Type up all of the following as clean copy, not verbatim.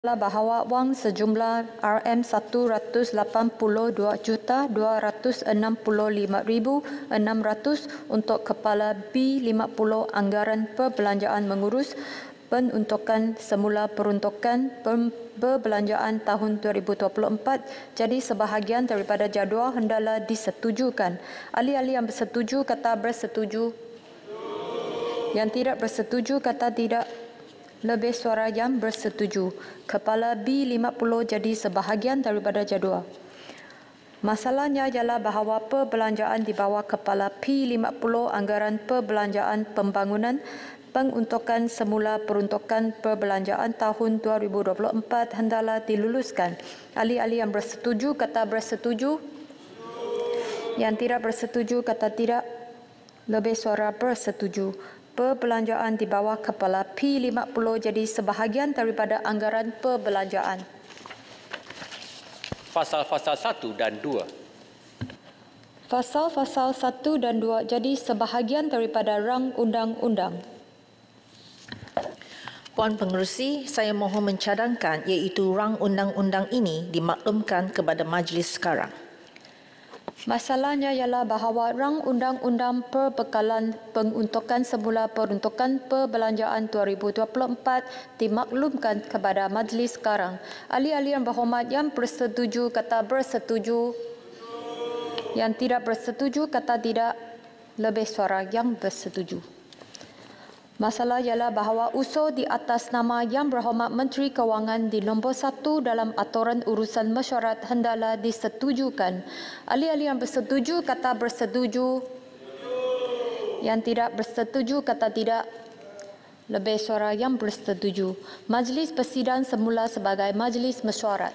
bahawa wang sejumlah RM182,265,600 untuk Kepala B50 Anggaran Perbelanjaan mengurus penuntukan semula peruntukan perbelanjaan tahun 2024 jadi sebahagian daripada jadual hendaklah disetujukan. Ahli-ahli yang bersetuju kata bersetuju. Yang tidak bersetuju kata tidak. Lebih suara yang bersetuju. Kepala B50 jadi sebahagian daripada jadual. Masalahnya ialah bahawa perbelanjaan di bawah Kepala P50 Anggaran Perbelanjaan Pembangunan penguntukan semula peruntukan perbelanjaan tahun 2024 hendaklah diluluskan. Ahli-ahli yang bersetuju kata bersetuju. Yang tidak bersetuju kata tidak. Lebih suara bersetuju. Perbelanjaan di bawah Kepala P50 jadi sebahagian daripada anggaran perbelanjaan. Fasal-fasal 1 dan 2. Fasal-fasal 1 dan 2 jadi sebahagian daripada rang undang-undang. Puan Pengerusi, saya mohon mencadangkan iaitu rang undang-undang ini dimaklumkan kepada majlis sekarang. Masalahnya ialah bahawa rang undang-undang perbekalan penguntukan semula peruntukan perbelanjaan 2024 dimaklumkan kepada majlis sekarang. Ahli-ahli yang berhormat yang bersetuju kata bersetuju. Yang tidak bersetuju kata tidak. Lebih suara yang bersetuju. Masalah ialah bahawa usul di atas nama Yang Berhormat Menteri Kewangan di nombor 1 dalam aturan urusan mesyuarat hendaklah disetujukan. Ahli-ahli yang bersetuju kata bersetuju. Yang tidak bersetuju kata tidak. Lebih suara yang bersetuju. Majlis bersidang semula sebagai majlis mesyuarat.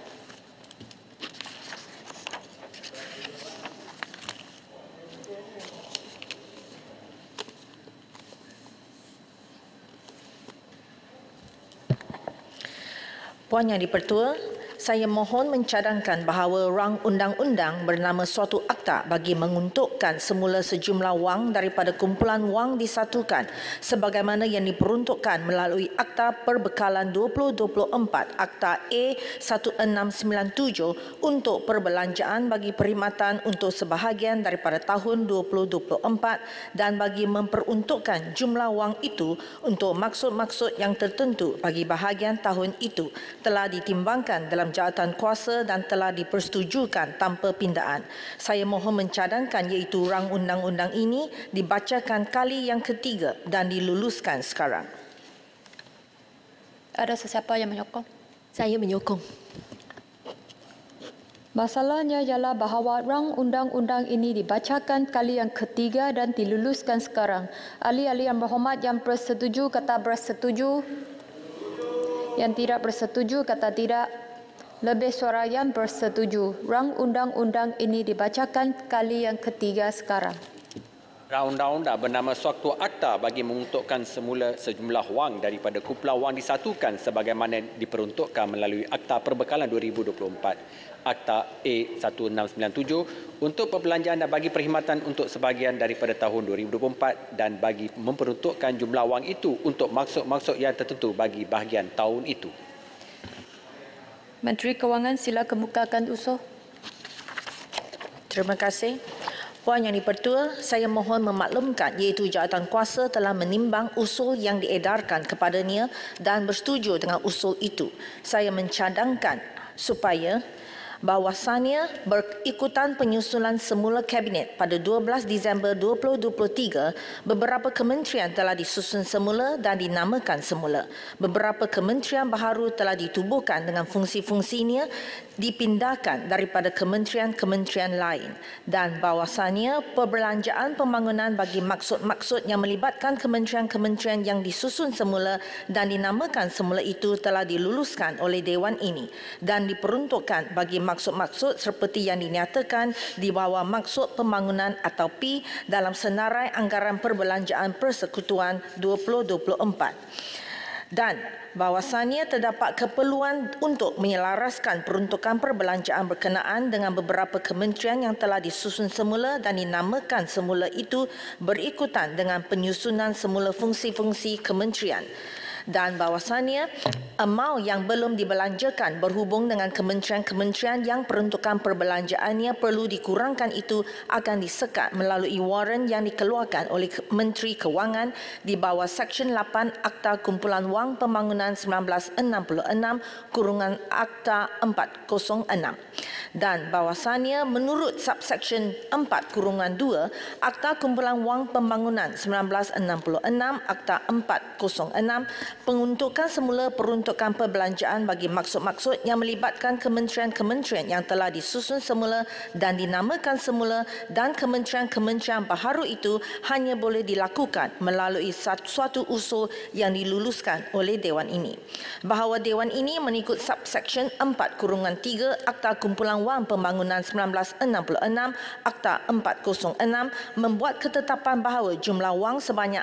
Puan Yang di-Pertua, saya mohon mencadangkan bahawa rang undang-undang bernama suatu akta bagi menguntukkan semula sejumlah wang daripada kumpulan wang disatukan sebagaimana yang diperuntukkan melalui Akta Perbekalan 2024 Akta A1697 untuk perbelanjaan bagi perkhidmatan untuk sebahagian daripada tahun 2024 dan bagi memperuntukkan jumlah wang itu untuk maksud-maksud yang tertentu bagi bahagian tahun itu telah ditimbangkan dalam jawatan kuasa dan telah dipersetujukan tanpa pindaan. Saya mohon mencadangkan iaitu rang undang-undang ini dibacakan kali yang ketiga dan diluluskan sekarang. Ada sesiapa yang menyokong? Saya menyokong. Masalahnya ialah bahawa rang undang-undang ini dibacakan kali yang ketiga dan diluluskan sekarang. Ahli-ahli yang berhormat yang bersetuju kata bersetuju. Yang tidak bersetuju kata tidak. Lebih suara yang bersetuju. Rang undang-undang ini dibacakan kali yang ketiga sekarang. Rang undang-undang bernama suatu akta bagi menguntukkan semula sejumlah wang daripada kumpulan wang disatukan sebagaimana diperuntukkan melalui Akta Perbekalan 2024 Akta A1697 untuk perbelanjaan dan bagi perkhidmatan untuk sebahagian daripada tahun 2024 dan bagi memperuntukkan jumlah wang itu untuk maksud-maksud yang tertentu bagi bahagian tahun itu. Menteri Kewangan sila kemukakan usul. Terima kasih. Puan Yang di-Pertua, saya mohon memaklumkan iaitu jawatan kuasa telah menimbang usul yang diedarkan kepadanya dan bersetuju dengan usul itu. Saya mencadangkan supaya bahwasannya berikutan penyusunan semula Kabinet pada 12 Disember 2023, beberapa kementerian telah disusun semula dan dinamakan semula. Beberapa kementerian baharu telah ditubuhkan dengan fungsi-fungsinya dipindahkan daripada kementerian-kementerian lain dan bahwasannya perbelanjaan pembangunan bagi maksud-maksud yang melibatkan kementerian-kementerian yang disusun semula dan dinamakan semula itu telah diluluskan oleh Dewan ini dan diperuntukkan bagi maksud-maksud seperti yang dinyatakan di bawah maksud pembangunan atau P dalam senarai anggaran perbelanjaan persekutuan 2024. Dan bahwasannya terdapat keperluan untuk menyelaraskan peruntukan perbelanjaan berkenaan dengan beberapa kementerian yang telah disusun semula dan dinamakan semula itu berikutan dengan penyusunan semula fungsi-fungsi kementerian. dan bahawasanya amaun yang belum dibelanjakan berhubung dengan kementerian-kementerian yang peruntukan perbelanjaannya perlu dikurangkan itu akan disekat melalui waran yang dikeluarkan oleh Menteri Kewangan di bawah Seksyen 8 Akta Kumpulan Wang Pembangunan 1966 kurungan Akta 406 dan bahawasanya menurut subseksyen 4 kurungan 2 Akta Kumpulan Wang Pembangunan 1966 Akta 406 penguntukan semula peruntukan perbelanjaan bagi maksud-maksud yang melibatkan kementerian-kementerian yang telah disusun semula dan dinamakan semula dan kementerian-kementerian baharu itu hanya boleh dilakukan melalui suatu usul yang diluluskan oleh Dewan ini. Bahawa Dewan ini mengikut subseksyen 4 kurungan 3 Akta Kumpulan Wang Pembangunan 1966 Akta 406 membuat ketetapan bahawa jumlah wang sebanyak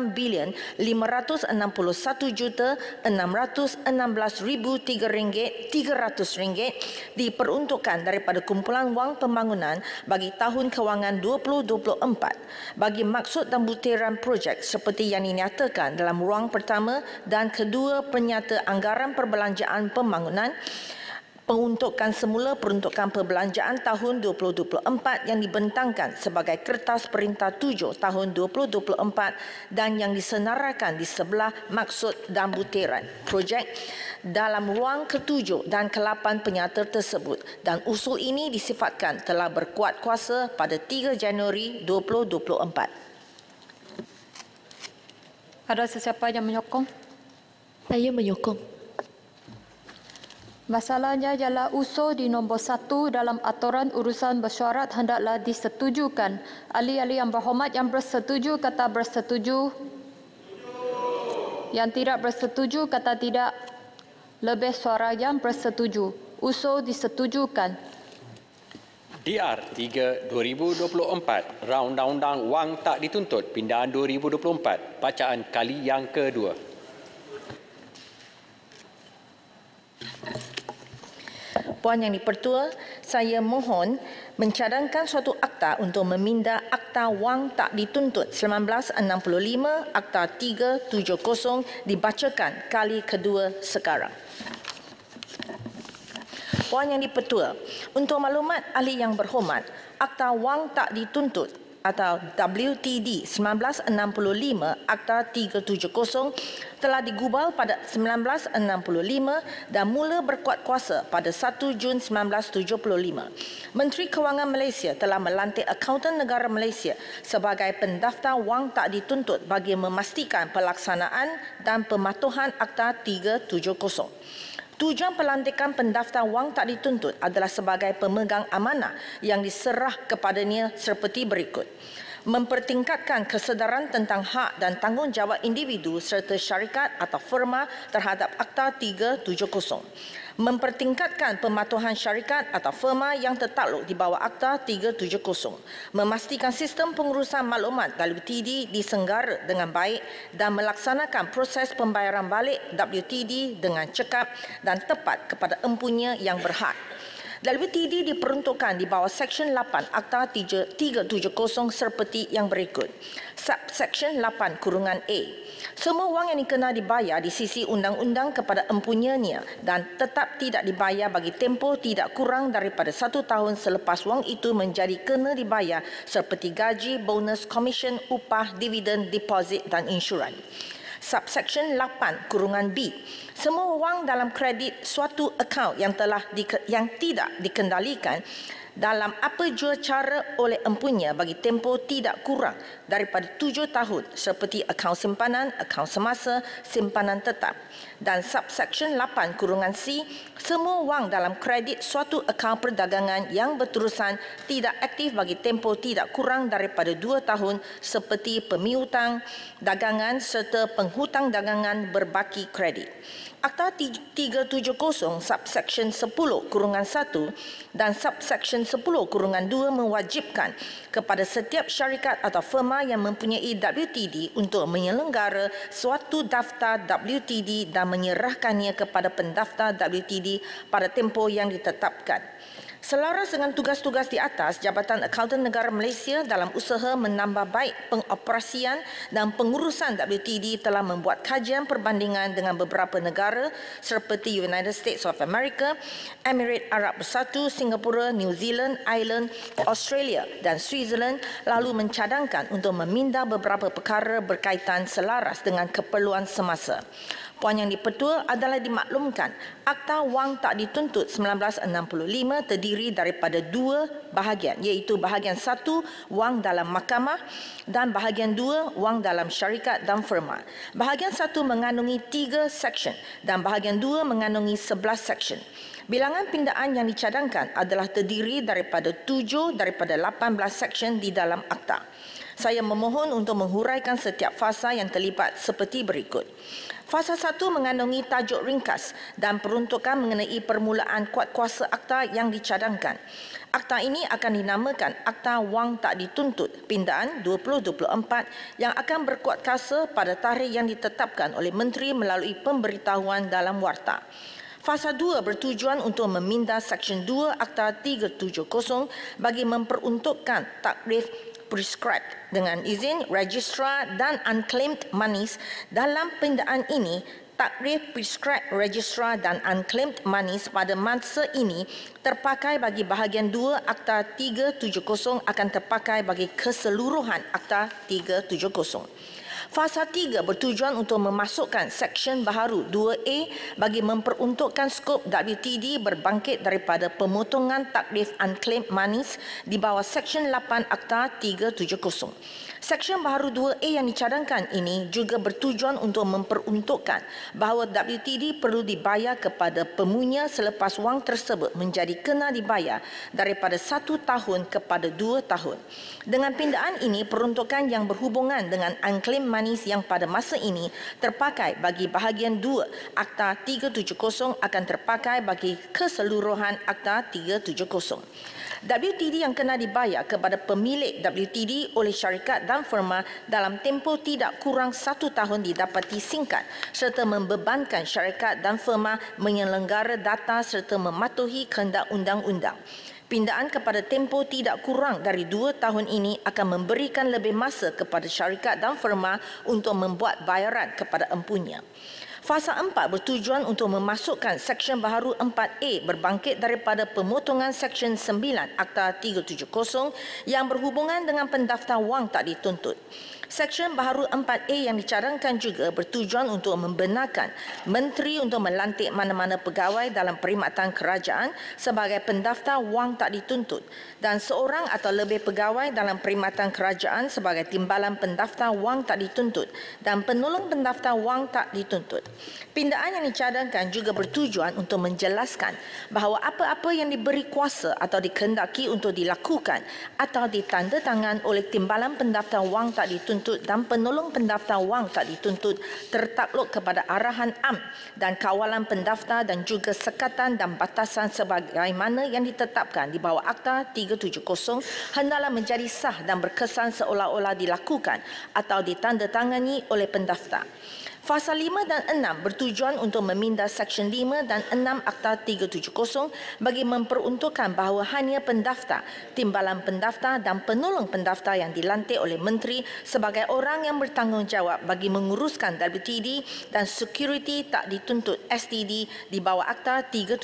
6,561,616,300 ringgit diperuntukkan daripada kumpulan wang pembangunan bagi tahun kewangan 2024 bagi maksud dan butiran projek seperti yang dinyatakan dalam ruang pertama dan kedua penyata anggaran perbelanjaan pembangunan. Penguntukan semula peruntukan perbelanjaan tahun 2024 yang dibentangkan sebagai Kertas Perintah 7 tahun 2024 dan yang disenaraikan di sebelah maksud dan butiran projek dalam ruang ke-7 dan ke-8 penyata tersebut dan usul ini disifatkan telah berkuat kuasa pada 3 Januari 2024. Ada sesiapa yang menyokong? Saya menyokong. Masalahnya ialah usul di nombor 1 dalam aturan urusan bersyarat hendaklah disetujukan. Ahli-ahli yang berhormat yang bersetuju kata bersetuju. Yang tidak bersetuju kata tidak. Lebih suara yang bersetuju. Usul disetujukan. DR 3 2024 Undang-Undang Wang Tak Dituntut Pindaan 2024 bacaan kali yang kedua. Puan Yang di-Pertua, saya mohon mencadangkan suatu akta untuk meminda Akta Wang Tak Dituntut 1965 Akta 370 dibacakan kali kedua sekarang. Puan Yang di-Pertua, untuk maklumat ahli yang berhormat, Akta Wang Tak Dituntut atau WTD 1965 Akta 370 telah digubal pada 1965 dan mula berkuat kuasa pada 1 Jun 1975. Menteri Kewangan Malaysia telah melantik Akauntan Negara Malaysia sebagai pendaftar wang tak dituntut bagi memastikan pelaksanaan dan pematuhan Akta 370. Tujuan pelantikan pendaftar wang tak dituntut adalah sebagai pemegang amanah yang diserah kepadanya seperti berikut. Mempertingkatkan kesedaran tentang hak dan tanggungjawab individu serta syarikat atau firma terhadap Akta 370. Mempertingkatkan pematuhan syarikat atau firma yang tertakluk di bawah Akta 370. Memastikan sistem pengurusan maklumat WTD disenggara dengan baik dan melaksanakan proses pembayaran balik WTD dengan cekap dan tepat kepada empunya yang berhak. WTD diperuntukkan di bawah Seksyen 8 Akta 370 seperti yang berikut. Subseksyen 8 kurungan A. Semua wang yang dikena dibayar di sisi undang-undang kepada empunyanya dan tetap tidak dibayar bagi tempoh tidak kurang daripada 1 tahun selepas wang itu menjadi kena dibayar seperti gaji, bonus, komisen, upah, dividen, deposit dan insuran. Subseksyen 8 kurungan B. Semua wang dalam kredit suatu akaun yang tidak dikendalikan dalam apa jua cara oleh empunya bagi tempoh tidak kurang daripada 7 tahun seperti akaun simpanan, akaun semasa, simpanan tetap. Dan subseksyen 8 kurungan C, semua wang dalam kredit suatu akaun perdagangan yang berterusan tidak aktif bagi tempoh tidak kurang daripada 2 tahun seperti pemiutang dagangan serta penghutang dagangan berbaki kredit. Akta 370 subseksyen 10 kurungan 1 dan subseksyen 10 kurungan 2 mewajibkan kepada setiap syarikat atau firma yang mempunyai WTD untuk menyelenggara suatu daftar WTD dan menyerahkannya kepada pendaftar WTD pada tempoh yang ditetapkan. Selaras dengan tugas-tugas di atas, Jabatan Akauntan Negara Malaysia dalam usaha menambah baik pengoperasian dan pengurusan WTD telah membuat kajian perbandingan dengan beberapa negara seperti United States of America, Emirat Arab Bersatu, Singapura, New Zealand, Ireland, Australia dan Switzerland, lalu mencadangkan untuk meminda beberapa perkara berkaitan selaras dengan keperluan semasa. Poin yang dipetua adalah dimaklumkan Akta Wang Tak Dituntut 1965 terdiri daripada dua bahagian, iaitu bahagian 1 wang dalam mahkamah dan bahagian 2 wang dalam syarikat dan firma. Bahagian 1 mengandungi 3 seksyen dan bahagian 2 mengandungi 11 seksyen. Bilangan pindaan yang dicadangkan adalah terdiri daripada 7 daripada 18 seksyen di dalam akta. Saya memohon untuk menghuraikan setiap fasa yang terlibat seperti berikut. Fasa 1 mengandungi tajuk ringkas dan peruntukan mengenai permulaan kuatkuasa akta yang dicadangkan. Akta ini akan dinamakan Akta Wang Tak Dituntut Pindaan 2024 yang akan berkuat kuasa pada tarikh yang ditetapkan oleh Menteri melalui pemberitahuan dalam warta. Fasa 2 bertujuan untuk meminda Seksyen 2 Akta 370 bagi memperuntukkan takrif prescribed dengan izin registrar dan unclaimed monies. Dalam pindaan ini, takrif prescribed registrar dan unclaimed monies pada masa ini terpakai bagi bahagian 2 Akta 370 akan terpakai bagi keseluruhan Akta 370. Fasa 3 bertujuan untuk memasukkan Seksyen baharu 2A bagi memperuntukkan skop WTD berbangkit daripada pemotongan takrif unclaimed monies di bawah Seksyen 8 Akta 370. Seksyen baharu 2A yang dicadangkan ini juga bertujuan untuk memperuntukkan bahawa WTD perlu dibayar kepada pemunya selepas wang tersebut menjadi kena dibayar daripada 1 tahun kepada 2 tahun. Dengan pindaan ini, peruntukan yang berhubungan dengan unclaimed monies yang pada masa ini terpakai bagi bahagian 2 Akta 370 akan terpakai bagi keseluruhan Akta 370. WTD yang kena dibayar kepada pemilik WTD oleh syarikat dan firma dalam tempoh tidak kurang 1 tahun didapati singkat serta membebankan syarikat dan firma menyelenggara data serta mematuhi kehendak undang-undang. Pindaan kepada tempoh tidak kurang dari 2 tahun ini akan memberikan lebih masa kepada syarikat dan firma untuk membuat bayaran kepada empunya. Fasa 4 bertujuan untuk memasukkan Seksyen baharu 4A berbangkit daripada pemotongan Seksyen 9 Akta 370 yang berhubungan dengan pendaftar wang tak dituntut. Seksyen baharu 4A yang dicadangkan juga bertujuan untuk membenarkan Menteri untuk melantik mana-mana pegawai dalam perkhidmatan kerajaan sebagai pendaftar wang tak dituntut dan seorang atau lebih pegawai dalam perkhidmatan kerajaan sebagai timbalan pendaftar wang tak dituntut dan penolong pendaftar wang tak dituntut. Pindaan yang dicadangkan juga bertujuan untuk menjelaskan bahawa apa-apa yang diberi kuasa atau dikehendaki untuk dilakukan atau ditandatangan oleh timbalan pendaftar wang tak dituntut dan penolong pendaftar wang tak dituntut tertakluk kepada arahan am dan kawalan pendaftar dan juga sekatan dan batasan sebagaimana yang ditetapkan di bawah Akta 370 hendaklah menjadi sah dan berkesan seolah-olah dilakukan atau ditandatangani oleh pendaftar. Fasa 5 dan 6 bertujuan untuk meminda Seksyen 5 dan 6 Akta 370 bagi memperuntukkan bahawa hanya pendaftar, timbalan pendaftar dan penolong pendaftar yang dilantik oleh Menteri sebagai orang yang bertanggungjawab bagi menguruskan WTD dan security tak dituntut STD di bawah Akta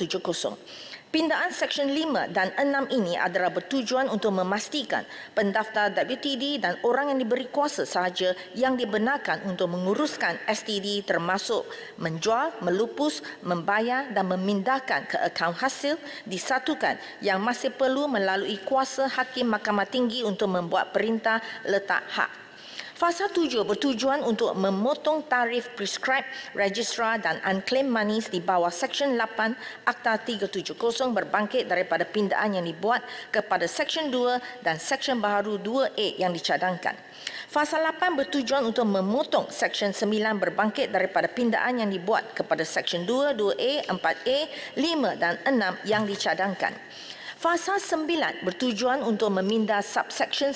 370. Pindaan Seksyen 5 dan 6 ini adalah bertujuan untuk memastikan pendaftar WTD dan orang yang diberi kuasa sahaja yang dibenarkan untuk menguruskan STD termasuk menjual, melupus, membayar dan memindahkan ke akaun hasil disatukan yang masih perlu melalui kuasa Hakim Mahkamah Tinggi untuk membuat perintah letak hak. Fasa 7 bertujuan untuk memotong tarif prescribed, registrar dan unclaimed monies di bawah Seksyen 8 Akta 370 berbangkit daripada pindaan yang dibuat kepada Seksyen 2 dan Seksyen baharu 2A yang dicadangkan. Fasa 8 bertujuan untuk memotong Seksyen 9 berbangkit daripada pindaan yang dibuat kepada Seksyen 2, 2A, 4A, 5 dan 6 yang dicadangkan. Fasa 9 bertujuan untuk meminda subsection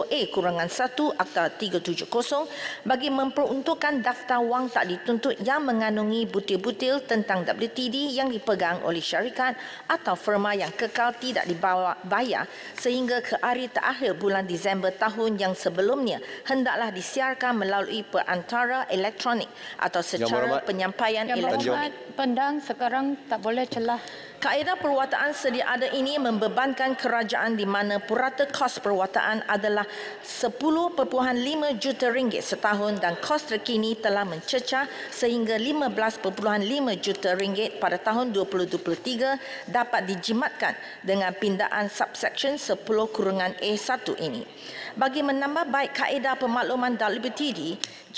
10A-1 Akta 370 bagi memperuntukkan daftar wang tak dituntut yang mengandungi butil-butil tentang WTD yang dipegang oleh syarikat atau firma yang kekal tidak dibayar sehingga ke hari terakhir bulan Disember tahun yang sebelumnya hendaklah disiarkan melalui perantara elektronik atau secara penyampaian elektronik. Pendang sekarang tak boleh celah. Kaedah perwataan sedia ada ini membebankan kerajaan di mana purata kos perwataan adalah 10.5 juta ringgit setahun dan kos terkini telah mencecah sehingga 15.5 juta ringgit pada tahun 2023 dapat dijimatkan dengan pindaan subsection 10-A1 ini. Bagi menambah baik kaedah pemakluman WTD,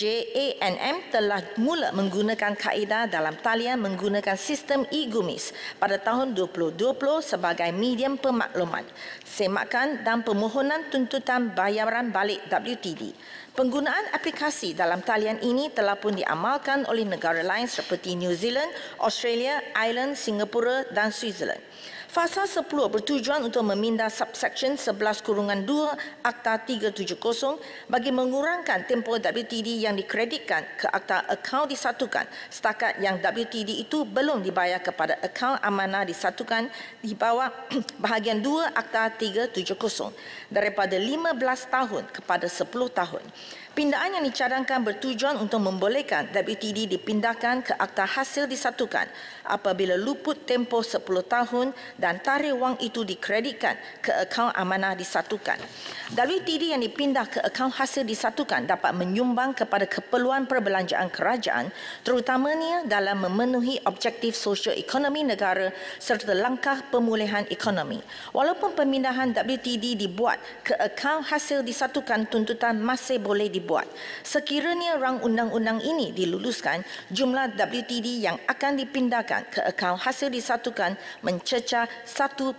JANM telah mula menggunakan kaedah dalam talian menggunakan sistem e-Gumis pada tahun 2020 sebagai medium pemakluman, semakan dan permohonan tuntutan bayaran balik WTD. Penggunaan aplikasi dalam talian ini telah pun diamalkan oleh negara lain seperti New Zealand, Australia, Ireland, Singapura dan Switzerland. Fasa 10 bertujuan untuk memindah subsection 11-2 Akta 370 bagi mengurangkan tempoh WTD yang dikreditkan ke akta akaun disatukan setakat yang WTD itu belum dibayar kepada akaun amanah disatukan di bawah bahagian 2 Akta 370 daripada 15 tahun kepada 10 tahun. Pindaan yang dicadangkan bertujuan untuk membolehkan WTD dipindahkan ke akta hasil disatukan apabila luput tempoh 10 tahun dan tarikh wang itu dikreditkan ke akaun amanah disatukan. WTD yang dipindah ke akaun hasil disatukan dapat menyumbang kepada keperluan perbelanjaan kerajaan terutamanya dalam memenuhi objektif sosio-ekonomi negara serta langkah pemulihan ekonomi. Walaupun pemindahan WTD dibuat ke akaun hasil disatukan, tuntutan masih boleh dibuat. Sekiranya rang undang-undang ini diluluskan, jumlah WTD yang akan dipindahkan ke akaun hasil disatukan mencecah 1.98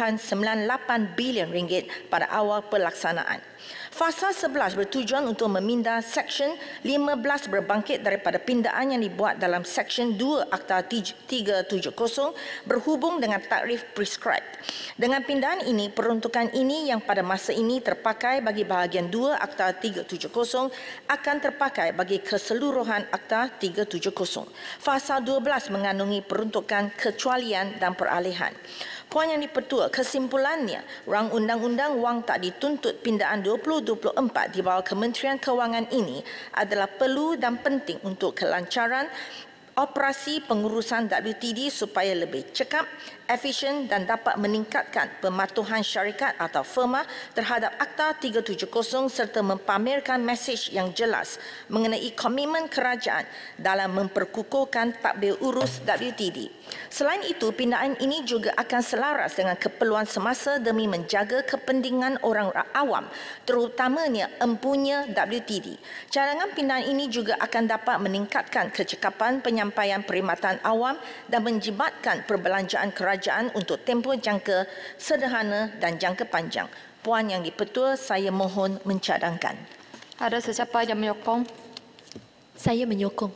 bilion ringgit pada awal pelaksanaan. Fasa 11 bertujuan untuk memindah Seksyen 15 berbangkit daripada pindaan yang dibuat dalam Seksyen 2 Akta 370 berhubung dengan takrif prescribed. Dengan pindaan ini, peruntukan ini yang pada masa ini terpakai bagi bahagian 2 Akta 370 akan terpakai bagi keseluruhan Akta 370. Fasa 12 mengandungi peruntukan kecualian dan peralihan. Puan Yang di-Pertua, kesimpulannya, rang undang-undang wang tak dituntut pindaan 2024 di bawah Kementerian Kewangan ini adalah perlu dan penting untuk kelancaran operasi pengurusan WTD supaya lebih cekap, efisien dan dapat meningkatkan pematuhan syarikat atau firma terhadap Akta 370 serta mempamerkan mesej yang jelas mengenai komitmen kerajaan dalam memperkukuhkan tadbir urus WTD. Selain itu, pindaan ini juga akan selaras dengan keperluan semasa demi menjaga kepentingan orang awam, terutamanya empunya WTD. Cadangan pindaan ini juga akan dapat meningkatkan kecekapan penyampaian perkhidmatan awam dan menjimatkan perbelanjaan kerajaan untuk tempoh jangka sederhana dan jangka panjang. Puan Yang di-Pertua, saya mohon mencadangkan. Ada sesiapa yang menyokong? Saya menyokong.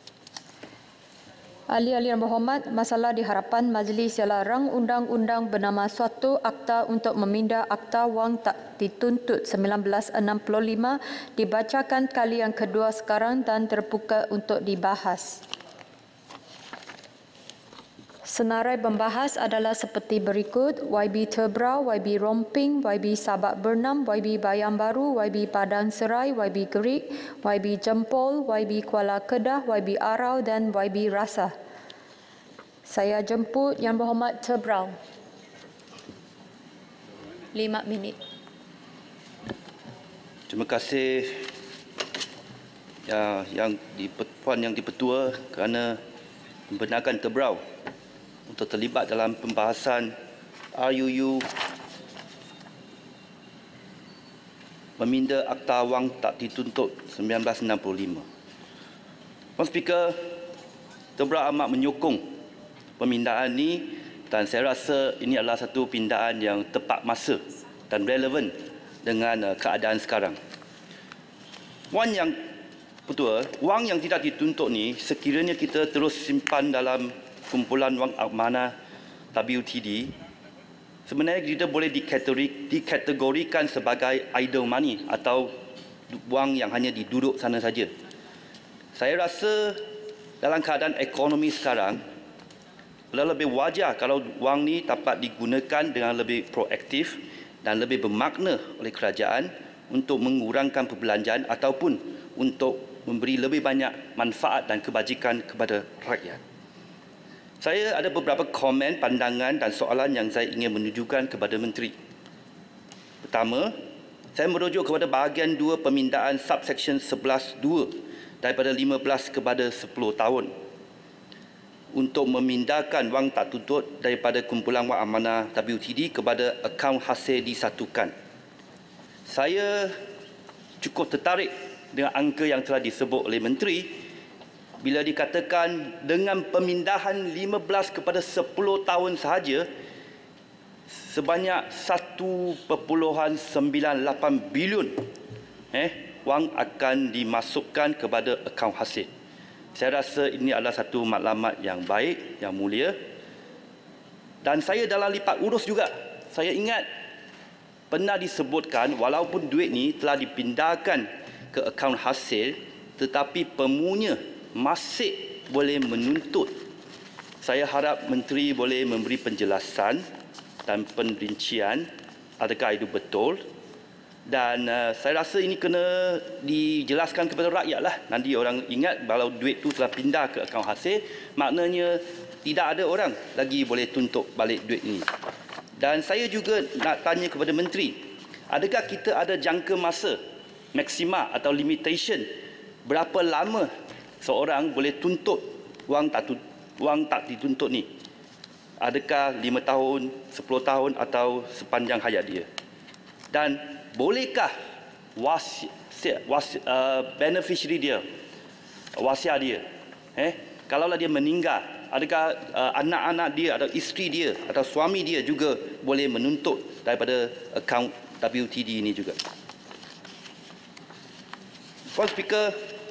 Ahli-ahli yang berhormat, masalah di hadapan majlis ialah rang undang-undang bernama suatu akta untuk memindah akta wang tak dituntut 1965 dibacakan kali yang kedua sekarang dan terbuka untuk dibahas. Senarai pembahas adalah seperti berikut: YB Tebrau, YB Romping, YB Sabak Bernam, YB Bayan Baru, YB Padang Serai, YB Gerik, YB Jempol, YB Kuala Kedah, YB Arau dan YB Rasa. Saya jemput Yang Berhormat Tebrau. 5 minit. Terima kasih Puan Yang di-Pertua kerana membenarkan Tebrau untuk terlibat dalam pembahasan RUU meminda akta wang tak dituntut 1965. Puan Speaker, Tebrau amat menyokong pemindaan ini dan saya rasa ini adalah satu pindaan yang tepat masa dan relevan dengan keadaan sekarang. Puan Yang Pertua, wang yang tidak dituntut ni sekiranya kita terus simpan dalam kumpulan wang amanah WTD, sebenarnya kita boleh dikategorikan sebagai idle money atau wang yang hanya diduduk sana saja. Saya rasa dalam keadaan ekonomi sekarang, lebih wajar kalau wang ni dapat digunakan dengan lebih proaktif dan lebih bermakna oleh kerajaan untuk mengurangkan perbelanjaan ataupun untuk memberi lebih banyak manfaat dan kebajikan kepada rakyat. Saya ada beberapa komen, pandangan dan soalan yang saya ingin menunjukkan kepada Menteri. Pertama, saya merujuk kepada bahagian 2 pemindaan subsection 11.2 daripada 15 kepada 10 tahun untuk memindahkan wang tak tuntut daripada kumpulan wang amanah WTD kepada akaun hasil disatukan. Saya cukup tertarik dengan angka yang telah disebut oleh Menteri bila dikatakan dengan pemindahan 15 kepada 10 tahun sahaja sebanyak 1.98 bilion wang akan dimasukkan kepada akaun hasil. Saya rasa ini adalah satu maklumat yang baik, yang mulia. Dan saya dalam lipat urus juga. Saya ingat pernah disebutkan walaupun duit ni telah dipindahkan ke akaun hasil tetapi pemunya masih boleh menuntut. Saya harap Menteri boleh memberi penjelasan dan perincian adakah itu betul. Dan saya rasa ini kena dijelaskan kepada rakyat lah. Nanti orang ingat kalau duit tu telah pindah ke akaun hasil, maknanya tidak ada orang lagi boleh tuntut balik duit ini. Dan saya juga nak tanya kepada Menteri, adakah kita ada jangka masa maksima atau limitation berapa lama seorang boleh tuntut wang tak dituntut ni? Adakah 5 tahun, 10 tahun atau sepanjang hayat dia? Dan bolehkah beneficiary dia, wasiat dia, kalaulah dia meninggal, adakah anak-anak dia atau isteri dia atau suami dia juga boleh menuntut daripada akaun WTD ini juga? Puan Speaker,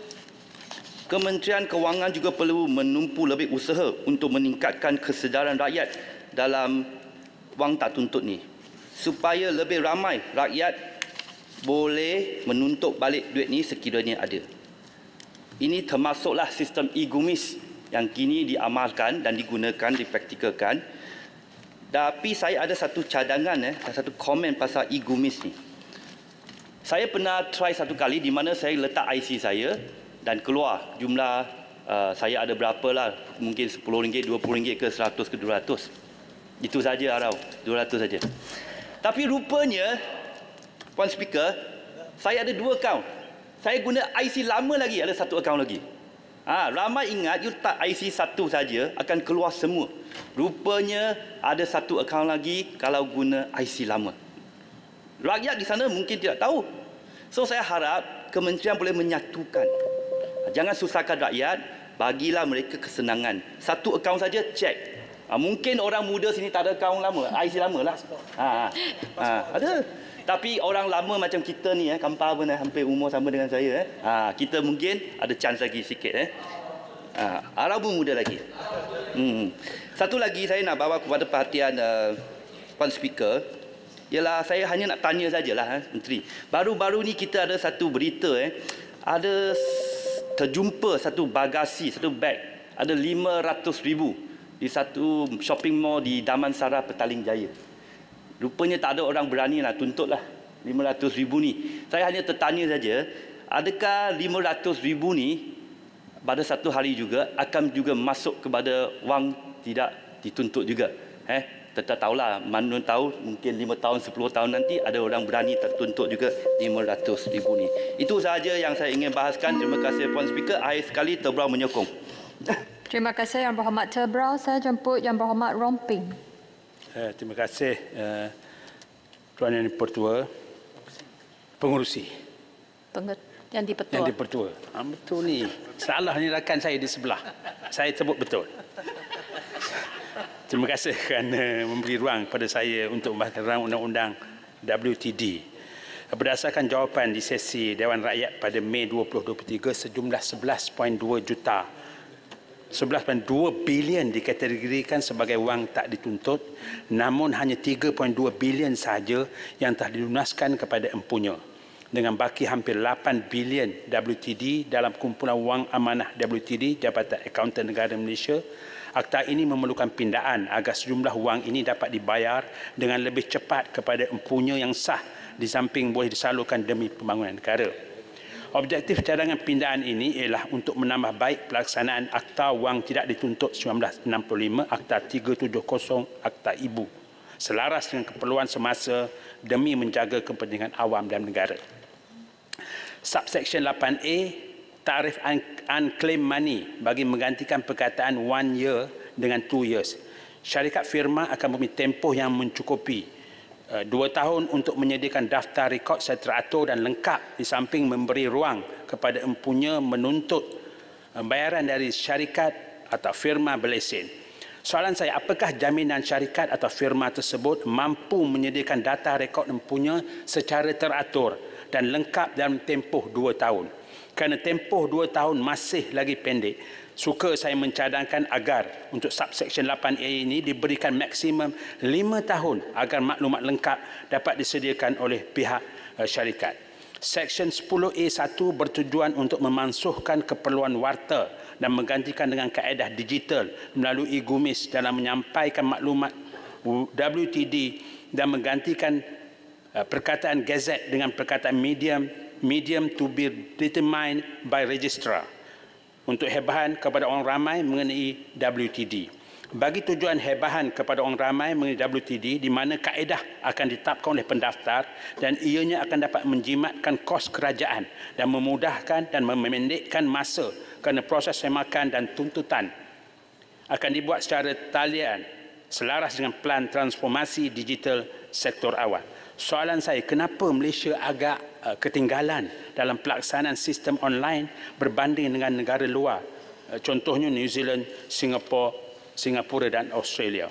Kementerian Kewangan juga perlu menumpu lebih usaha untuk meningkatkan kesedaran rakyat dalam wang tak tuntut ni, supaya lebih ramai rakyat boleh menuntut balik duit ni sekiranya ada. Ini termasuklah sistem e-Gumis yang kini diamalkan dan digunakan, dipraktikalkan. Tapi saya ada satu cadangan, satu komen pasal e-Gumis ni. Saya pernah try satu kali di mana saya letak IC saya dan keluar jumlah saya ada berapa lah, mungkin RM10, RM20 ke 100 ke 200. Itu saja Arau, 200 saja. Tapi rupanya, Puan Speaker, saya ada 2 akaun. Saya guna IC lama lagi, ada 1 akaun lagi. Ramai ingat, you tak IC 1 saja, akan keluar semua. Rupanya ada 1 akaun lagi kalau guna IC lama. Rakyat di sana mungkin tidak tahu. So saya harap kementerian boleh menyatukan. Jangan susahkan rakyat, bagilah mereka kesenangan. 1 akaun saja, cek. Mungkin orang muda sini tak ada akaun lama, IC lama lah. Ada. Tapi orang lama macam kita ni, kampar pun hampir umur sama dengan saya. Kita mungkin ada chance lagi sikit. Arau pun muda lagi. Satu lagi saya nak bawa kepada perhatian Puan Speaker, ialah saya hanya nak tanya sajalah Menteri. Baru-baru ni kita ada satu berita, ada terjumpa satu bagasi, satu beg, ada 500,000 di satu shopping mall di Damansara, Petaling Jaya. Rupanya tak ada orang berani nak tuntutlah 500,000 ni. Saya hanya tertanya saja, adakah 500,000 ni pada satu hari juga akan juga masuk kepada wang tidak dituntut juga? Tetap tahulah, mana tahu mungkin 5 tahun, 10 tahun nanti ada orang berani tertuntut juga 500,000 ni. Itu sahaja yang saya ingin bahaskan. Terima kasih Puan Speaker. Akhir sekali Terbrau menyokong. Terima kasih Yang Berhormat Terbrau. Saya jemput Yang Berhormat Romping. Terima kasih Tuan Yang Dipertua. Pengurusi. Yang Dipertua. Yang Dipertua. Betul ni. Salah ni rakan saya di sebelah. Saya sebut betul. Terima kasih kerana memberi ruang kepada saya untuk membahas undang-undang WTD. Berdasarkan jawapan di sesi Dewan Rakyat pada Mei 2023, sejumlah 11.2 juta 11.2 bilion dikategorikan sebagai wang tak dituntut, namun hanya 3.2 bilion sahaja yang telah dilunaskan kepada empunya. Dengan baki hampir 8 bilion WTD dalam kumpulan wang amanah WTD Jabatan Akauntan Negara Malaysia, akta ini memerlukan pindaan agar sejumlah wang ini dapat dibayar dengan lebih cepat kepada empunya yang sah di samping boleh disalurkan demi pembangunan negara. Objektif cadangan pindaan ini ialah untuk menambah baik pelaksanaan Akta Wang Tidak Dituntut 1965, Akta 370, Akta Ibu, selaras dengan keperluan semasa demi menjaga kepentingan awam dan negara. Subsection 8A, tarif unclaimed money bagi menggantikan perkataan 1 year dengan 2 years. Syarikat firma akan mempunyai tempoh yang mencukupi 2 tahun untuk menyediakan daftar rekod secara teratur dan lengkap di samping memberi ruang kepada empunya menuntut bayaran dari syarikat atau firma berlesen. Soalan saya, apakah jaminan syarikat atau firma tersebut mampu menyediakan data rekod empunya secara teratur dan lengkap dalam tempoh 2 tahun? Kerana tempoh 2 tahun masih lagi pendek, suka saya mencadangkan agar untuk subsection 8A ini diberikan maksimum 5 tahun agar maklumat lengkap dapat disediakan oleh pihak syarikat. Section 10A1 bertujuan untuk memansuhkan keperluan warta dan menggantikan dengan kaedah digital melalui GUMIS dalam menyampaikan maklumat WTD dan menggantikan perkataan gazette dengan perkataan medium to be determined by registrar untuk hebahan kepada orang ramai mengenai WTD. Bagi tujuan hebahan kepada orang ramai mengenai WTD di mana kaedah akan ditetapkan oleh pendaftar dan ianya akan dapat menjimatkan kos kerajaan dan memudahkan dan memendekkan masa kerana proses semakan dan tuntutan akan dibuat secara talian selaras dengan plan transformasi digital sektor awal. Soalan saya, kenapa Malaysia agak ketinggalan dalam pelaksanaan sistem online berbanding dengan negara luar? Contohnya New Zealand, Singapura dan Australia.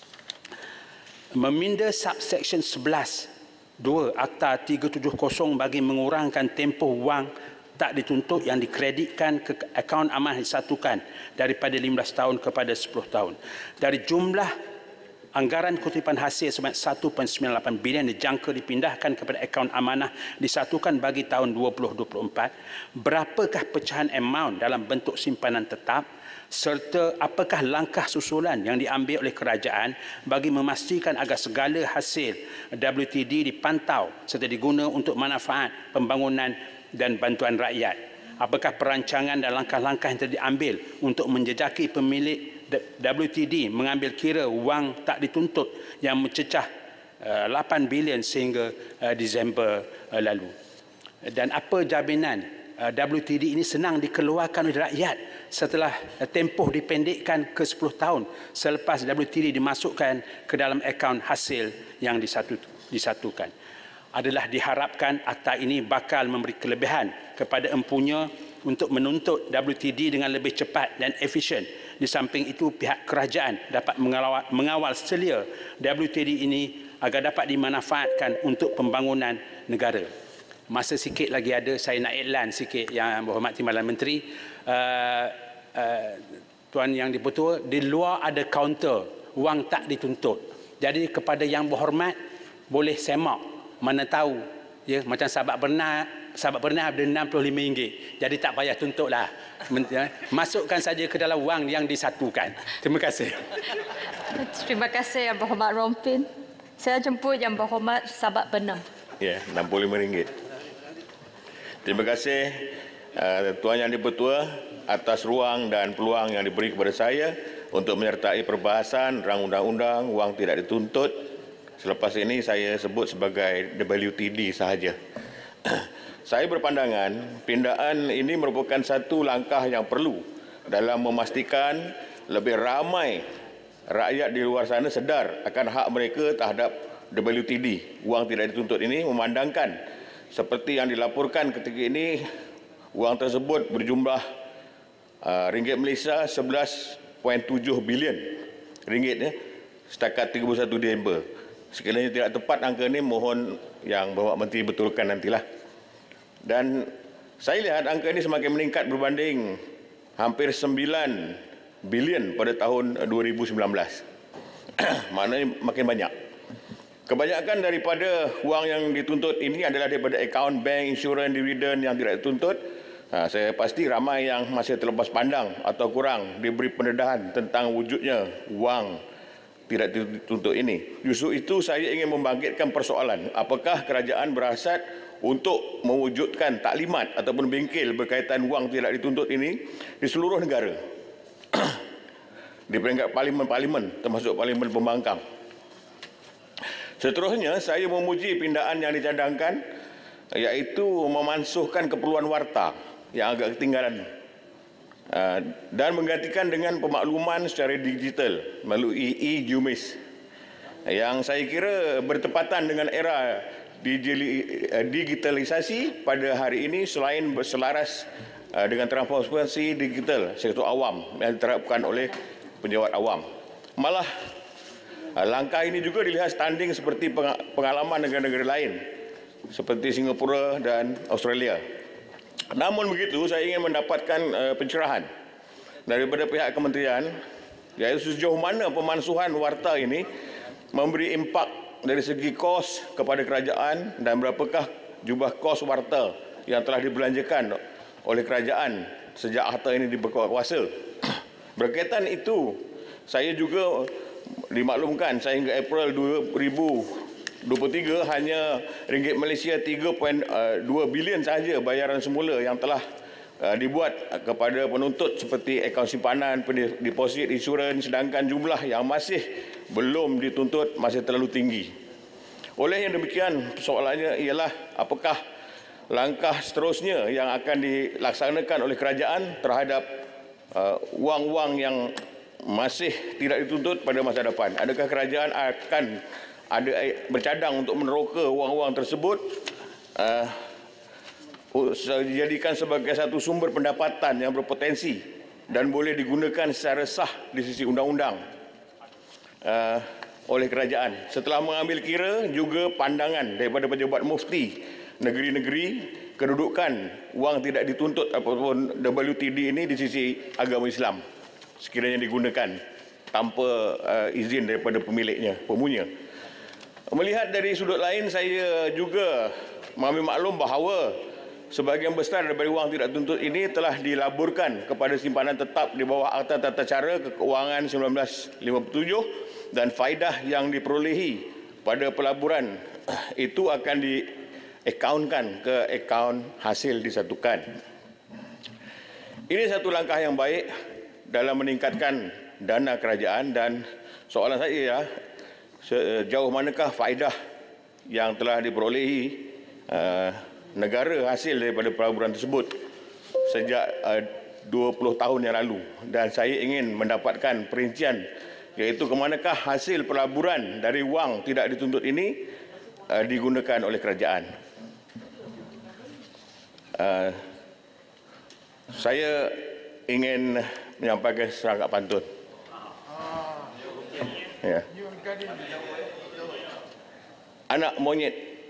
Meminda subsection 11(2) Akta 370 bagi mengurangkan tempoh wang tak dituntut yang dikreditkan ke akaun amanah disatukan daripada 15 tahun kepada 10 tahun. Dari jumlah anggaran kutipan hasil sebanyak 1.98 bilion dijangka dipindahkan kepada akaun amanah disatukan bagi tahun 2024. Berapakah pecahan amount dalam bentuk simpanan tetap serta apakah langkah susulan yang diambil oleh kerajaan bagi memastikan agar segala hasil WTD dipantau serta diguna untuk manfaat pembangunan dan bantuan rakyat? Apakah perancangan dan langkah-langkah yang telah diambil untuk menjejaki pemilik WTD mengambil kira wang tak dituntut yang mencecah 8 bilion sehingga Disember lalu? Dan apa jaminan WTD ini senang dikeluarkan oleh rakyat setelah tempoh dipendekkan ke 10 tahun selepas WTD dimasukkan ke dalam akaun hasil yang disatukan? Adalah diharapkan akta ini bakal memberi kelebihan kepada empunya untuk menuntut WTD dengan lebih cepat dan efisien. Di samping itu, pihak kerajaan dapat mengawal selia WTD ini agar dapat dimanfaatkan untuk pembangunan negara. Masa sikit lagi ada, saya nak iklan sikit Yang Berhormat Timbalan Menteri. Tuan Yang Dipertua, di luar ada kaunter wang tak dituntut. Jadi kepada Yang Berhormat boleh semak, mana tahu ya, macam sahabat Bernard ada RM65, jadi tak payah tuntutlah. Masukkan saja ke dalam wang yang disatukan. Terima kasih. Terima kasih Yang Berhormat Rompin. Saya jemput Yang Berhormat sahabat Benam. Ya, RM65. Terima kasih Tuan Yang Dipertua atas ruang dan peluang yang diberi kepada saya untuk menyertai perbahasan rang undang-undang wang tidak dituntut. Selepas ini saya sebut sebagai WTD sahaja. Saya berpandangan pindaan ini merupakan satu langkah yang perlu dalam memastikan lebih ramai rakyat di luar sana sedar akan hak mereka terhadap WTD, wang tidak dituntut ini, memandangkan seperti yang dilaporkan ketika ini, wang tersebut berjumlah ringgit Malaysia 11.7 bilion ringgit ya, setakat 31 Disember. Sekiranya tidak tepat angka ini, mohon Yang Berhormat Menteri betulkan nantilah. Dan saya lihat angka ini semakin meningkat berbanding hampir 9 bilion pada tahun 2019. Maknanya makin banyak. Kebanyakan daripada wang yang dituntut ini adalah daripada akaun bank, insurans, dividen yang tidak dituntut. Saya pasti ramai yang masih terlepas pandang atau kurang diberi pendedahan tentang wujudnya wang tidak dituntut ini. Justru itu saya ingin membangkitkan persoalan, apakah kerajaan berhasrat untuk mewujudkan taklimat ataupun bengkel berkaitan wang tidak dituntut ini di seluruh negara. Di peringkat parlimen-parlimen termasuk parlimen pembangkang. Seterusnya saya memuji pindaan yang dicadangkan iaitu memansuhkan keperluan warta yang agak ketinggalan dan menggantikan dengan pemakluman secara digital melalui e-Jumis yang saya kira bertepatan dengan era digitalisasi pada hari ini selain berselaras dengan transformasi digital sektor awam yang diterapkan oleh pejabat awam. Malah langkah ini juga dilihat standing seperti pengalaman negara-negara lain seperti Singapura dan Australia. Namun begitu, saya ingin mendapatkan pencerahan daripada pihak kementerian iaitu sejauh mana pemansuhan warta ini memberi impak dari segi kos kepada kerajaan dan berapakah jumlah kos warta yang telah dibelanjakan oleh kerajaan sejak harta ini diberkuasa. Berkaitan itu, saya juga dimaklumkan sehingga April 2023 hanya ringgit Malaysia 3.2 bilion sahaja bayaran semula yang telah dibuat kepada penuntut seperti akaun simpanan, deposit, insurans, sedangkan jumlah yang masih belum dituntut masih terlalu tinggi. Oleh yang demikian, soalannya ialah apakah langkah seterusnya yang akan dilaksanakan oleh kerajaan terhadap wang-wang yang masih tidak dituntut pada masa depan. Adakah kerajaan akan bercadang untuk meneroka wang-wang tersebut dijadikan sebagai satu sumber pendapatan yang berpotensi dan boleh digunakan secara sah di sisi undang-undang oleh kerajaan. Setelah mengambil kira juga pandangan daripada pejabat mufti negeri-negeri kedudukan wang tidak dituntut ataupun WTD ini di sisi agama Islam sekiranya digunakan tanpa izin daripada pemunya. Melihat dari sudut lain, saya juga mengambil maklum bahawa sebahagian besar daripada wang tidak tuntut ini telah dilaburkan kepada simpanan tetap di bawah Akta Tata Cara Keuangan 1957 dan faedah yang diperolehi pada pelaburan itu akan akaunkan ke akaun hasil disatukan. Ini satu langkah yang baik dalam meningkatkan dana kerajaan dan soalan saya ya, sejauh manakah faedah yang telah diperolehi negara hasil daripada pelaburan tersebut sejak 20 tahun yang lalu, dan saya ingin mendapatkan perincian iaitu ke manakah hasil pelaburan dari wang tidak dituntut ini digunakan oleh kerajaan. Saya ingin menyampaikan serangkap pantun. Ya. Anak monyet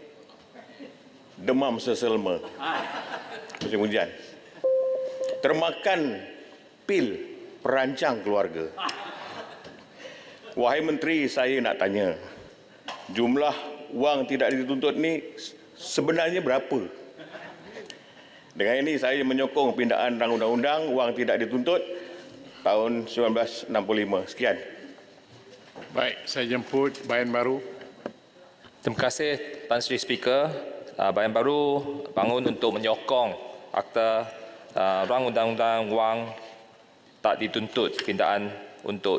demam seselma musim hujan, termakan pil perancang keluarga. Wahai menteri, saya nak tanya, jumlah wang tidak dituntut ni sebenarnya berapa? Dengan ini saya menyokong pindaan rang undang-undang wang tidak dituntut tahun 1965. Sekian. Baik, saya jemput bayan baru. Terima kasih Tan Sri Speaker. Bayan baru bangun untuk menyokong Akta rang undang-undang wang tak dituntut pindaan untuk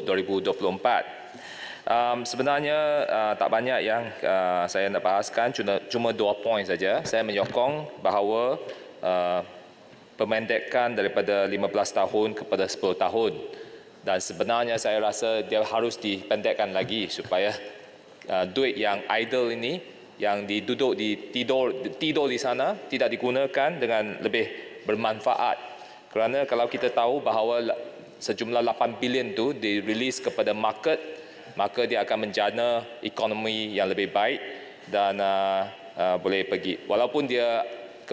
2024. Sebenarnya tak banyak yang saya nak bahaskan, cuma 2 poin saja. Saya menyokong bahawa pemendekan daripada 15 tahun kepada 10 tahun, dan sebenarnya saya rasa dia harus dipendekkan lagi supaya duit yang idle ini yang tidur di sana tidak digunakan dengan lebih bermanfaat. Kerana kalau kita tahu bahawa sejumlah 8 bilion tu dirilis kepada market, maka dia akan menjana ekonomi yang lebih baik dan boleh pergi. Walaupun dia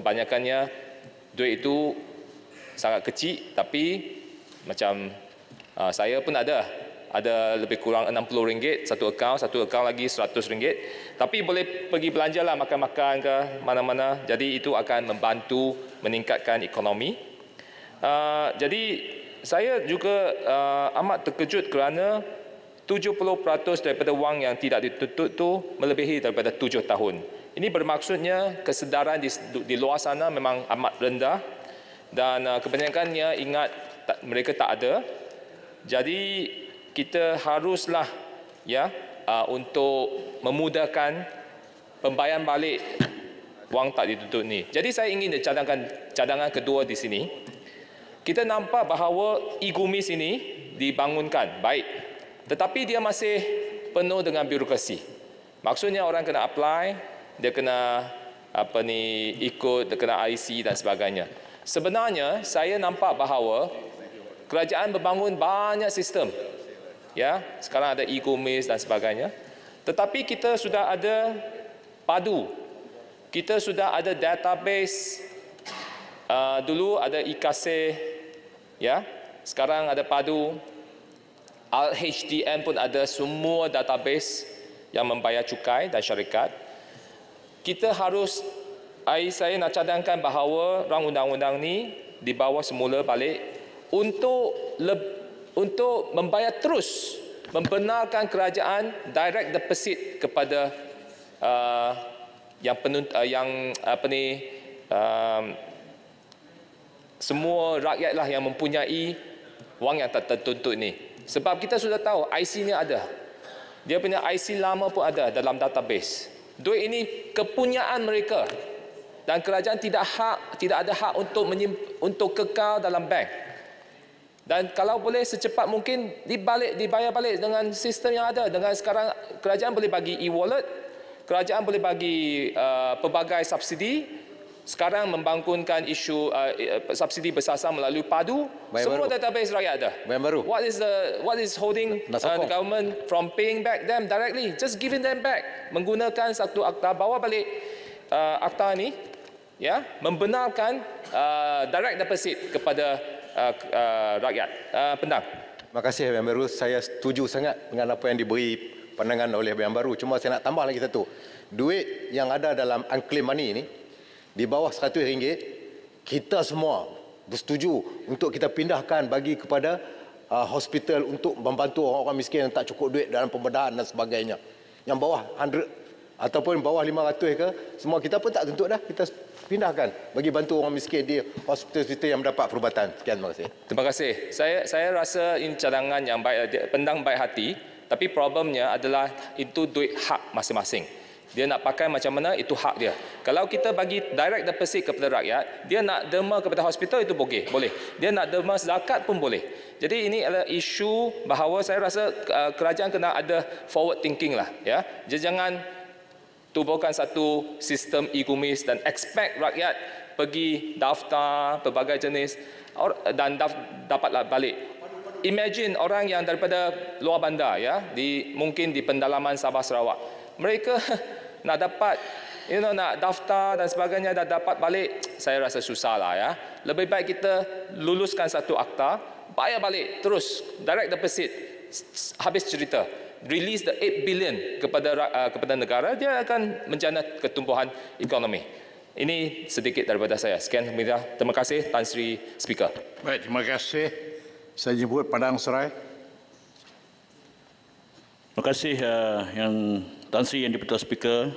kebanyakannya duit itu sangat kecil, tapi macam Saya pun ada lebih kurang RM60 satu akaun lagi RM100. Tapi boleh pergi belanjalah, makan-makan ke mana-mana. Jadi itu akan membantu meningkatkan ekonomi. Jadi saya juga amat terkejut kerana 70% daripada wang yang tidak dituntut itu melebihi daripada 7 tahun. Ini bermaksudnya kesedaran di luar sana memang amat rendah dan kebanyakannya ingat mereka tak ada. Jadi kita haruslah untuk memudahkan pembayaran balik wang tak dituntut ni. Jadi saya ingin cadangan kedua di sini. Kita nampak bahawa e-Gumis ini dibangunkan baik, tetapi dia masih penuh dengan birokrasi. Maksudnya orang kena apply, dia kena ikut, dia kena IC dan sebagainya. Sebenarnya saya nampak bahawa kerajaan membangun banyak sistem. Sekarang ada e-Gumis dan sebagainya. Tetapi kita sudah ada padu. Kita sudah ada database. Dulu ada e-Kasih, sekarang ada padu. HDM pun ada semua database yang membayar cukai dan syarikat. Kita harus, saya nak cadangkan bahawa rang undang-undang ni dibawa semula balik untuk membayar terus, membenarkan kerajaan direct deposit kepada semua rakyatlah yang mempunyai wang yang tak tertuntut ni. Sebab kita sudah tahu IC-nya ada. Dia punya IC lama pun ada dalam database. Duit ini kepunyaan mereka dan kerajaan tidak ada hak untuk kekal dalam bank. Dan kalau boleh secepat mungkin dibayar balik dengan sistem yang ada. Dengan sekarang kerajaan boleh bagi e-wallet, kerajaan boleh bagi pelbagai subsidi. Sekarang membangunkan isu subsidi bersasar melalui padu. Semua database rakyat ada. What is holding the government from paying back them directly? Just giving them back. Menggunakan satu akta, bawa balik akta ni, membenarkan direct deposit kepada rakyat. Pendang. Terima kasih Abang Baru. Saya setuju sangat dengan apa yang diberi pandangan oleh Abang Baru. Cuma saya nak tambah lagi satu. Duit yang ada dalam unclaimed money ini di bawah RM100, kita semua bersetuju untuk kita pindahkan bagi kepada hospital untuk membantu orang-orang miskin yang tak cukup duit dalam pembedahan dan sebagainya. Yang bawah 100 ataupun bawah 500 ke, semua kita pun tak tuntut dah. Kita pindahkan bagi bantu orang miskin di hospital-hospital yang mendapat perubatan. Sekian, terima kasih. Terima kasih. Saya rasa ini cadangan yang baik, pendang baik hati, tapi problemnya adalah itu duit hak masing-masing. Dia nak pakai macam mana, itu hak dia. Kalau kita bagi direct deposit kepada rakyat, dia nak derma kepada hospital, itu boleh. Dia nak derma zakat pun boleh. Jadi ini adalah isu bahawa saya rasa kerajaan kena ada forward thinking lah. Jangan tubuhkan satu sistem e-Gumis dan expect rakyat pergi daftar pelbagai jenis dan dapatlah balik. Imagine orang yang daripada luar bandar, mungkin di pendalaman Sabah Sarawak. Mereka nak dapat, nak daftar dan sebagainya, dah dapat balik, saya rasa susah lah. Lebih baik kita luluskan satu akta, bayar balik terus, direct deposit, habis cerita. Release the 8 billion kepada negara, dia akan menjana ketumbuhan ekonomi. Ini sedikit daripada saya. Sekian, terima kasih Tan Sri Speaker. Baik, terima kasih. Saya jemput Padang Serai. Terima kasih yang Tan Sri yang di-Pertua Speaker.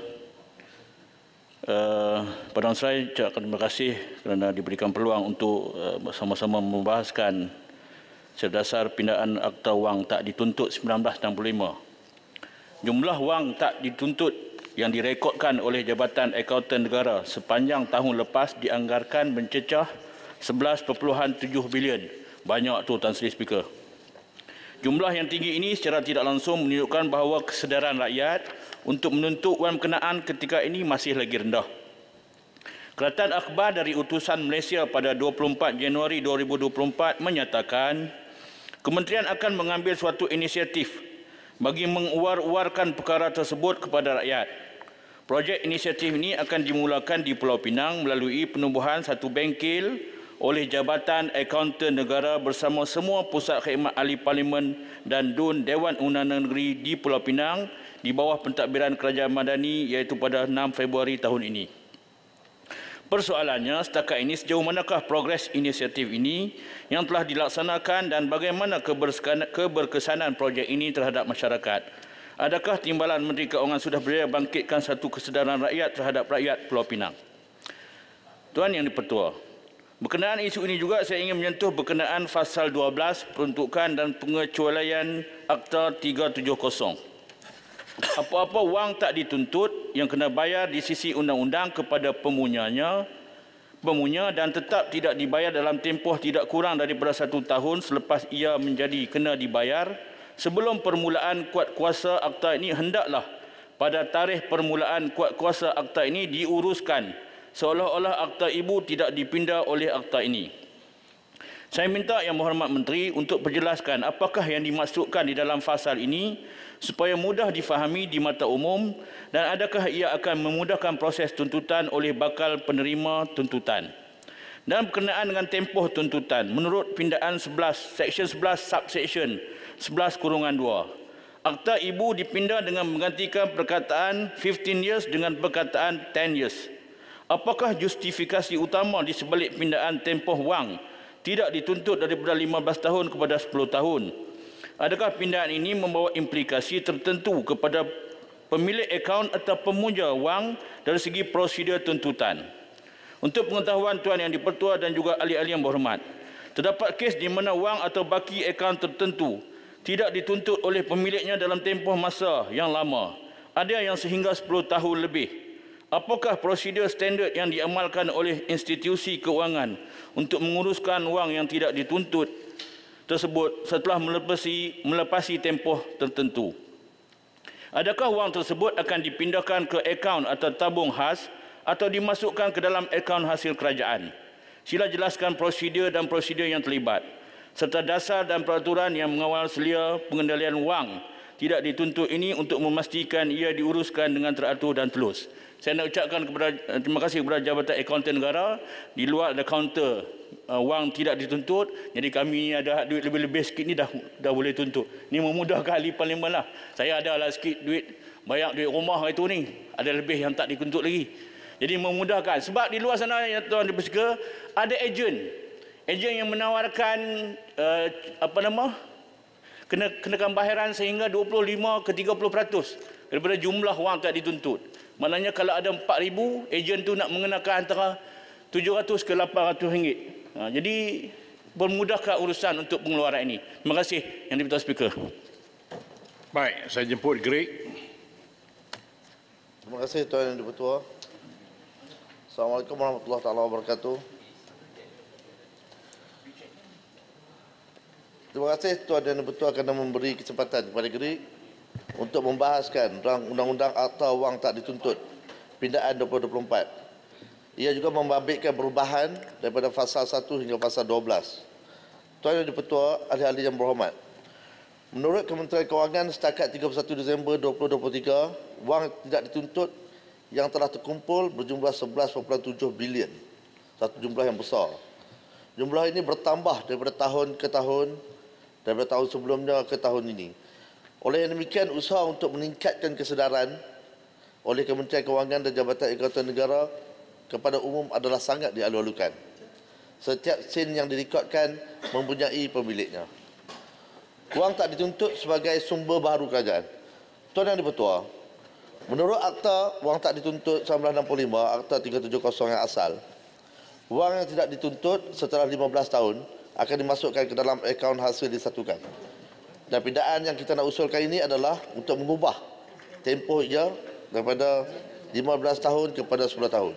Padang Serai ucapkan terima kasih kerana diberikan peluang untuk bersama-sama membahaskan berdasar pindaan akta wang tak dituntut 1965. Jumlah wang tak dituntut yang direkodkan oleh Jabatan Akauntan Negara sepanjang tahun lepas dianggarkan mencecah 11.7 bilion. Banyak tu Tan Sri Speaker. Jumlah yang tinggi ini secara tidak langsung menunjukkan bahawa kesedaran rakyat untuk menuntut wang berkenaan ketika ini masih lagi rendah. Keratan akhbar dari Utusan Malaysia pada 24 Januari 2024 menyatakan Kementerian akan mengambil suatu inisiatif bagi menguar-uarkan perkara tersebut kepada rakyat. Projek inisiatif ini akan dimulakan di Pulau Pinang melalui penubuhan satu bengkel oleh Jabatan Akaunten Negara bersama semua pusat khidmat ahli Parlimen dan DUN Dewan Undangan Negeri di Pulau Pinang di bawah pentadbiran Kerajaan Madani iaitu pada 6 Februari tahun ini. Persoalannya, setakat ini sejauh manakah progres inisiatif ini yang telah dilaksanakan dan bagaimana keberkesanan projek ini terhadap masyarakat? Adakah Timbalan Menteri Keuangan sudah berjaya bangkitkan satu kesedaran rakyat terhadap rakyat Pulau Pinang? Tuan Yang di-Pertua, berkenaan isu ini juga saya ingin menyentuh berkenaan Fasal 12 Peruntukan dan Pengecualian Akta 370. Apa-apa wang tak dituntut yang kena bayar di sisi undang-undang kepada pemunya dan tetap tidak dibayar dalam tempoh tidak kurang daripada 1 tahun selepas ia menjadi kena dibayar, sebelum permulaan kuat kuasa akta ini hendaklah pada tarikh permulaan kuat kuasa akta ini diuruskan seolah-olah akta ibu tidak dipindah oleh akta ini. Saya minta Yang Berhormat Menteri untuk perjelaskan apakah yang dimaksudkan di dalam fasal ini supaya mudah difahami di mata umum dan adakah ia akan memudahkan proses tuntutan oleh bakal penerima tuntutan. Dan berkenaan dengan tempoh tuntutan, menurut pindaan 11, Seksyen 11, Subseksyen 11-2, akta ibu dipindah dengan menggantikan perkataan 15 years dengan perkataan 10 years. Apakah justifikasi utama di sebalik pindaan tempoh wang tidak dituntut daripada 15 tahun kepada 10 tahun? Adakah pindaan ini membawa implikasi tertentu kepada pemilik akaun atau pemuja wang dari segi prosedur tuntutan? Untuk pengetahuan Tuan Yang di-Pertua dan juga ahli-ahli yang berhormat, terdapat kes di mana wang atau baki akaun tertentu tidak dituntut oleh pemiliknya dalam tempoh masa yang lama. Ada yang sehingga 10 tahun lebih. Apakah prosedur standard yang diamalkan oleh institusi keuangan untuk menguruskan wang yang tidak dituntut tersebut setelah melepasi tempoh tertentu? Adakah wang tersebut akan dipindahkan ke akaun atau tabung khas atau dimasukkan ke dalam akaun hasil kerajaan? Sila jelaskan prosedur dan prosedur yang terlibat serta dasar dan peraturan yang mengawal selia pengendalian wang tidak dituntut ini untuk memastikan ia diuruskan dengan teratur dan telus. Saya nak ucapkan terima kasih kepada Jabatan Akaunten Negara. Di luar ada kaunter wang tidak dituntut, jadi kami ada duit lebih-lebih sikit ni dah boleh tuntut. Ini memudahkan ahli parlimen lah. Saya ada lah sikit duit, banyak duit rumah itu ni, ada lebih yang tak dituntut lagi. Jadi memudahkan. Sebab di luar sana yang Tuan Dipersuka, ada ejen yang menawarkan kenakan bayaran sehingga 25 ke 30% daripada jumlah wang tak dituntut. Maknanya kalau ada 4,000, ejen tu nak mengenakan antara 700 ke 800 ringgit. Jadi bermudahkan urusan untuk pengeluaran ini. Terima kasih Yang di-Pertua Speaker. Baik, saya jemput Greg. Terima kasih Tuan Yang di-Pertua. Assalamualaikum warahmatullahi wabarakatuh. Terima kasih Tuan Yang di-Pertua kerana memberi kesempatan kepada Greg untuk membahaskan Undang-Undang Akta Wang Tak Dituntut Pindaan 2024. Ia juga membabitkan perubahan daripada Fasal 1 hingga Fasal 12. Tuan Yang di-Pertua, ahli-ahli yang berhormat, menurut Kementerian Kewangan setakat 31 Disember 2023, wang tidak dituntut yang telah terkumpul berjumlah 11.7 bilion. Satu jumlah yang besar. Jumlah ini bertambah daripada tahun ke tahun, daripada tahun sebelumnya ke tahun ini. Oleh yang demikian, usaha untuk meningkatkan kesedaran oleh Kementerian Kewangan dan Jabatan Akaunten Negara kepada umum adalah sangat dialu-alukan. Setiap sen yang direkodkan mempunyai pemiliknya. Wang tak dituntut sebagai sumber baharu kerajaan. Tuan Yang di-Pertua, menurut Akta Wang Tak Dituntut 1965, Akta 370 yang asal, wang yang tidak dituntut setelah 15 tahun akan dimasukkan ke dalam akaun hasil disatukan. Dan pindaan yang kita nak usulkan ini adalah untuk mengubah tempoh ia daripada 15 tahun kepada 10 tahun.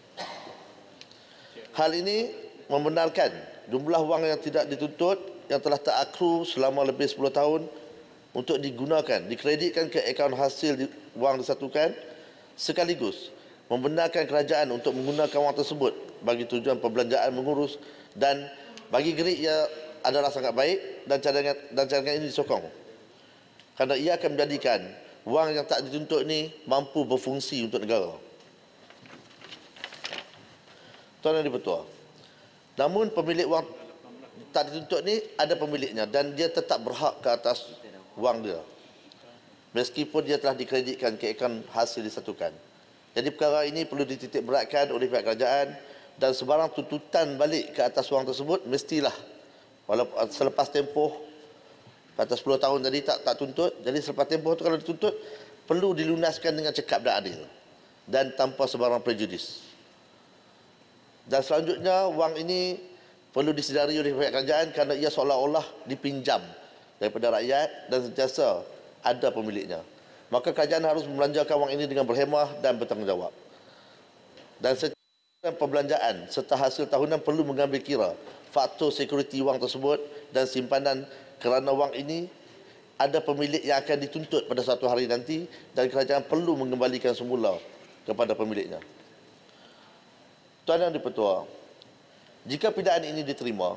Hal ini membenarkan jumlah wang yang tidak dituntut yang telah terakru selama lebih 10 tahun untuk digunakan, dikreditkan ke akaun hasil wang disatukan, sekaligus membenarkan kerajaan untuk menggunakan wang tersebut bagi tujuan perbelanjaan mengurus, dan bagi Greg ia adalah sangat baik dan cadangan ini disokong kerana ia akan menjadikan wang yang tak dituntut ini mampu berfungsi untuk negara. Tuan Yang di-Pertua, Namun pemilik wang tak dituntut ni ada pemiliknya dan dia tetap berhak ke atas wang dia, meskipun dia telah dikreditkan ke akaun hasil disatukan. Jadi perkara ini perlu dititik beratkan oleh pihak kerajaan dan sebarang tuntutan balik ke atas wang tersebut mestilah walaupun selepas tempoh kata 10 tahun tadi tak tuntut. Jadi selepas tempoh tu kalau dituntut perlu dilunaskan dengan cekap dan adil dan tanpa sebarang prejudis. Dan selanjutnya wang ini perlu disedari oleh pihak kerajaan kerana ia seolah-olah dipinjam daripada rakyat dan sentiasa ada pemiliknya. Maka kerajaan harus membelanjakan wang ini dengan berhemah dan bertanggungjawab. Dan setiap perbelanjaan serta hasil tahunan perlu mengambil kira faktor sekuriti wang tersebut dan simpanan kerana wang ini ada pemilik yang akan dituntut pada satu hari nanti dan kerajaan perlu mengembalikan semula kepada pemiliknya. Tuan Yang di-Pertua, jika pindaan ini diterima,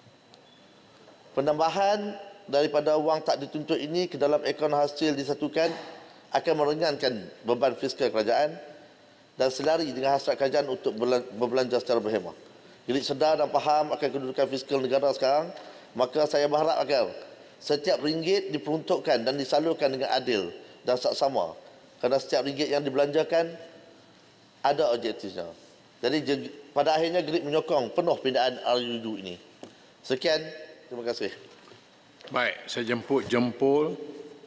penambahan daripada wang tak dituntut ini ke dalam akaun hasil disatukan akan meringankan beban fiskal kerajaan dan selari dengan hasrat kerajaan untuk berbelanja secara berhemah. Jadi sedar dan faham akan kedudukan fiskal negara sekarang, maka saya berharap agar setiap ringgit diperuntukkan dan disalurkan dengan adil dan saksama kerana setiap ringgit yang dibelanjakan ada objektifnya. Jadi pada akhirnya GRIP menyokong penuh pindaan RUU ini. Sekian, terima kasih. Baik, saya jemput jempol.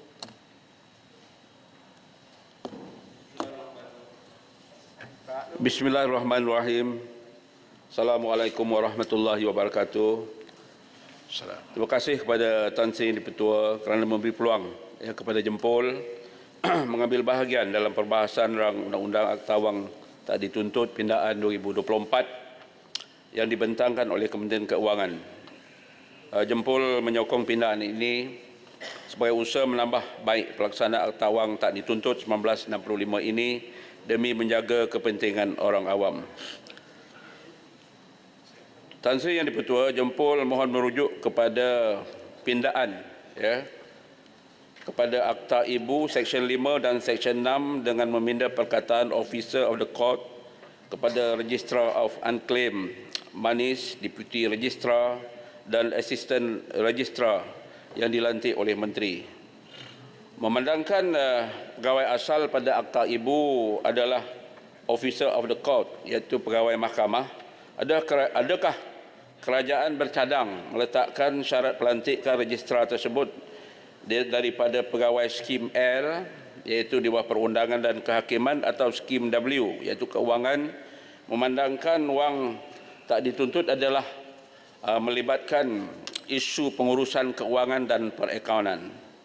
Bismillahirrahmanirrahim. Assalamualaikum warahmatullahi wabarakatuh. Terima kasih kepada Tan Sri Di-Pertua kerana memberi peluang kepada Jempol mengambil bahagian dalam perbahasan rang Undang-Undang Akta Wang Tak Dituntut Pindaan 2024 yang dibentangkan oleh Kementerian Keuangan. Jempol menyokong pindaan ini sebagai usaha menambah baik pelaksanaan Akta Wang Tak Dituntut 1965 ini demi menjaga kepentingan orang awam. Tan Sri Yang Di-Pertua, Jempol mohon merujuk kepada pindaan kepada Akta Ibu Seksyen 5 dan Seksyen 6 dengan meminda perkataan Officer of the Court kepada Registrar of Unclaimed Monies, Deputy Registrar dan Assistant Registrar yang dilantik oleh Menteri. Memandangkan pegawai asal pada Akta Ibu adalah Officer of the Court, iaitu pegawai mahkamah, adakah kerajaan bercadang meletakkan syarat pelantikan registrar tersebut daripada pegawai skim L, iaitu di bawah perundangan dan kehakiman, atau skim W, iaitu keuangan, memandangkan wang tak dituntut adalah melibatkan isu pengurusan keuangan dan perakaunan.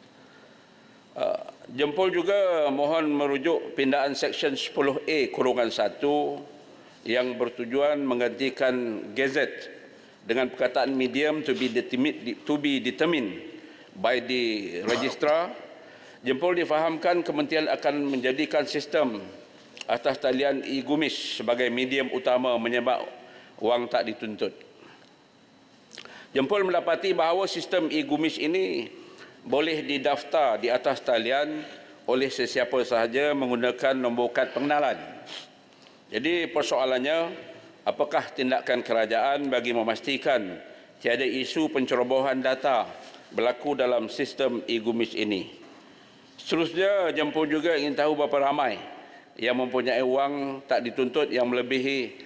Jempol juga mohon merujuk pindaan Seksyen 10A-1 yang bertujuan menggantikan gazette dengan perkataan medium to be determined by the registrar. Jempol difahamkan kementerian akan menjadikan sistem atas talian e-Gumis sebagai medium utama menyebab wang tak dituntut. Jempol mendapati bahawa sistem e-Gumis ini boleh didaftar di atas talian oleh sesiapa sahaja menggunakan nombor kad pengenalan. Jadi persoalannya, apakah tindakan kerajaan bagi memastikan tiada isu pencerobohan data berlaku dalam sistem e-Gumis ini? Seterusnya, Jempol juga ingin tahu berapa ramai yang mempunyai wang tak dituntut yang melebihi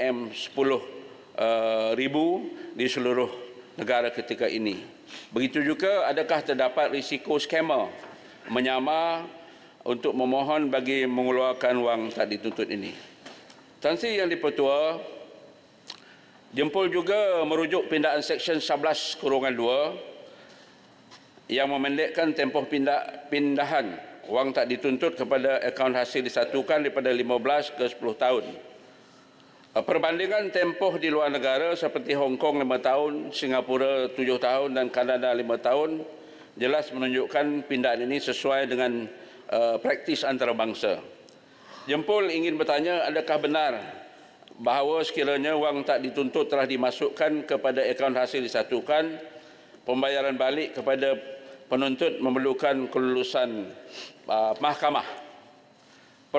RM10,000 di seluruh negara ketika ini. Begitu juga, adakah terdapat risiko skamer menyamar untuk memohon bagi mengeluarkan wang tak dituntut ini? Tan Sri Yang Di-Pertua, Jempol juga merujuk pindaan Seksyen 11-2 yang memendekkan tempoh pindahan wang tak dituntut kepada akaun hasil disatukan daripada 15 ke 10 tahun. Perbandingan tempoh di luar negara seperti Hong Kong 5 tahun, Singapura 7 tahun dan Kanada 5 tahun jelas menunjukkan pindaan ini sesuai dengan praktis antarabangsa. Jempol ingin bertanya, adakah benar bahawa sekiranya wang tak dituntut telah dimasukkan kepada akaun hasil disatukan, pembayaran balik kepada penuntut memerlukan kelulusan mahkamah?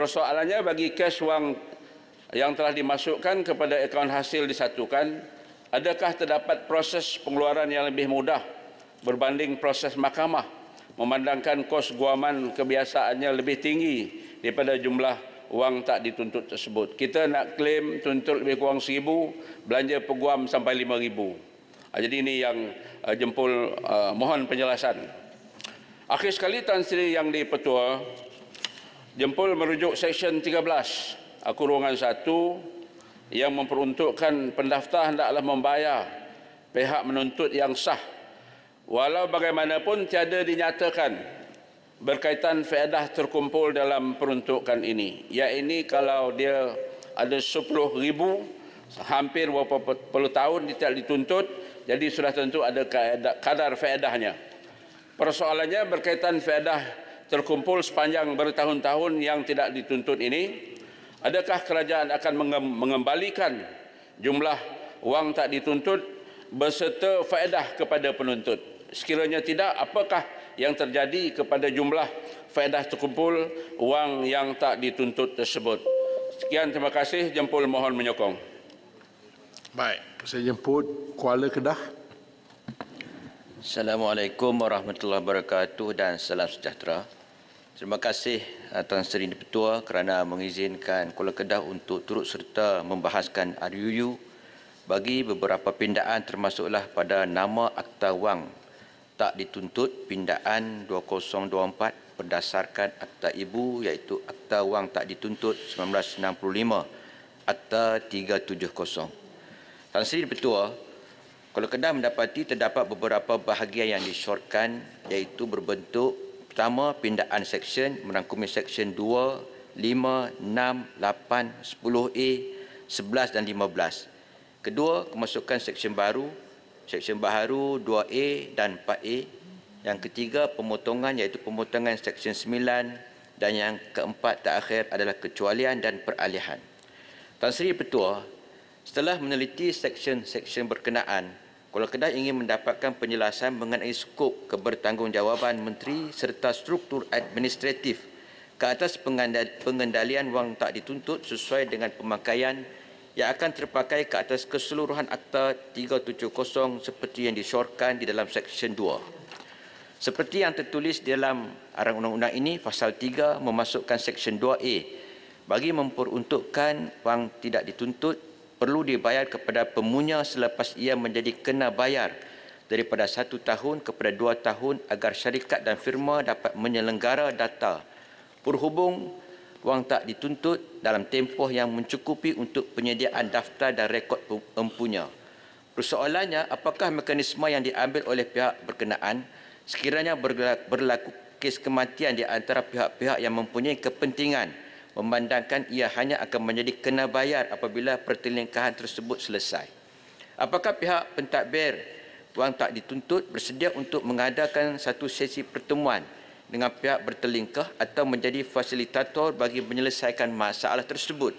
Persoalannya, bagi kes wang yang telah dimasukkan kepada akaun hasil disatukan, Adakah terdapat proses pengeluaran yang lebih mudah berbanding proses mahkamah, memandangkan kos guaman kebiasaannya lebih tinggi daripada jumlah wang tak dituntut tersebut? Kita nak klaim tuntut lebih kurang 1,000, belanja peguam sampai 5,000. Jadi ini yang jempol mohon penjelasan. Akhir sekali, Tan Sri Yang di-Pertua, jempol merujuk Seksyen 13 Kurungan 1 yang memperuntukkan pendaftar hendaklah membayar pihak menuntut yang sah walau bagaimanapun tiada dinyatakan berkaitan faedah terkumpul dalam peruntukan ini. Iaitu kalau dia ada 10,000 hampir berapa puluh tahun dia tidak dituntut, jadi sudah tentu ada kadar faedahnya. Persoalannya berkaitan faedah terkumpul sepanjang bertahun-tahun yang tidak dituntut ini. Adakah kerajaan akan mengembalikan jumlah wang tak dituntut beserta faedah kepada penuntut? Sekiranya tidak, apakah yang terjadi kepada jumlah faedah terkumpul wang yang tak dituntut tersebut? Sekian, terima kasih. Jempol mohon menyokong. Baik, saya jemput Kuala Kedah. Assalamualaikum warahmatullahi wabarakatuh dan salam sejahtera. Terima kasih Tuan Seri Di-Pertua kerana mengizinkan Kuala Kedah untuk turut serta membahaskan RUU bagi beberapa pindaan termasuklah pada nama Akta Wang tak dituntut pindaan 2024 berdasarkan Akta Ibu iaitu Akta Wang tak dituntut 1965 Akta 370. Tuan Seri Di-Pertua, Kuala Kedah mendapati terdapat beberapa bahagian yang disyortkan iaitu berbentuk pertama, pindaan seksyen merangkumi seksyen 2, 5, 6, 8, 10A, 11 dan 15. Kedua, kemasukan seksyen baru 2A dan 4A. Yang ketiga, pemotongan iaitu pemotongan seksyen 9 dan yang keempat terakhir adalah kecualian dan peralihan. Tuan Seri Pertua, setelah meneliti seksyen-seksyen berkenaan, Kuala Kedah ingin mendapatkan penjelasan mengenai skop kebertanggungjawaban menteri serta struktur administratif ke atas pengendalian wang tak dituntut sesuai dengan pemakaian yang akan terpakai ke atas keseluruhan Akta 370 seperti yang disyorkan di dalam Seksyen 2. Seperti yang tertulis di dalam arang undang-undang ini, Pasal 3 memasukkan Seksyen 2A bagi memperuntukkan wang tidak dituntut perlu dibayar kepada pemunya selepas ia menjadi kena bayar daripada 1 tahun kepada 2 tahun agar syarikat dan firma dapat menyelenggara data berhubung wang tak dituntut dalam tempoh yang mencukupi untuk penyediaan daftar dan rekod empunya. Persoalannya, apakah mekanisme yang diambil oleh pihak berkenaan sekiranya berlaku kes kematian di antara pihak-pihak yang mempunyai kepentingan memandangkan ia hanya akan menjadi kena bayar apabila pertelingkahan tersebut selesai. Apakah pihak pentadbir wang tak dituntut bersedia untuk mengadakan satu sesi pertemuan dengan pihak bertelingkah atau menjadi fasilitator bagi menyelesaikan masalah tersebut?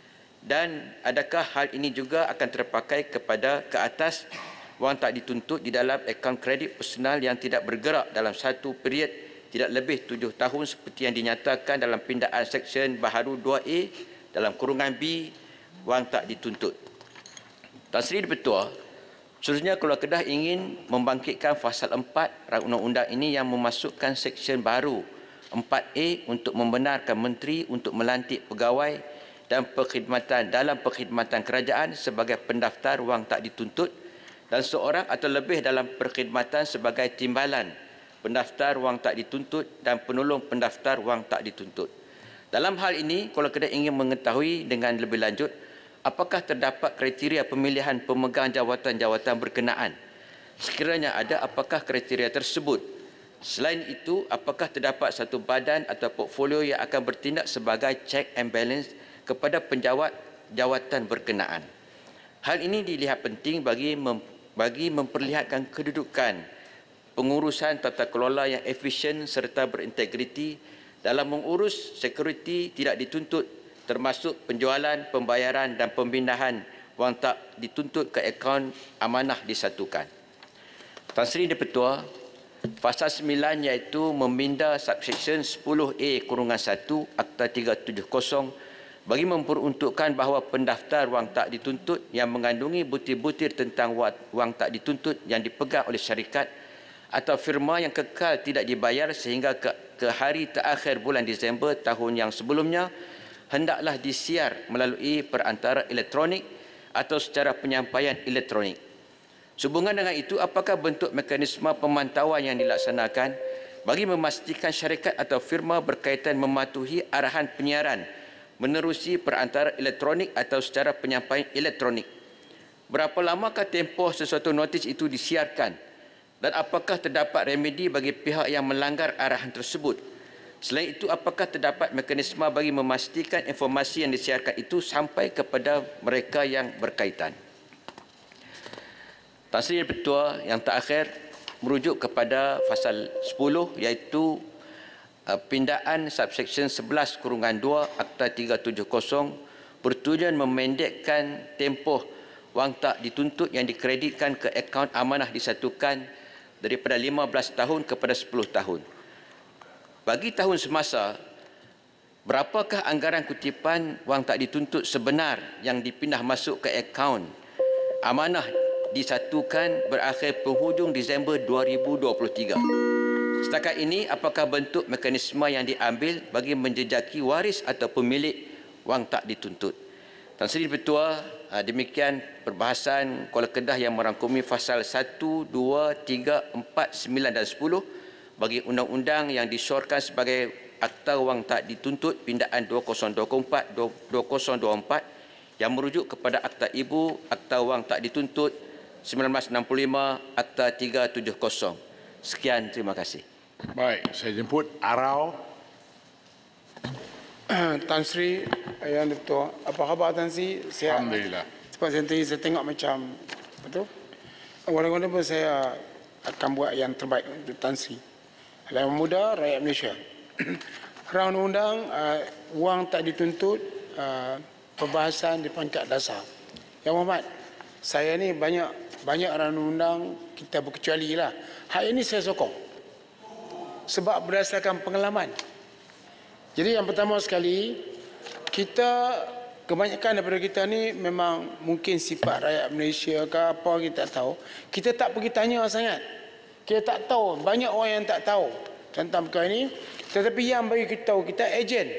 Dan adakah hal ini juga akan terpakai ke atas wang tak dituntut di dalam akaun kredit personal yang tidak bergerak dalam satu period tidak lebih 7 tahun seperti yang dinyatakan dalam pindaan seksyen baharu 2A dalam kurungan B wang tak dituntut? Tuan Seri Di-Pertua, seterusnya Kuala Kedah ingin membangkitkan Pasal 4 Rang Undang-Undang ini yang memasukkan seksyen baru 4A untuk membenarkan menteri untuk melantik pegawai dan perkhidmatan dalam perkhidmatan kerajaan sebagai pendaftar wang tak dituntut dan seorang atau lebih dalam perkhidmatan sebagai timbalan pendaftar wang tak dituntut dan penolong pendaftar wang tak dituntut. Dalam hal ini, Kuala Kedah ingin mengetahui dengan lebih lanjut apakah terdapat kriteria pemilihan pemegang jawatan-jawatan berkenaan. Sekiranya ada, apakah kriteria tersebut? Selain itu, apakah terdapat satu badan atau portfolio yang akan bertindak sebagai check and balance kepada penjawat jawatan berkenaan? Hal ini dilihat penting bagi memperlihatkan kedudukan pengurusan tata kelola yang efisien serta berintegriti dalam mengurus sekuriti tidak dituntut termasuk penjualan, pembayaran dan pembinaan wang tak dituntut ke akaun amanah disatukan. Tuan Seri Di-Pertua, Pasal 9 iaitu meminda subseksyen 10A-1 Akta 370 bagi memperuntukkan bahawa pendaftar wang tak dituntut yang mengandungi butir-butir tentang wang tak dituntut yang dipegang oleh syarikat atau firma yang kekal tidak dibayar sehingga ke hari terakhir bulan Disember tahun yang sebelumnya hendaklah disiar melalui perantara elektronik atau secara penyampaian elektronik. Sehubungan dengan itu, apakah bentuk mekanisme pemantauan yang dilaksanakan bagi memastikan syarikat atau firma berkaitan mematuhi arahan penyiaran menerusi perantara elektronik atau secara penyampaian elektronik? Berapa lamakah tempoh sesuatu notis itu disiarkan? Dan apakah terdapat remedi bagi pihak yang melanggar arahan tersebut? Selain itu, apakah terdapat mekanisme bagi memastikan informasi yang disiarkan itu sampai kepada mereka yang berkaitan? Tan Sri Ketua yang terakhir merujuk kepada pasal 10 iaitu pindaan subsection 11-2 Akta 370 bertujuan memendekkan tempoh wang tak dituntut yang dikreditkan ke akaun amanah disatukan daripada 15 tahun kepada 10 tahun. Bagi tahun semasa, berapakah anggaran kutipan wang tak dituntut sebenar yang dipindah masuk ke akaun amanah disatukan berakhir penghujung Disember 2023? Setakat ini, apakah bentuk mekanisme yang diambil bagi menjejaki waris atau pemilik wang tak dituntut? Tan Sri Ketua, demikian perbahasan Kuala Kedah yang merangkumi pasal 1, 2, 3, 4, 9 dan 10 bagi undang-undang yang disyorkan sebagai Akta Wang Tak Dituntut pindaan 2024 yang merujuk kepada Akta Ibu, Akta Wang Tak Dituntut 1965, Akta 370. Sekian, terima kasih. Baik, saya jemput Arau. Tan Sri, Yang Ketua, apa khabar Tan Sri? Alhamdulillah. Sebab saya tengok macam, betul? Walaupun pun saya akan buat yang terbaik untuk Tan Sri. Adalah muda rakyat Malaysia. Rang undang wang tak dituntut perbahasan di peringkat dasar. Yang Muhammad, saya ni banyak rang undang kita berkecuali lah. Hal ini saya sokong. Sebab berdasarkan pengalaman. Jadi yang pertama sekali, kebanyakan daripada kita ni memang mungkin sifat rakyat Malaysia ke apa kita tak tahu. Kita tak pergi tanya sangat. Kita tak tahu. Banyak orang yang tak tahu tentang perkara ini. Tetapi yang bagi kita tahu, kita ejen.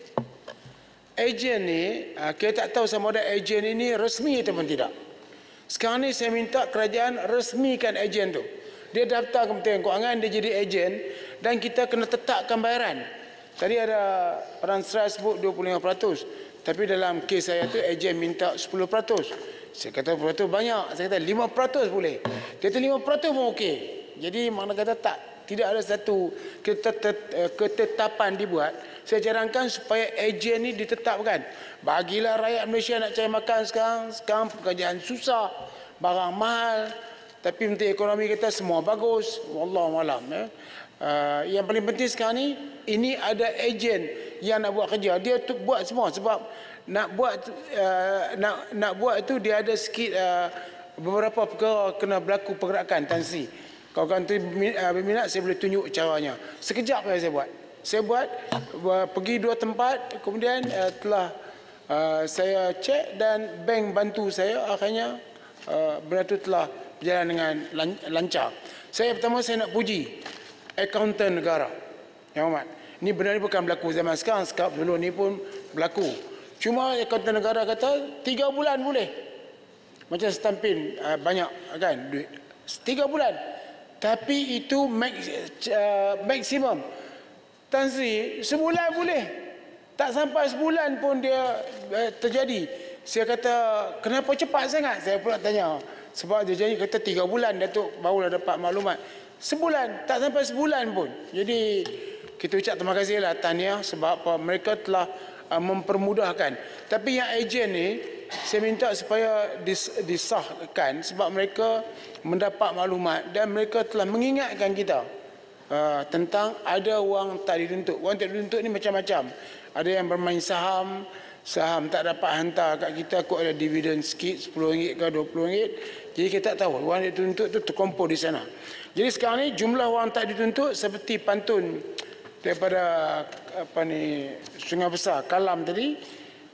Ejen ni, kita tak tahu sama ada ejen ini resmi ataupun tidak. Sekarang ni saya minta kerajaan resmikan ejen tu. Dia daftar Kementerian Kewangan, dia jadi ejen dan kita kena tetapkan bayaran. Tadi ada Peran Serai sebut 25%. Tapi dalam kes saya tu ejen minta 10%. Saya kata 10% banyak. Saya kata 5% boleh. Dia kata 5% pun okey. Jadi makna kata tidak ada satu ketetapan dibuat. Saya cadangkan supaya ejen ni ditetapkan. Bagilah rakyat Malaysia nak cari makan sekarang. Sekarang pekerjaan susah, barang mahal. Tapi Menteri Ekonomi kata semua bagus. Wallahualam. Yang paling penting sekarang ni, ini ada ejen yang nak buat kerja. Dia tu buat semua sebab nak buat itu dia ada sikit beberapa perkara kena berlaku pergerakan Tan Sri. Kalau kan tu berminat saya boleh tunjuk caranya. Sekejap saya buat. Saya buat pergi 2 tempat, kemudian telah saya cek dan bank bantu saya, akhirnya benda itu telah berjalan dengan lancar. Pertama saya nak puji akaunten negara. Yang Amat. Ini benar ni bukan berlaku zaman sekarang, dulu ni pun berlaku. Cuma akaunten negara kata 3 bulan boleh. Macam setampin banyak kan duit. 3 bulan. Tapi itu maksimum. Tan Sri, sebulan boleh. Tak sampai sebulan pun dia terjadi. Saya kata, kenapa cepat sangat? Saya pula tanya. Sebab dia jadi kata 3 bulan Datuk barulah dapat maklumat. Sebulan, tak sampai sebulan pun. Jadi kita ucap terima kasihlah tahniah sebab apa mereka telah mempermudahkan. Tapi yang ejen ni saya minta supaya disahkan sebab mereka mendapat maklumat dan mereka telah mengingatkan kita tentang ada wang tak dituntut. Wang tak dituntut ni macam-macam. Ada yang bermain saham tak dapat hantar kat kita, kok ada dividen sikit RM10 ke RM20. Jadi kita tak tahu wang tak dituntut tu terkumpul di sana. Jadi sekarang ni jumlah wang tak dituntut seperti pantun daripada Sungai Besar Kalam tadi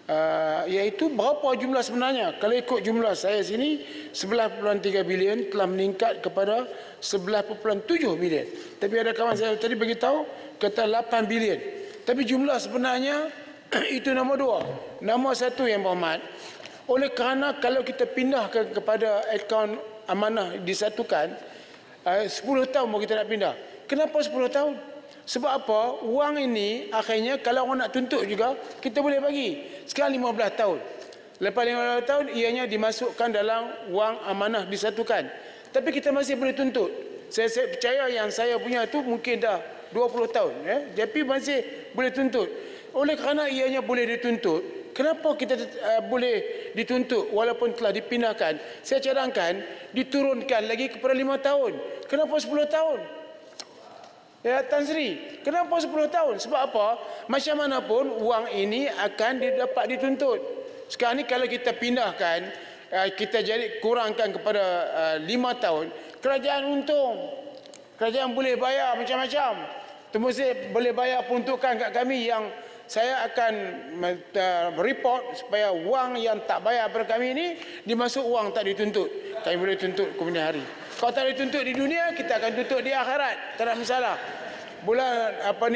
iaitu berapa jumlah sebenarnya. Kalau ikut jumlah saya sini 11.3 bilion telah meningkat kepada 11.7 bilion. Tapi ada kawan saya tadi beritahu kata 8 bilion. Tapi jumlah sebenarnya itu nombor 2. Nombor 1 yang berhormat, oleh kerana kalau kita pindahkan kepada akaun amanah disatukan 10 tahun baru kita nak pindah. Kenapa 10 tahun? Sebab apa? Wang ini akhirnya kalau orang nak tuntut juga kita boleh bagi. Sekarang 15 tahun. Lepas 15 tahun ianya dimasukkan dalam wang amanah disatukan. Tapi kita masih boleh tuntut. Saya percaya yang saya punya tu mungkin dah 20 tahun. Tapi masih boleh tuntut. Oleh kerana ianya boleh dituntut, kenapa kita boleh dituntut walaupun telah dipindahkan? Saya cadangkan diturunkan lagi kepada 5 tahun. Kenapa 10 tahun? Ya, Tan Sri, kenapa 10 tahun? Sebab apa? Macam mana pun wang ini akan dapat dituntut. Sekarang ni kalau kita pindahkan, kita jadi kurangkan kepada 5 tahun, kerajaan untung. Kerajaan boleh bayar macam-macam. Termasuk boleh bayar peruntukan kat kami yang saya akan report supaya wang yang tak bayar pada kami ini dimasuk wang tak dituntut. Kami boleh tuntut kemudian hari. Kalau tak dituntut di dunia, kita akan tuntut di akhirat. Tak ada masalah. Bulan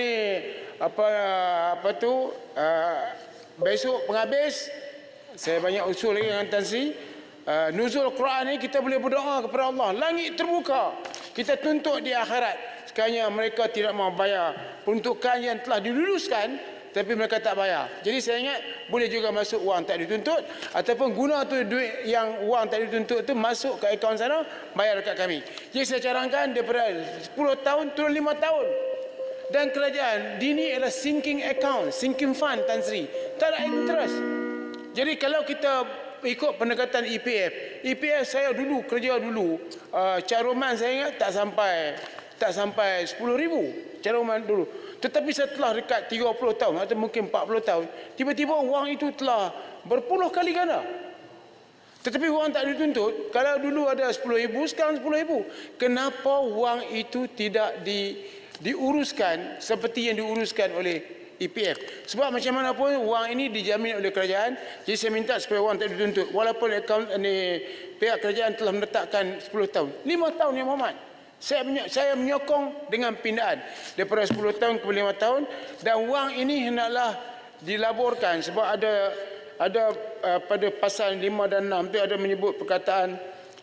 besok penghabis, saya banyak usul lagi dengan Tan Sri. Nuzul Quran ni kita boleh berdoa kepada Allah. Langit terbuka. Kita tuntut di akhirat. Sekiranya mereka tidak mau bayar peruntukan yang telah diluluskan, tapi mereka tak bayar. Jadi saya ingat boleh juga masuk wang tak dituntut, ataupun guna tu duit yang wang tak dituntut tu masuk ke akaun sana, bayar dekat kami. Jadi saya cadangkan daripada 10 tahun turun 5 tahun. Dan kerajaan dini adalah sinking account, sinking fund, Tan Sri. Tak ada interest. Jadi kalau kita ikut pendekatan EPF saya dulu kerja dulu, caruman saya ingat tak sampai 10,000 caruman dulu. Tetapi setelah dekat 30 tahun atau mungkin 40 tahun, tiba-tiba wang itu telah berpuluh kali ganda. Tetapi wang tak dituntut. Kalau dulu ada 10,000, sekarang 10,000. Kenapa wang itu tidak diuruskan seperti yang diuruskan oleh EPF? Sebab macam mana pun wang ini dijamin oleh kerajaan. Jadi saya minta supaya wang tak dituntut. Walaupun akaun pihak kerajaan telah menetapkan 10 tahun. 5 tahun yang Muhammad. Saya menyokong dengan pindaan daripada 10 tahun ke 5 tahun, dan wang ini hendaklah dilaborkan sebab ada pada pasal 5 dan 6 tu ada menyebut perkataan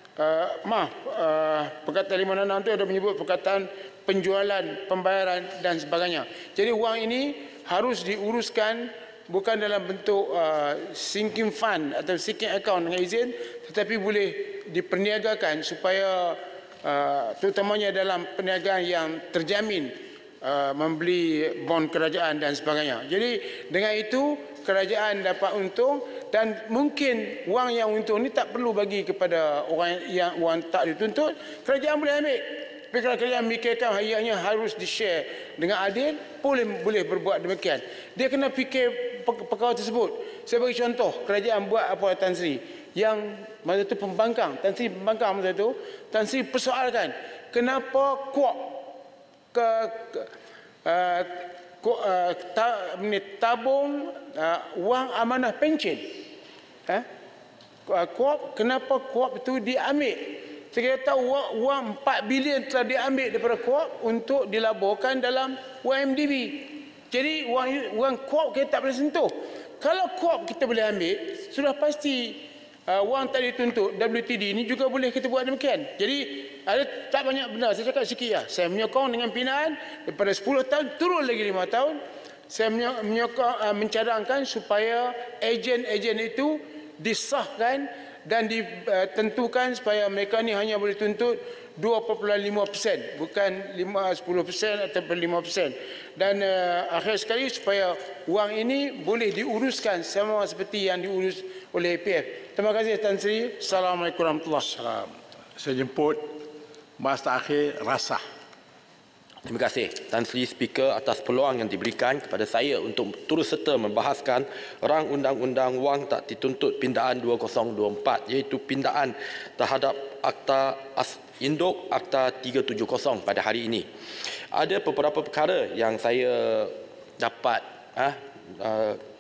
perkataan 5 dan 6 tu ada menyebut perkataan penjualan, pembayaran dan sebagainya. Jadi wang ini harus diuruskan bukan dalam bentuk sinking fund atau sinking account dengan izin, tetapi boleh diperniagakan supaya terutamanya dalam perniagaan yang terjamin, membeli bond kerajaan dan sebagainya. Jadi dengan itu kerajaan dapat untung, dan mungkin wang yang untung ni tak perlu bagi kepada orang yang wang tak dituntut, kerajaan boleh ambil. Tapi kalau kerajaan fikirkan ianya harus di-share dengan adil, boleh berbuat demikian. Dia kena fikir perkara tersebut. Saya bagi contoh, kerajaan buat apa Tan Sri? Yang masa itu pembangkang, Tan Sri pembangkang masa itu, Tan Sri persoalkan kenapa kuat tabung wang amanah pencen. Kenapa kuap itu diambil? Saya tahu wang 4 bilion telah diambil daripada kuap untuk dilaborkan dalam YMDB. Jadi wang kuap kita tak boleh sentuh. Kalau kuap kita boleh ambil, sudah pasti wang tak dituntut WTD ini juga boleh kita buat demikian. Jadi ada tak banyak benda, saya cakap sikit ya. Saya menyokong dengan pinaan daripada 10 tahun turun lagi 5 tahun. Saya menyokong mencadangkan supaya ejen-ejen itu disahkan dan ditentukan supaya mereka ni hanya boleh tuntut 2.5%, bukan 10% atau 5%. Dan akhir sekali supaya wang ini boleh diuruskan sama seperti yang diurus oleh EPF. Terima kasih Tan Sri. Assalamualaikum warahmatullahi wabarakatuh. Saya jemput Mas Akhir Rasah. Terima kasih Tan Sri Speaker atas peluang yang diberikan kepada saya untuk turut serta membahaskan rang undang-undang wang tak dituntut pindaan 2024, iaitu pindaan terhadap Akta Induk Akta 370 pada hari ini. Ada beberapa perkara yang saya dapat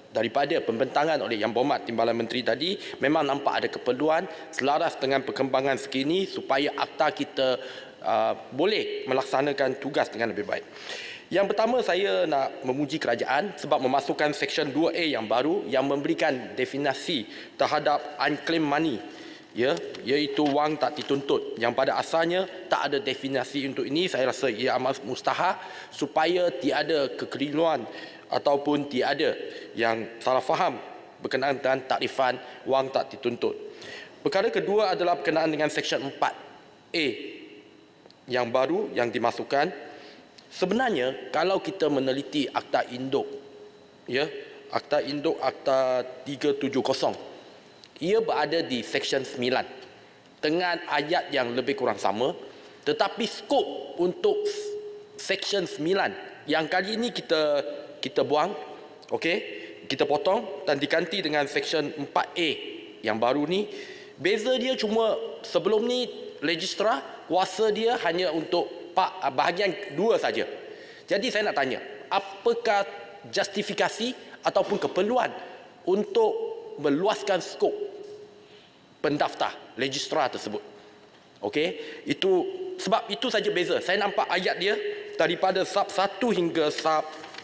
daripada pembentangan oleh Yang Berhormat Timbalan Menteri tadi, memang nampak ada keperluan selaras dengan perkembangan sekini supaya akta kita boleh melaksanakan tugas dengan lebih baik. Yang pertama, saya nak memuji kerajaan sebab memasukkan Seksyen 2A yang baru yang memberikan definisi terhadap unclaimed money, iaitu wang tak dituntut, yang pada asalnya tak ada definisi untuk ini. Saya rasa ia amat mustahak supaya tiada kekeliruan ataupun tiada yang salah faham berkenaan dengan takrifan wang tak dituntut. Perkara kedua adalah berkenaan dengan Seksyen 4A yang baru yang dimasukkan. Sebenarnya kalau kita meneliti Akta Induk, Akta Induk Akta 370, ia berada di Seksyen 9 dengan ayat yang lebih kurang sama, tetapi skop untuk Seksyen 9 yang kali ini kita buang, kita potong dan diganti dengan Seksyen 4A yang baru ni. Beza dia cuma sebelum ni registrar kuasa dia hanya untuk bahagian 2 saja. Jadi saya nak tanya, apakah justifikasi ataupun keperluan untuk meluaskan skop pendaftar registrar tersebut? Itu sebab itu saja beza. Saya nampak ayat dia daripada sub 1 hingga sub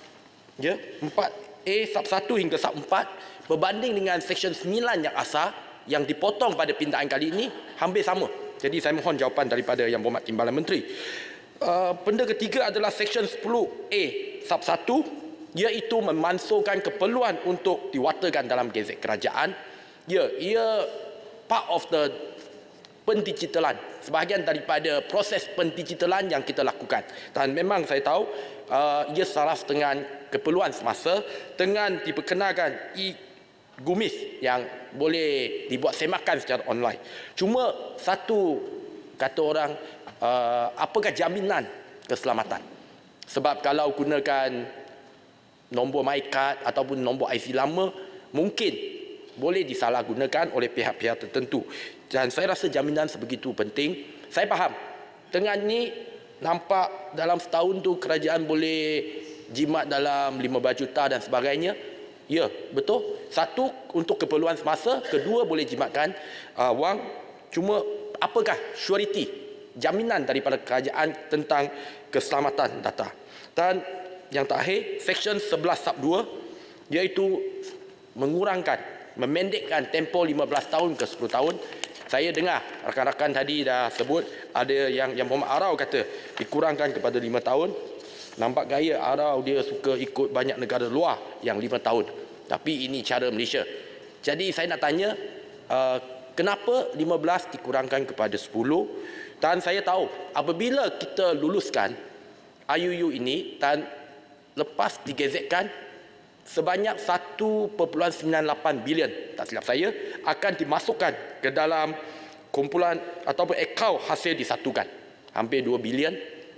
4A, sub 1 hingga sub 4 berbanding dengan Seksyen 9 yang asal yang dipotong pada pindaan kali ini hampir sama. Jadi saya mohon jawapan daripada Yang Berhormat Timbalan Menteri. Benda ketiga adalah Seksyen 10A sub 1, iaitu memansuhkan keperluan untuk diwatakan dalam Gazet Kerajaan. Ia part of the pendigitalan, sebahagian daripada proses pendigitalan yang kita lakukan. Dan memang saya tahu ia selaras dengan keperluan semasa dengan diperkenalkan e-Gumis yang boleh dibuat semakan secara online. Cuma satu kata orang, apakah jaminan keselamatan? Sebab kalau gunakan nombor MyCard ataupun nombor IC lama, mungkin boleh disalahgunakan oleh pihak-pihak tertentu. Dan saya rasa jaminan sebegitu penting. Saya faham, dengan ni nampak dalam setahun tu kerajaan boleh jimat dalam 15 juta dan sebagainya. Ya, betul. Satu, untuk keperluan semasa. Kedua, boleh jimatkan wang. Cuma apakah surety, jaminan daripada kerajaan tentang keselamatan data? Dan yang terakhir, Seksyen 11 sub 2, iaitu memendekkan tempoh 15 tahun ke 10 tahun. Saya dengar rakan-rakan tadi dah sebut, ada yang Muhammad Arau kata dikurangkan kepada 5 tahun. Nampak gaya Arau dia suka ikut banyak negara luar yang 5 tahun. Tapi ini cara Malaysia. Jadi saya nak tanya, kenapa 15 dikurangkan kepada 10? Dan saya tahu apabila kita luluskan IUU ini dan lepas digazetkan, sebanyak 1.98 bilion, tak silap saya, akan dimasukkan ke dalam kumpulan ataupun akaun hasil disatukan. Hampir 2 bilion.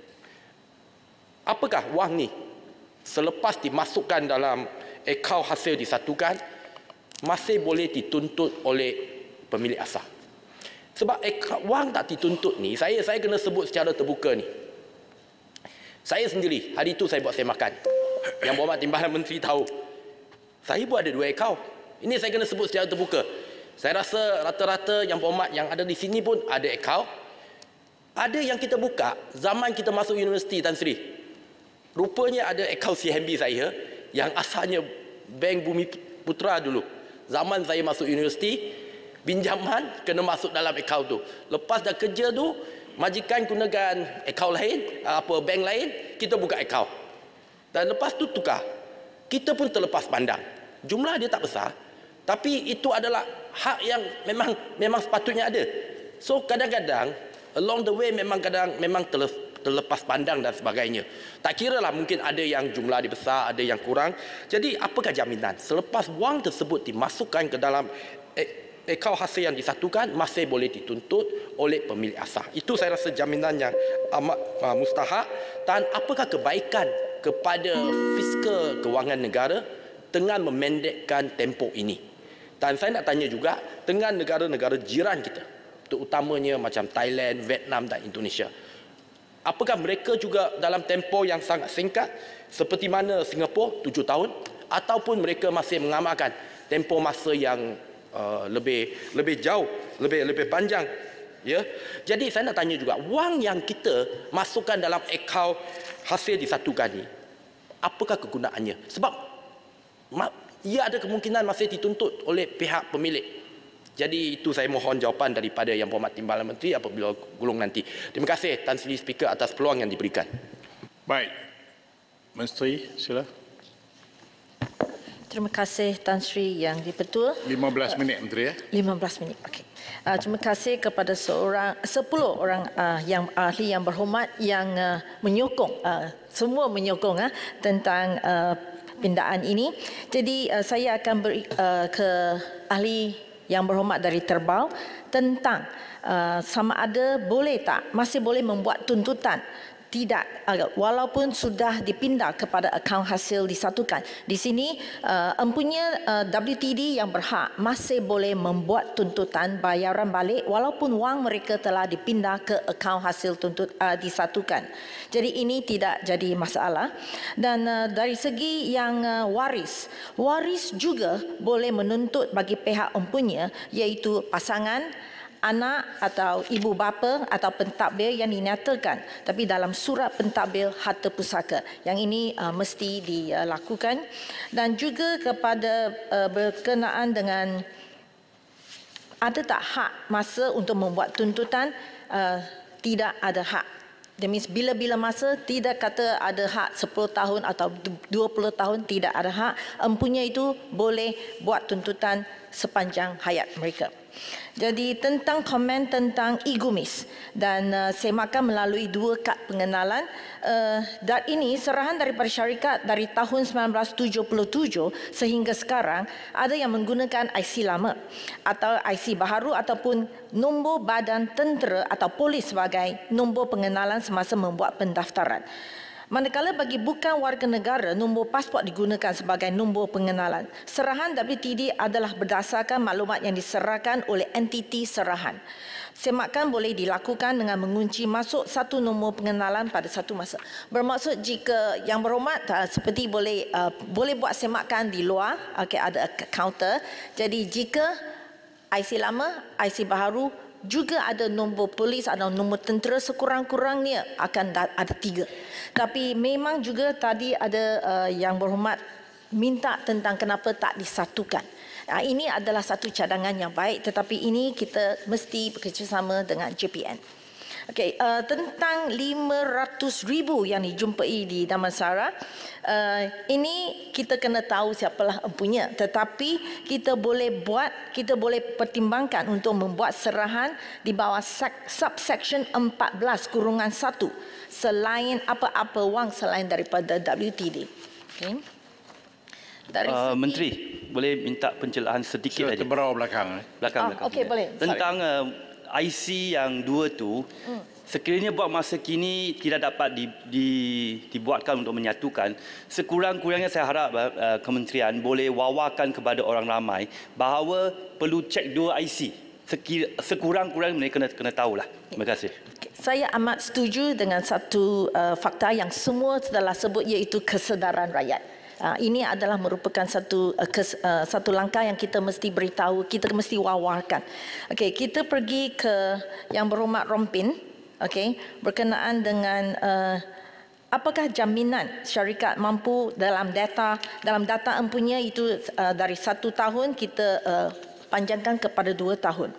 Apakah wang ni selepas dimasukkan dalam akaun hasil disatukan masih boleh dituntut oleh pemilik asal? Sebab wang tak dituntut ni, saya kena sebut secara terbuka ni. Saya sendiri, hari itu saya buat semakan. Yang Berhormat Timbalan Menteri tahu. Saya pun ada 2 akaun. Ini saya kena sebut secara terbuka. Saya rasa rata-rata Yang Berhormat yang ada di sini pun ada akaun. Ada yang kita buka zaman kita masuk universiti, Tan Sri. Rupanya ada akaun CMB saya yang asalnya Bank Bumi Putra dulu. Zaman saya masuk universiti, pinjaman kena masuk dalam akaun tu. Lepas dah kerja tu, majikan gunakan akaun lain, bank lain, kita buka akaun. Dan lepas tu tukar. Kita pun terlepas pandang. Jumlah dia tak besar, tapi itu adalah hak yang memang sepatutnya ada. So kadang-kadang along the way memang terlepas pandang dan sebagainya. Tak kira lah, mungkin ada yang jumlah dia besar, ada yang kurang. Jadi apakah jaminan selepas wang tersebut dimasukkan ke dalam akaun hasil yang disatukan masih boleh dituntut oleh pemilik asal? Itu saya rasa jaminan yang amat mustahak. Dan apakah kebaikan kepada fiskal kewangan negara dengan memendekkan tempoh ini? Dan saya nak tanya juga dengan negara-negara jiran kita, terutamanya macam Thailand, Vietnam dan Indonesia. Apakah mereka juga dalam tempoh yang sangat singkat seperti mana Singapura 7 tahun ataupun mereka masih mengamalkan tempoh masa yang lebih jauh, lebih panjang. Ya. Jadi saya nak tanya juga, wang yang kita masukkan dalam akaun hasil disatukan ni, apakah kegunaannya? Sebab ia ada kemungkinan masih dituntut oleh pihak pemilik. Jadi itu saya mohon jawapan daripada Yang Berhormat Timbalan Menteri apabila gulung nanti. Terima kasih Tan Sri Speaker atas peluang yang diberikan. Baik. Menteri, sila. Terima kasih Tan Sri Yang di-Pertua. 15 minit Menteri ya. 15 minit. Okey. Terima kasih kepada 10 orang yang ahli yang berhormat yang menyokong, semua menyokong tentang pindaan ini. Jadi saya akan beri ke ahli yang berhormat dari Terbau tentang sama ada boleh tak, masih boleh membuat tuntutan tidak, walaupun sudah dipindah kepada akaun hasil disatukan. Di sini empunya WTD yang berhak masih boleh membuat tuntutan bayaran balik walaupun wang mereka telah dipindah ke akaun hasil disatukan. Jadi ini tidak jadi masalah. Dan dari segi yang waris juga boleh menuntut bagi pihak empunya, iaitu pasangan, anak atau ibu bapa atau pentadbir yang dinyatakan tapi dalam surat pentadbir harta pusaka. Yang ini mesti dilakukan. Dan juga kepada berkenaan dengan ada tak hak masa untuk membuat tuntutan, tidak ada hak. That means bila-bila masa, tidak kata ada hak 10 tahun atau 20 tahun, tidak ada hak. Empunya itu boleh buat tuntutan sepanjang hayat mereka. Jadi tentang komen tentang e-Gumis dan semakan melalui 2 kad pengenalan, dan ini serahan daripada syarikat dari tahun 1977 sehingga sekarang ada yang menggunakan IC lama atau IC baharu ataupun nombor badan tentera atau polis sebagai nombor pengenalan semasa membuat pendaftaran. Manakala bagi bukan warga negara, nombor pasport digunakan sebagai nombor pengenalan. Serahan WTD adalah berdasarkan maklumat yang diserahkan oleh entiti serahan. Semakan boleh dilakukan dengan mengunci masuk satu nombor pengenalan pada satu masa. Bermaksud jika Yang Berhormat seperti boleh buat semakan di luar, ada counter. Jadi jika IC lama, IC baharu, juga ada nombor polis atau nombor tentera, sekurang-kurangnya akan ada 3. Tapi memang juga tadi ada Yang Berhormat minta tentang kenapa tak disatukan. Ini adalah satu cadangan yang baik, tetapi ini kita mesti bekerjasama dengan JPN. Okey, tentang 500,000 yang dijumpai di Damansara, ini kita kena tahu siapalah empunya, tetapi kita boleh pertimbangkan untuk membuat serahan di bawah subsection 14(1) selain apa-apa wang selain daripada WTD. Okey. Menteri, boleh minta pencerahan sedikit saja. Terberau belakang. Okey, boleh. Tentang IC yang 2 tu, sekiranya buat masa kini tidak dapat dibuatkan untuk menyatukan, sekurang-kurangnya saya harap kementerian boleh wawarkan kepada orang ramai bahawa perlu cek 2 IC. Sekurang-kurangnya mereka kena tahulah. Terima kasih. Saya amat setuju dengan satu fakta yang semua telah sebut, iaitu kesedaran rakyat. Ini adalah merupakan satu langkah yang kita mesti beritahu, kita mesti wawarkan. Okey, kita pergi ke Yang Berhormat Rompin, okey, berkenaan dengan apakah jaminan syarikat mampu dalam data empunya itu dari 1 tahun kita panjangkan kepada 2 tahun.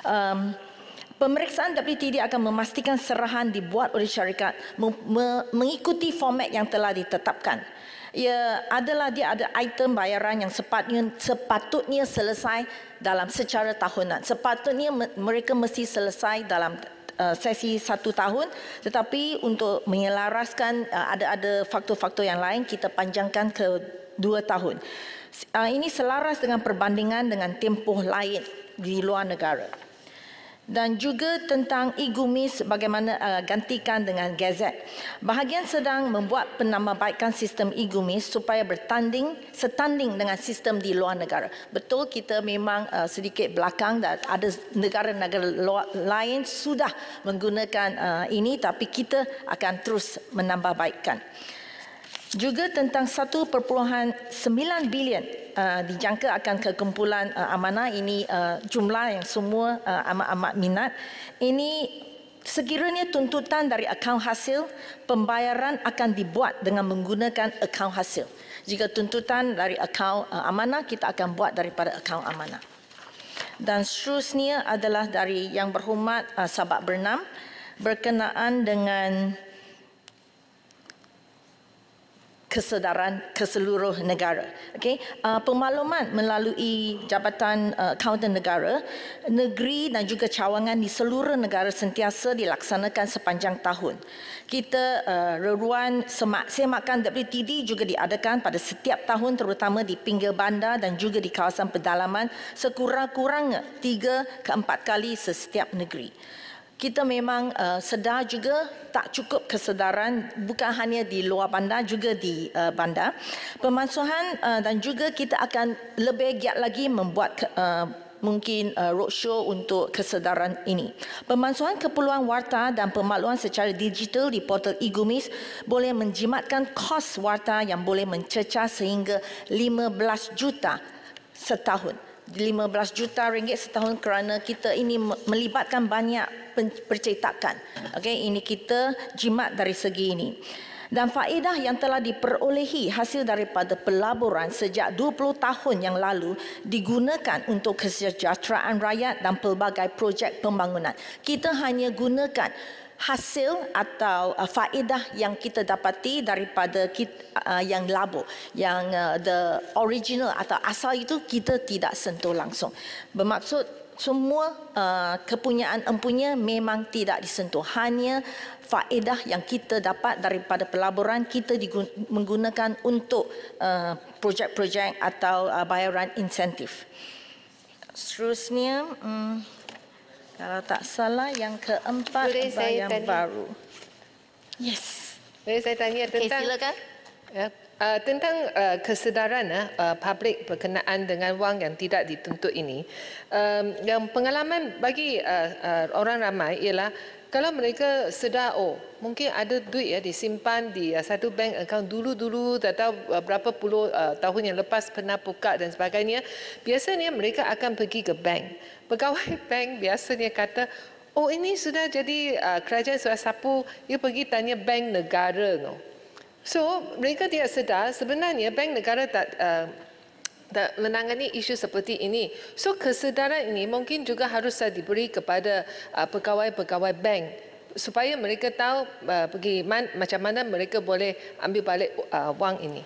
Pemeriksaan WTD akan memastikan serahan dibuat oleh syarikat mengikuti format yang telah ditetapkan. Dia ada item bayaran yang sepatutnya selesai dalam secara tahunan. Sepatutnya mereka mesti selesai dalam sesi 1 tahun, tetapi untuk menyelaraskan ada faktor-faktor yang lain, kita panjangkan ke 2 tahun. Ini selaras dengan perbandingan dengan tempoh lain di luar negara. Dan juga tentang e-Gumis bagaimana gantikan dengan Gazette. Bahagian sedang membuat penambahbaikan sistem e-Gumis supaya setanding dengan sistem di luar negara. Betul kita memang sedikit belakang dan ada negara-negara lain sudah menggunakan ini, tapi kita akan terus menambahbaikkan. Juga tentang 1.9 bilion dijangka akan ke kumpulan amanah. Ini jumlah yang semua amat-amat minat. Ini sekiranya tuntutan dari akaun hasil, pembayaran akan dibuat dengan menggunakan akaun hasil. Jika tuntutan dari akaun amanah, kita akan buat daripada akaun amanah. Dan seterusnya adalah dari Yang Berhormat Sahabat Bernam berkenaan dengan kesedaran ke seluruh negara. Okey, pemakluman melalui Jabatan Akauntan Negara, negeri dan juga cawangan di seluruh negara sentiasa dilaksanakan sepanjang tahun. Kita reruan semakan WTD juga diadakan pada setiap tahun, terutama di pinggir bandar dan juga di kawasan pedalaman sekurang-kurangnya 3 ke 4 kali setiap negeri. Kita memang sedar juga tak cukup kesedaran bukan hanya di luar bandar, juga di bandar. Pemansuhan dan juga kita akan lebih giat lagi membuat mungkin roadshow untuk kesedaran ini. Pemansuhan keperluan warta dan pemakluman secara digital di portal e-Gumis boleh menjimatkan kos warta yang boleh mencecah sehingga 15 juta setahun. 15 juta ringgit setahun kerana kita ini melibatkan banyak percetakan. Okey, ini kita jimat dari segi ini. Dan faedah yang telah diperolehi hasil daripada pelaburan sejak 20 tahun yang lalu digunakan untuk kesejahteraan rakyat dan pelbagai projek pembangunan. Kita hanya gunakan hasil atau faedah yang kita dapati daripada yang labo, yang the original atau asal itu kita tidak sentuh langsung. Bermaksud semua kepunyaan empunya memang tidak disentuh. Hanya faedah yang kita dapat daripada pelaburan kita menggunakan untuk projek-projek atau bayaran insentif. Seterusnya, kalau tak salah yang keempat yang baru. Yes. Boleh saya tanya tentang silakan. Tentang kesedaran publik berkenaan dengan wang yang tidak dituntut ini. Yang pengalaman bagi orang ramai ialah kalau mereka sedar, mungkin ada duit disimpan di satu bank account dulu-dulu, tak tahu berapa puluh tahun yang lepas pernah buka dan sebagainya, biasanya mereka akan pergi ke bank. Pegawai bank biasanya kata, ini sudah jadi kerajaan sudah sapu, you pergi tanya bank negara. So, mereka tidak sedar sebenarnya bank negara tak menangani isu seperti ini. So, kesedaran ini mungkin juga harus diberi kepada pegawai-pegawai bank supaya mereka tahu macam mana mereka boleh ambil balik wang ini.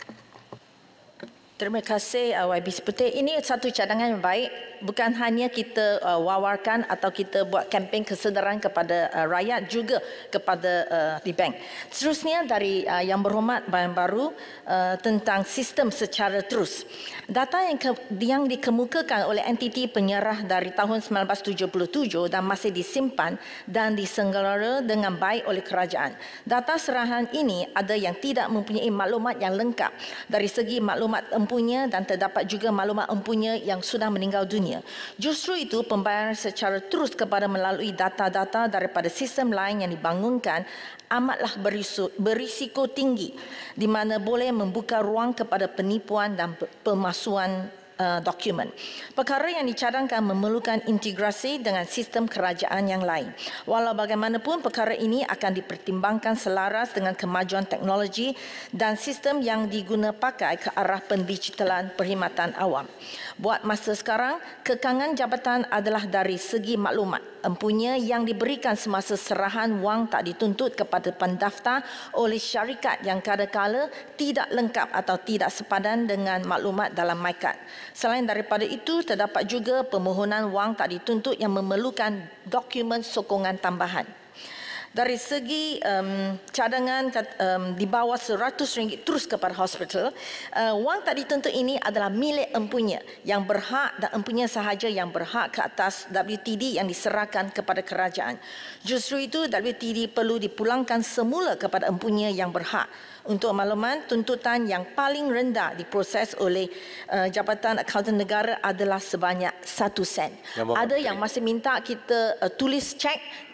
Terima kasih YB Seperti. Ini satu cadangan yang baik. Bukan hanya kita wawarkan atau kita buat kempen kesedaran kepada rakyat, juga kepada di bank. Seterusnya dari Yang Berhormat Bayan Baru tentang sistem secara terus. Data yang dikemukakan oleh entiti penyerah dari tahun 1977 dan masih disimpan dan disenggara dengan baik oleh kerajaan. Data serahan ini ada yang tidak mempunyai maklumat yang lengkap dari segi maklumat empunya dan terdapat juga maklumat empunya yang sudah meninggal dunia. Justru itu pembayaran secara terus kepada melalui data-data daripada sistem lain yang dibangunkan amatlah berisiko tinggi di mana boleh membuka ruang kepada penipuan dan pemalsuan dokumen. Perkara yang dicadangkan memerlukan integrasi dengan sistem kerajaan yang lain. Walau bagaimanapun perkara ini akan dipertimbangkan selaras dengan kemajuan teknologi dan sistem yang diguna pakai ke arah pendigitalan perkhidmatan awam. Buat masa sekarang, kekangan jabatan adalah dari segi maklumat empunya yang diberikan semasa serahan wang tak dituntut kepada pendaftar oleh syarikat yang kadangkala tidak lengkap atau tidak sepadan dengan maklumat dalam MyKad. Selain daripada itu, terdapat juga permohonan wang tak dituntut yang memerlukan dokumen sokongan tambahan. Dari segi cadangan di bawah RM100 terus kepada hospital, wang tak dituntut ini adalah milik empunya yang berhak dan empunya sahaja yang berhak ke atas WTD yang diserahkan kepada kerajaan. Justru itu WTD perlu dipulangkan semula kepada empunya yang berhak. Untuk makluman, tuntutan yang paling rendah diproses oleh Jabatan Akauntan Negara adalah sebanyak 1 sen. Ada yang masih minta kita tulis cek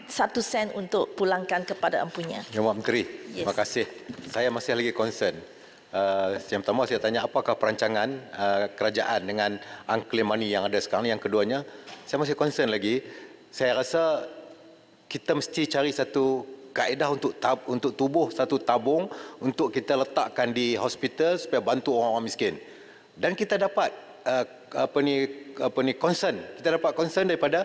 1 sen untuk pulangkan kepada empunya. Yang Menteri, terima kasih. Saya masih lagi concern. Yang pertama saya tanya apakah perancangan kerajaan dengan unclaimed money yang ada sekarang. Yang keduanya, saya masih concern lagi. Saya rasa kita mesti cari satu kaedah untuk tubuh satu tabung untuk kita letakkan di hospital supaya bantu orang-orang miskin. Dan kita dapat concern. Kita dapat concern daripada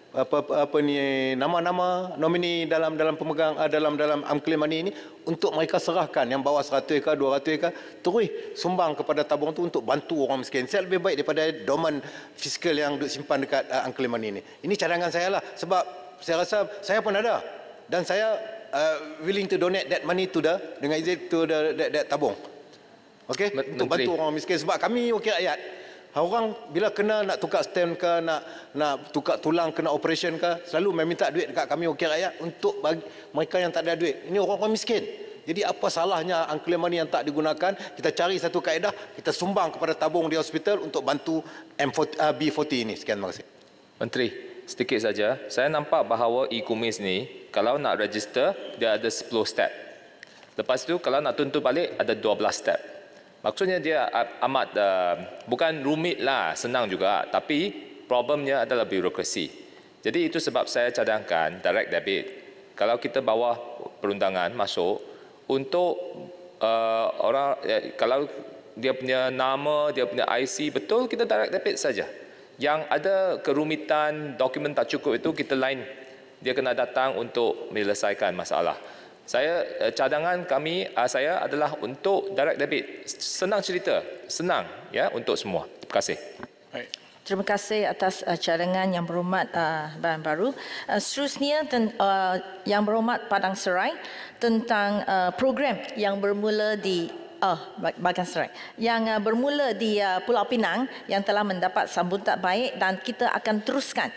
nama-nama nomini dalam pemegang dalam unclaimed money ini untuk mereka serahkan yang bawah 100 ekar 200 ekar terus sumbang kepada tabung itu untuk bantu orang miskin. Saya lebih baik daripada dormant fiskal yang simpan dekat unclaimed money ini. Ini cadangan saya lah sebab saya rasa saya pun ada dan saya willing to donate that money to dengan izin to that tabung. Okey, untuk bantu orang miskin sebab kami wakil rakyat. Orang bila kena nak tukar stem ke, nak tukar tulang, kena operation ke, selalu meminta duit dekat kami wakil rakyat untuk bagi mereka yang tak ada duit. Ini orang-orang miskin. Jadi apa salahnya unclaimed money yang tak digunakan, kita cari satu kaedah, kita sumbang kepada tabung di hospital untuk bantu B40 ini. Sekian, terima kasih. Menteri, sedikit saja. Saya nampak bahawa e-kumis ni, kalau nak register, dia ada 10 step. Lepas tu, kalau nak tuntut balik, ada 12 step. Maksudnya dia amat bukan rumit lah, senang juga, tapi problemnya adalah birokrasi. Jadi itu sebab saya cadangkan direct debit. Kalau kita bawa perundangan masuk untuk orang, kalau dia punya nama, dia punya IC betul, kita direct debit saja. Yang ada kerumitan, dokumen tak cukup itu kita lain. Dia kena datang untuk menyelesaikan masalah. Cadangan kami saya adalah untuk direct debit. Senang cerita, senang ya untuk semua. Terima kasih. Terima kasih atas cadangan Yang Berhormat Bayan Baru. Seterusnya Yang Berhormat Padang Serai tentang program yang bermula di Bagan Serai yang bermula di Pulau Pinang yang telah mendapat sambutan baik dan kita akan teruskan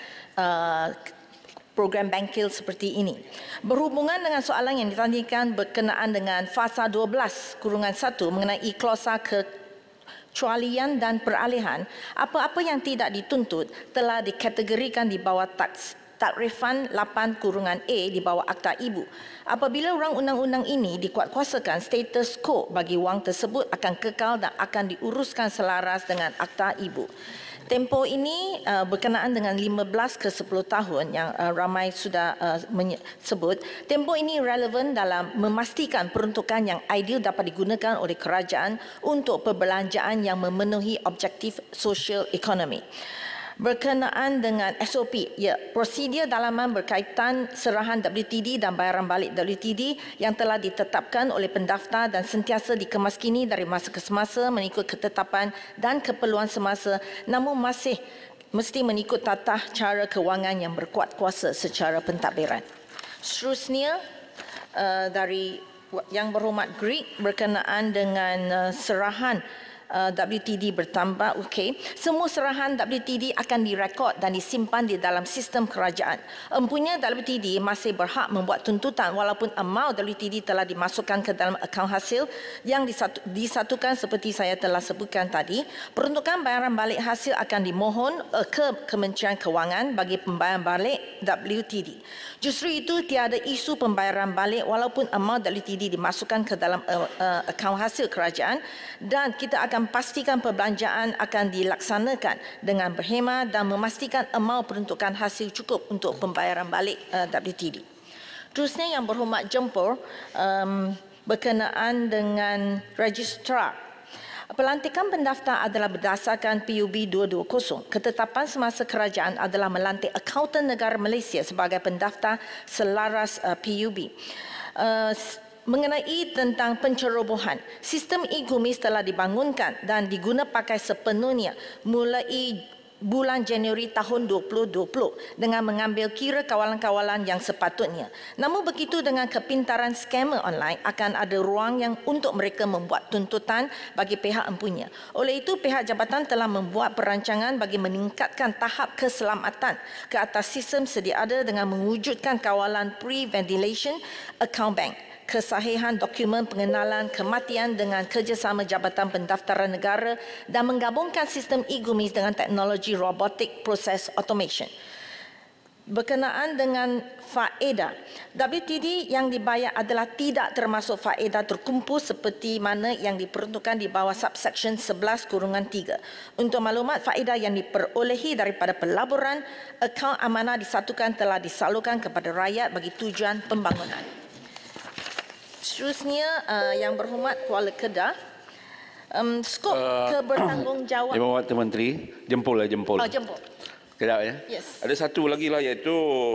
program bangkil seperti ini. Berhubungan dengan soalan yang ditanyakan berkenaan dengan fasa 12-1 mengenai klausa kecualian dan peralihan, apa-apa yang tidak dituntut telah dikategorikan di bawah takrifan 8(a) di bawah Akta Ibu. Apabila rang undang-undang ini dikuatkuasakan, status quo bagi wang tersebut akan kekal dan akan diuruskan selaras dengan Akta Ibu. Tempoh ini berkenaan dengan 15 ke 10 tahun yang ramai sudah sebut. Tempoh ini relevan dalam memastikan peruntukan yang ideal dapat digunakan oleh kerajaan untuk perbelanjaan yang memenuhi objektif sosial ekonomi. Berkenaan dengan SOP, prosedur dalaman berkaitan serahan WTD dan bayaran balik WTD yang telah ditetapkan oleh pendaftar dan sentiasa dikemaskini dari masa ke semasa mengikut ketetapan dan keperluan semasa, namun masih mesti mengikut tata cara kewangan yang berkuat kuasa secara pentadbiran. Seterusnya dari Yang Berhormat Greek berkenaan dengan serahan WTD bertambah. Semua serahan WTD akan direkod dan disimpan di dalam sistem kerajaan. Empunya WTD masih berhak membuat tuntutan walaupun amaun WTD telah dimasukkan ke dalam akaun hasil yang disatukan seperti saya telah sebutkan tadi. Peruntukan bayaran balik hasil akan dimohon ke Kementerian Kewangan bagi pembayaran balik WTD. Justru itu tiada isu pembayaran balik walaupun amaun WTD dimasukkan ke dalam akaun hasil kerajaan, dan kita akan pastikan perbelanjaan akan dilaksanakan dengan berhemah dan memastikan amaun peruntukan hasil cukup untuk pembayaran balik WTD. Terusnya Yang Berhormat Jempol berkenaan dengan registrar. Pelantikan pendaftar adalah berdasarkan PUB 220. Ketetapan semasa kerajaan adalah melantik Akauntan Negara Malaysia sebagai pendaftar selaras PUB. Mengenai tentang pencerobohan, sistem e-kumis telah dibangunkan dan diguna pakai sepenuhnya mulai bulan Januari tahun 2020 dengan mengambil kira kawalan-kawalan yang sepatutnya. Namun begitu dengan kepintaran skamer online, akan ada ruang yang untuk mereka membuat tuntutan bagi pihak empunya. Oleh itu, pihak jabatan telah membuat perancangan bagi meningkatkan tahap keselamatan ke atas sistem sedia ada dengan mewujudkan kawalan pre-ventilation account bank, kesahihan dokumen pengenalan kematian dengan kerjasama Jabatan Pendaftaran Negara dan menggabungkan sistem e-kumis dengan teknologi robotic process automation. berkenaan dengan faedah. WTD yang dibayar adalah tidak termasuk faedah terkumpul seperti mana yang diperuntukkan di bawah subsection 11-3. Untuk maklumat, faedah yang diperolehi daripada pelaburan akaun amanah disatukan telah disalurkan kepada rakyat bagi tujuan pembangunan. Seterusnya, yang berhormat Kuala Kedah, skop kebertanggungjawab. Yang berhormat Tuan Menteri, jempol. Jempol. Sekejap ya. Yes. Ada satu lagi lah, iaitu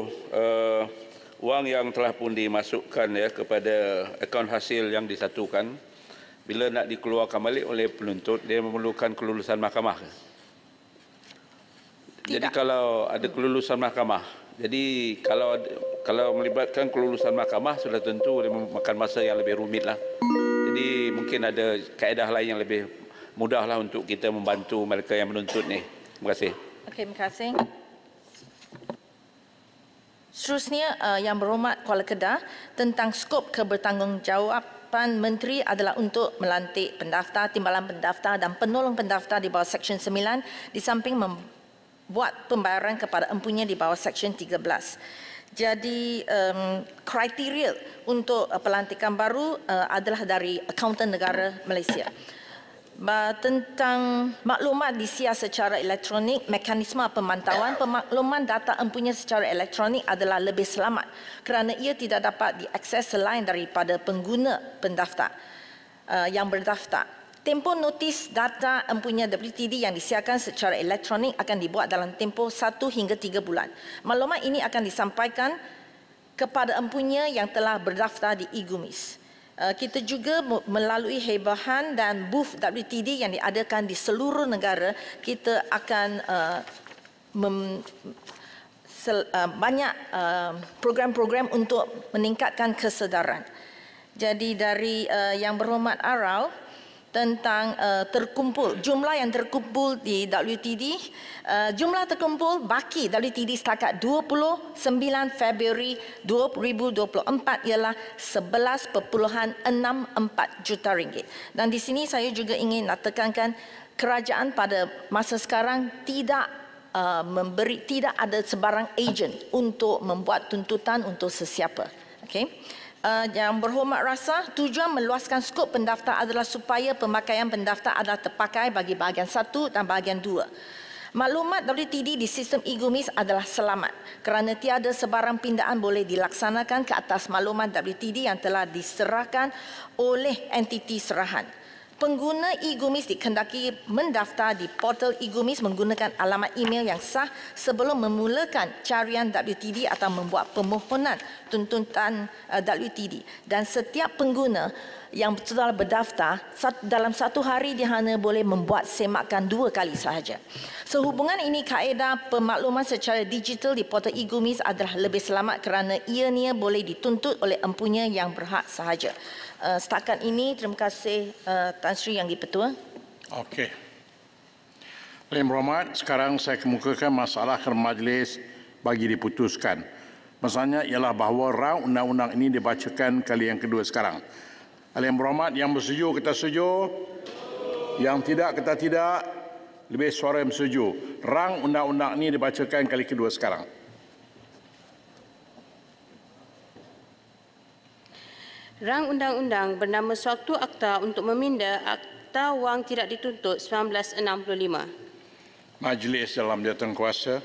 wang yang telah pun dimasukkan ya kepada akaun hasil yang disatukan. Bila nak dikeluarkan balik oleh penuntut, dia memerlukan kelulusan mahkamah. Jadi kalau ada kelulusan mahkamah, jadi kalau melibatkan kelulusan mahkamah, sudah tentu dia memakan masa yang lebih rumit lah. Jadi mungkin ada kaedah lain yang lebih mudah lah untuk kita membantu mereka yang menuntut ni. Terima kasih. Okey, terima kasih. Seterusnya, yang berhormat Kuala Kedah, tentang skop kebertanggungjawaban Menteri adalah untuk melantik pendaftar, timbalan pendaftar dan penolong pendaftar di bawah Seksyen 9 di samping membuat pembayaran kepada empunya di bawah Seksyen 13. Jadi kriteria untuk pelantikan baru adalah dari Akauntan Negara Malaysia. Tentang maklumat disiar secara elektronik, mekanisme pemantauan pemakluman data empunya secara elektronik adalah lebih selamat kerana ia tidak dapat diakses selain daripada pengguna pendaftar yang berdaftar. Tempoh notis data empunya WTD yang disiarkan secara elektronik akan dibuat dalam tempoh 1 hingga 3 bulan. Maklumat ini akan disampaikan kepada empunya yang telah berdaftar di e-Gumis. Kita juga melalui hebahan dan booth WTD yang diadakan di seluruh negara, kita akan banyak program-program untuk meningkatkan kesedaran. Jadi dari yang berhormat Arau, tentang terkumpul, jumlah yang terkumpul di WTD, jumlah terkumpul baki WTD setakat 29 Februari 2024 ialah 11.64 juta ringgit. Dan di sini saya juga ingin nak tekankan, kerajaan pada masa sekarang tidak tidak ada sebarang ejen untuk membuat tuntutan untuk sesiapa. Okey. Yang berhormat rasa, tujuan meluaskan skop pendaftar adalah supaya pemakaian pendaftar adalah terpakai bagi bahagian 1 dan bahagian 2. Maklumat WTD di sistem e-Gumis adalah selamat kerana tiada sebarang pindaan boleh dilaksanakan ke atas maklumat WTD yang telah diserahkan oleh entiti serahan. Pengguna e-Gumis dikendaki mendaftar di portal e-Gumis menggunakan alamat email yang sah sebelum memulakan carian WTD atau membuat permohonan tuntutan WTD. Dan setiap pengguna yang telah berdaftar dalam 1 hari dia hanya boleh membuat semakan 2 kali sahaja. Sehubungan ini, kaedah pemakluman secara digital di portal e-Gumis adalah lebih selamat kerana ianya boleh dituntut oleh empunya yang berhak sahaja. Setakat ini, terima kasih Tan Sri Yang di-Pertua. Okey. Yang berhormat, sekarang saya kemukakan masalah ke majlis bagi diputuskan. Masalahnya ialah bahawa rang undang-undang ini dibacakan kali yang kedua sekarang. Yang berhormat, yang bersetuju kata setuju, yang tidak kata tidak, lebih suara yang bersetuju. Rang undang-undang ini dibacakan kali kedua sekarang. Rang undang-undang bernama Suatu Akta untuk meminda Akta Wang Tidak Dituntut 1965. Majlis dalam jawatan kuasa.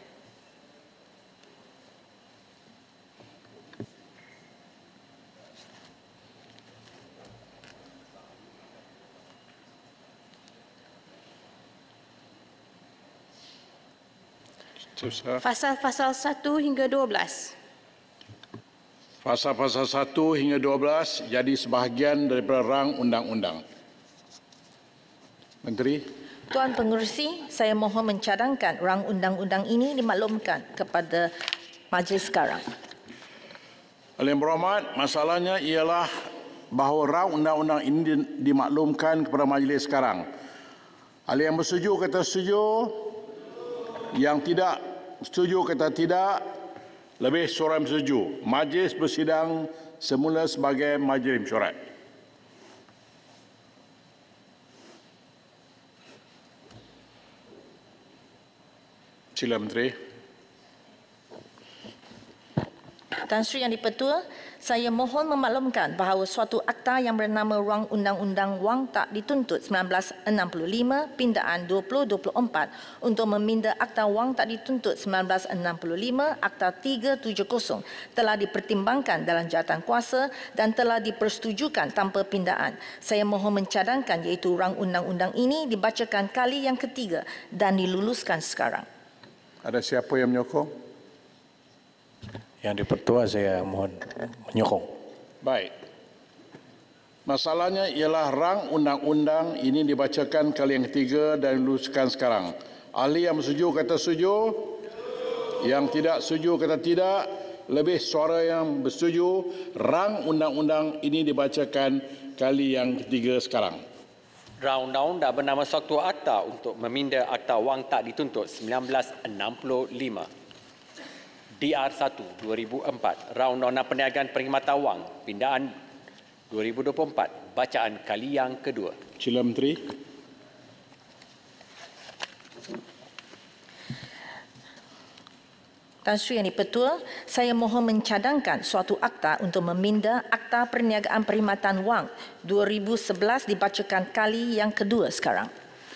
Pasal-pasal 1 hingga 12. Pasal-pasal 1 hingga 12 jadi sebahagian daripada rang undang-undang. Menteri. Tuan Pengerusi, saya mohon mencadangkan rang undang-undang ini dimaklumkan kepada majlis sekarang. Yang berhormat, masalahnya ialah bahawa rang undang-undang ini dimaklumkan kepada majlis sekarang. Ahli yang bersetuju kata setuju, yang tidak setuju kata tidak. Lebih suara bersetuju. Majlis bersidang semula sebagai majlis mesyuarat. Sila Menteri. Tan Sri Yang di-Pertua, saya mohon memaklumkan bahawa suatu akta yang bernama Rang Undang-Undang Wang Tak Dituntut 1965 Pindaan 2024 untuk meminda Akta Wang Tak Dituntut 1965 Akta 370 telah dipertimbangkan dalam jawatankuasa dan telah dipersetujukan tanpa pindaan. Saya mohon mencadangkan iaitu Rang Undang-Undang ini dibacakan kali yang ketiga dan diluluskan sekarang. Ada siapa yang menyokong? Yang di-Pertua saya mohon menyokong. Baik. Masalahnya ialah rang undang-undang ini dibacakan kali yang ketiga dan diluluskan sekarang. Ahli yang bersetuju kata setuju. Yang tidak setuju kata tidak. Lebih suara yang bersetuju. Rang undang-undang ini dibacakan kali yang ketiga sekarang. Rang undang-undang bernama suatu akta untuk meminda Akta Wang Tak Dituntut 1965. DR1 2004, Rang Undang-Undang Perniagaan Perkhidmatan Wang, Pindaan 2024, bacaan kali yang kedua. Sila Menteri. Tan Sri Yang di-Pertua, saya mohon mencadangkan suatu akta untuk meminda Akta Perniagaan Perkhidmatan Wang 2011 dibacakan kali yang kedua sekarang.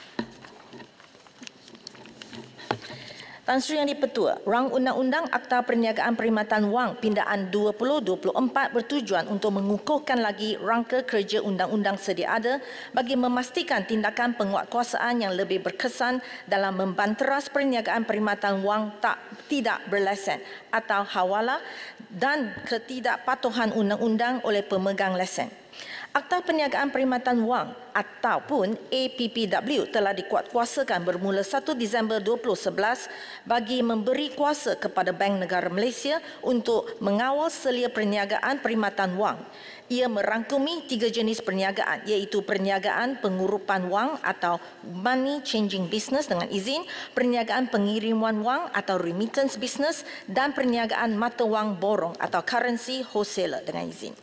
Tan Sri Yang di-Pertua, Rang Undang-Undang Akta Perniagaan Perkhidmatan Wang Pindaan 2024 bertujuan untuk mengukuhkan lagi rangka kerja undang-undang sedia ada bagi memastikan tindakan penguatkuasaan yang lebih berkesan dalam membanteras perniagaan perkhidmatan wang tidak berlesen atau hawala dan ketidakpatuhan undang-undang oleh pemegang lesen. Akta Perniagaan Perkhidmatan Wang ataupun APPW telah dikuatkuasakan bermula 1 Disember 2011 bagi memberi kuasa kepada Bank Negara Malaysia untuk mengawal selia perniagaan perkhidmatan wang. Ia merangkumi 3 jenis perniagaan iaitu perniagaan pengurupan wang atau money changing business dengan izin, perniagaan pengiriman wang atau remittance business dan perniagaan mata wang borong atau currency wholesaler dengan izin.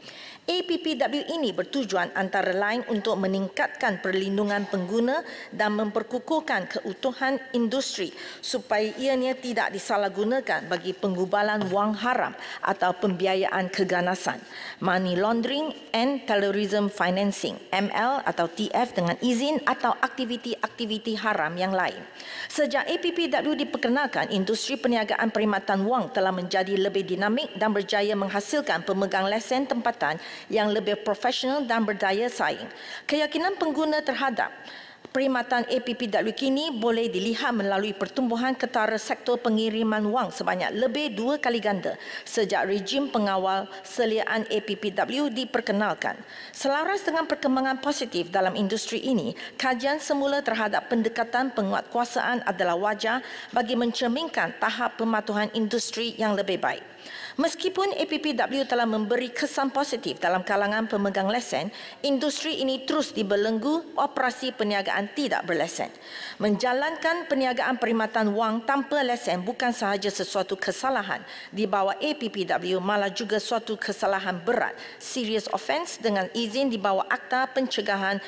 APPW ini bertujuan antara lain untuk meningkatkan perlindungan pengguna dan memperkukuhkan keutuhan industri supaya ianya tidak disalahgunakan bagi penggubalan wang haram atau pembiayaan keganasan, money laundering and terrorism financing, ML atau TF dengan izin atau aktiviti-aktiviti haram yang lain. Sejak APPW diperkenalkan, industri perniagaan perkhidmatan wang telah menjadi lebih dinamik dan berjaya menghasilkan pemegang lesen tempatan yang lebih profesional dan berdaya saing. Keyakinan pengguna terhadap perkhidmatan APPW kini boleh dilihat melalui pertumbuhan ketara sektor pengiriman wang sebanyak lebih 2 kali ganda sejak rejim pengawal seliaan APPW diperkenalkan. Selaras dengan perkembangan positif dalam industri ini, kajian semula terhadap pendekatan penguatkuasaan adalah wajar bagi mencerminkan tahap pematuhan industri yang lebih baik. Meskipun APPW telah memberi kesan positif dalam kalangan pemegang lesen, industri ini terus dibelenggu operasi perniagaan tidak berlesen. Menjalankan perniagaan perkhidmatan wang tanpa lesen bukan sahaja sesuatu kesalahan di bawah APPW, malah juga suatu kesalahan berat, serious offence dengan izin di bawah Akta Pencegahan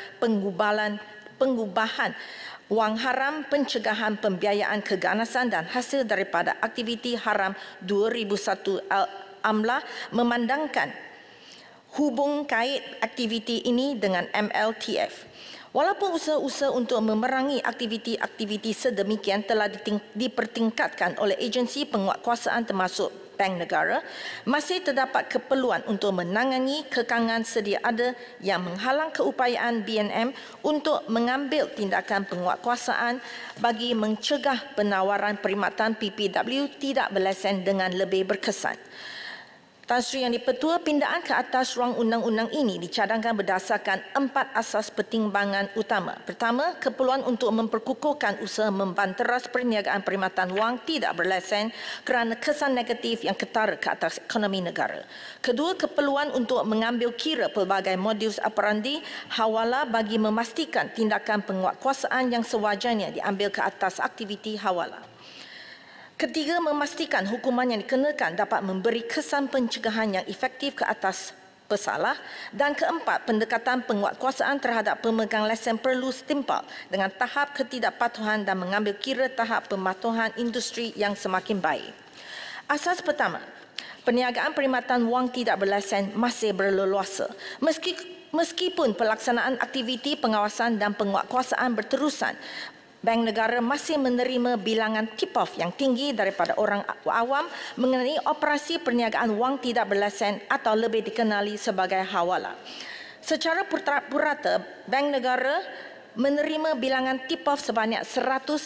Pengubahan wang haram, pencegahan pembiayaan keganasan dan hasil daripada aktiviti haram 2001 AMLA memandangkan hubung kait aktiviti ini dengan MLTF. Walaupun usaha-usaha untuk memerangi aktiviti-aktiviti sedemikian telah dipertingkatkan oleh agensi penguatkuasaan termasuk Bank Negara, masih terdapat keperluan untuk menangani kekangan sedia ada yang menghalang keupayaan BNM untuk mengambil tindakan penguatkuasaan bagi mencegah penawaran perkhidmatan PPW tidak berlesen dengan lebih berkesan. Tan Sri Yang di-Pertua, pindaan ke atas ruang undang-undang ini dicadangkan berdasarkan 4 asas pertimbangan utama. Pertama, keperluan untuk memperkukuhkan usaha membanteras perniagaan perkhidmatan wang tidak berlesen kerana kesan negatif yang ketara ke atas ekonomi negara. Kedua, keperluan untuk mengambil kira pelbagai modus operandi hawala bagi memastikan tindakan penguatkuasaan yang sewajarnya diambil ke atas aktiviti hawala. Ketiga, memastikan hukuman yang dikenakan dapat memberi kesan pencegahan yang efektif ke atas pesalah. Dan keempat, pendekatan penguatkuasaan terhadap pemegang lesen perlu setimpal dengan tahap ketidakpatuhan dan mengambil kira tahap pematuhan industri yang semakin baik. Asas pertama, Perniagaan perkhidmatan wang tidak berlesen masih berleluasa. Meskipun pelaksanaan aktiviti pengawasan dan penguatkuasaan berterusan, Bank Negara masih menerima bilangan tip-off yang tinggi daripada orang awam mengenai operasi perniagaan wang tidak berlesen atau lebih dikenali sebagai hawala. Secara purata, Bank Negara menerima bilangan tip-off sebanyak 187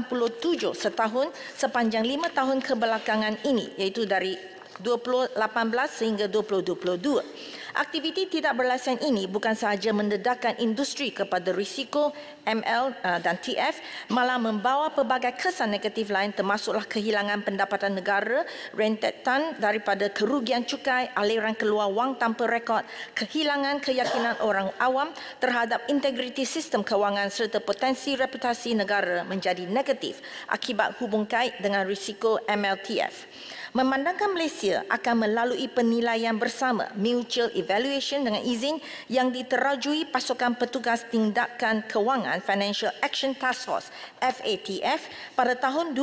setahun sepanjang 5 tahun kebelakangan ini, iaitu dari 2018 sehingga 2022. Aktiviti tidak berlesen ini bukan sahaja mendedahkan industri kepada risiko ML dan TF, malah membawa pelbagai kesan negatif lain termasuklah kehilangan pendapatan negara, rentetan daripada kerugian cukai, aliran keluar wang tanpa rekod, kehilangan keyakinan orang awam terhadap integriti sistem kewangan serta potensi reputasi negara menjadi negatif akibat hubung kait dengan risiko MLTF. Memandangkan Malaysia akan melalui penilaian bersama mutual evaluation dengan izin yang diterajui pasukan petugas tindakan kewangan Financial Action Task Force FATF pada tahun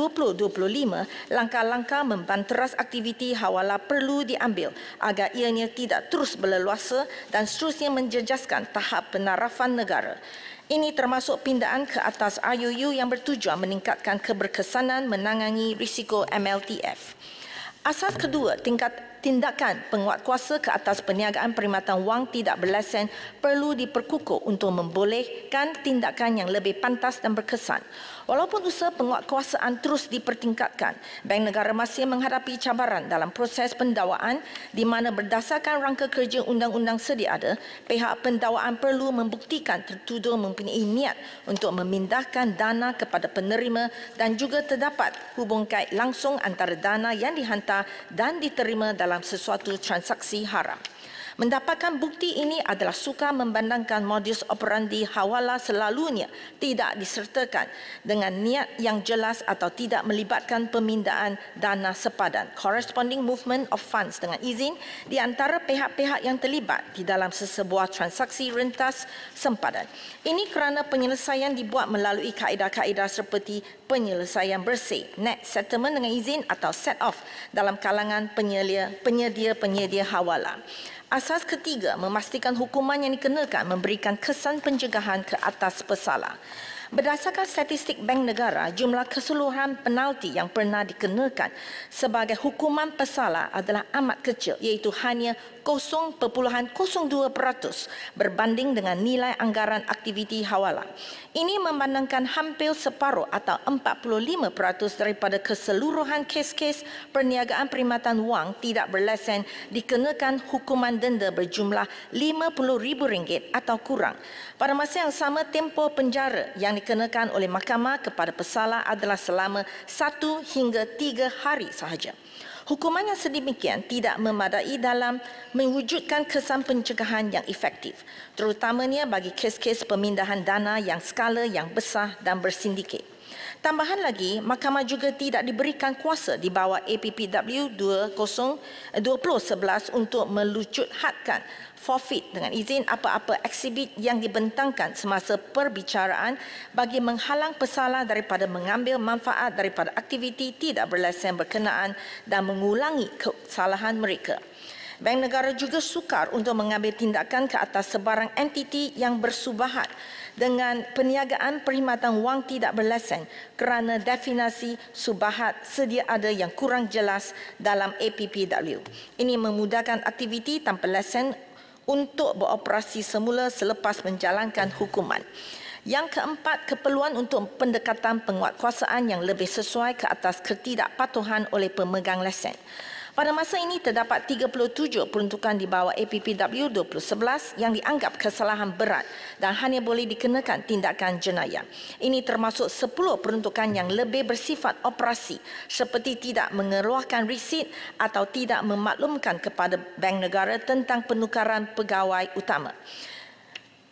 2025, langkah-langkah membanteras aktiviti hawala perlu diambil agar ianya tidak terus berleluasa dan seterusnya menjejaskan tahap penarafan negara. Ini termasuk pindaan ke atas IUU yang bertujuan meningkatkan keberkesanan menangani risiko MLTF. Asas kedua, tindakan penguatkuasa ke atas perniagaan perkhidmatan wang tidak berlesen perlu diperkukuh untuk membolehkan tindakan yang lebih pantas dan berkesan. Walaupun usaha penguatkuasaan terus dipertingkatkan, Bank Negara masih menghadapi cabaran dalam proses pendakwaan di mana berdasarkan rangka kerja undang-undang sedia ada, pihak pendakwaan perlu membuktikan tertuduh mempunyai niat untuk memindahkan dana kepada penerima dan juga terdapat hubung kait langsung antara dana yang dihantar dan diterima dalam sesuatu transaksi haram. Mendapatkan bukti ini adalah sukar memandangkan modus operandi hawala selalunya tidak disertakan dengan niat yang jelas atau tidak melibatkan pemindaan dana sepadan, corresponding movement of funds dengan izin di antara pihak-pihak yang terlibat di dalam sesebuah transaksi rentas sempadan. Ini kerana penyelesaian dibuat melalui kaedah-kaedah seperti penyelesaian bersih, net settlement dengan izin atau set-off dalam kalangan penyedia-penyedia hawala. Asas ketiga, memastikan hukuman yang dikenakan memberikan kesan pencegahan ke atas pesalah. Berdasarkan statistik Bank Negara, jumlah keseluruhan penalti yang pernah dikenakan sebagai hukuman pesalah adalah amat kecil, iaitu hanya 0.02% berbanding dengan nilai anggaran aktiviti hawala. Ini memandangkan hampir separuh atau 45% daripada keseluruhan kes-kes perniagaan perkhidmatan wang tidak berlesen dikenakan hukuman denda berjumlah RM50,000 atau kurang. Pada masa yang sama, tempoh penjara yang dikenakan oleh mahkamah kepada pesalah adalah selama 1 hingga 3 hari sahaja. Hukuman yang sedemikian tidak memadai dalam mewujudkan kesan pencegahan yang efektif, terutamanya bagi kes-kes pemindahan dana yang skala yang besar dan bersindiket. Tambahan lagi, mahkamah juga tidak diberikan kuasa di bawah APPW 2011 untuk melucuthadkan forfeit dengan izin apa-apa eksibit yang dibentangkan semasa perbicaraan bagi menghalang pesalah daripada mengambil manfaat daripada aktiviti tidak berlesen berkenaan dan mengulangi kesalahan mereka. Bank Negara juga sukar untuk mengambil tindakan ke atas sebarang entiti yang bersubahat dengan perniagaan perkhidmatan wang tidak berlesen kerana definisi subahat sedia ada yang kurang jelas dalam APPW. Ini memudahkan aktiviti tanpa lesen untuk beroperasi semula selepas menjalankan hukuman. Yang keempat, keperluan untuk pendekatan penguatkuasaan yang lebih sesuai ke atas ketidakpatuhan oleh pemegang lesen. Pada masa ini terdapat 37 peruntukan di bawah APPW 2011 yang dianggap kesalahan berat dan hanya boleh dikenakan tindakan jenayah. Ini termasuk 10 peruntukan yang lebih bersifat operasi seperti tidak mengeluarkan risit atau tidak memaklumkan kepada Bank Negara tentang penukaran pegawai utama.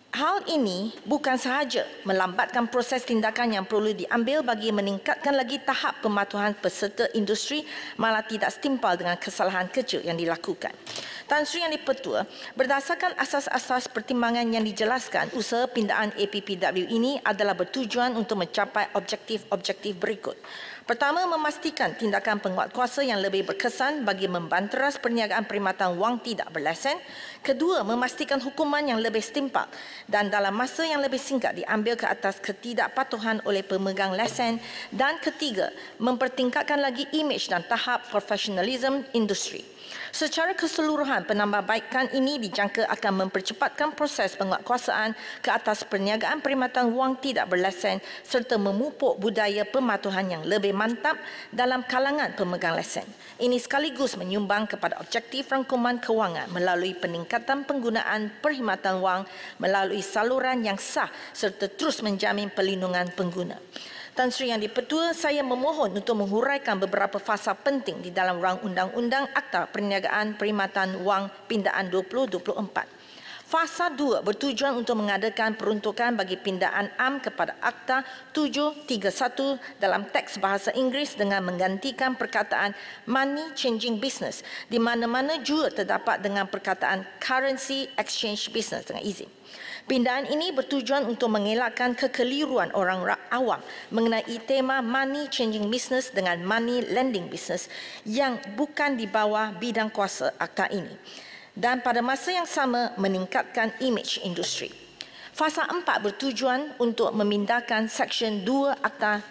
Hal ini bukan sahaja melambatkan proses tindakan yang perlu diambil bagi meningkatkan lagi tahap pematuhan peserta industri, malah tidak setimpal dengan kesalahan kecil yang dilakukan. Tan Sri Yang di-Pertua, berdasarkan asas-asas pertimbangan yang dijelaskan, usaha pindaan APPW ini adalah bertujuan untuk mencapai objektif-objektif berikut. Pertama, memastikan tindakan penguatkuasa yang lebih berkesan bagi membanteras perniagaan perkhidmatan wang tidak berlesen. Kedua, memastikan hukuman yang lebih setimpal dan dalam masa yang lebih singkat diambil ke atas ketidakpatuhan oleh pemegang lesen. Dan ketiga, mempertingkatkan lagi imej dan tahap profesionalisme industri. Secara keseluruhan, penambahbaikan ini dijangka akan mempercepatkan proses penguatkuasaan ke atas perniagaan perkhidmatan wang tidak berlesen serta memupuk budaya pematuhan yang lebih mantap dalam kalangan pemegang lesen. Ini sekaligus menyumbang kepada objektif rangkuman kewangan melalui peningkatan penggunaan perkhidmatan wang melalui saluran yang sah serta terus menjamin perlindungan pengguna. Tan Sri Yang di-Pertua, saya memohon untuk menghuraikan beberapa fasa penting di dalam Rang Undang-Undang Akta Perniagaan Perkhidmatan Wang Pindaan 2024. Fasa 2 bertujuan untuk mengadakan peruntukan bagi pindaan am kepada Akta 731 dalam teks bahasa Inggeris dengan menggantikan perkataan money changing business di mana-mana juga terdapat dengan perkataan currency exchange business dengan izin. Pindaan ini bertujuan untuk mengelakkan kekeliruan orang awam mengenai tema money changing business dengan money lending business yang bukan di bawah bidang kuasa akta ini. Dan pada masa yang sama meningkatkan imej industri. Fasa 4 bertujuan untuk memindahkan Seksyen 2 Akta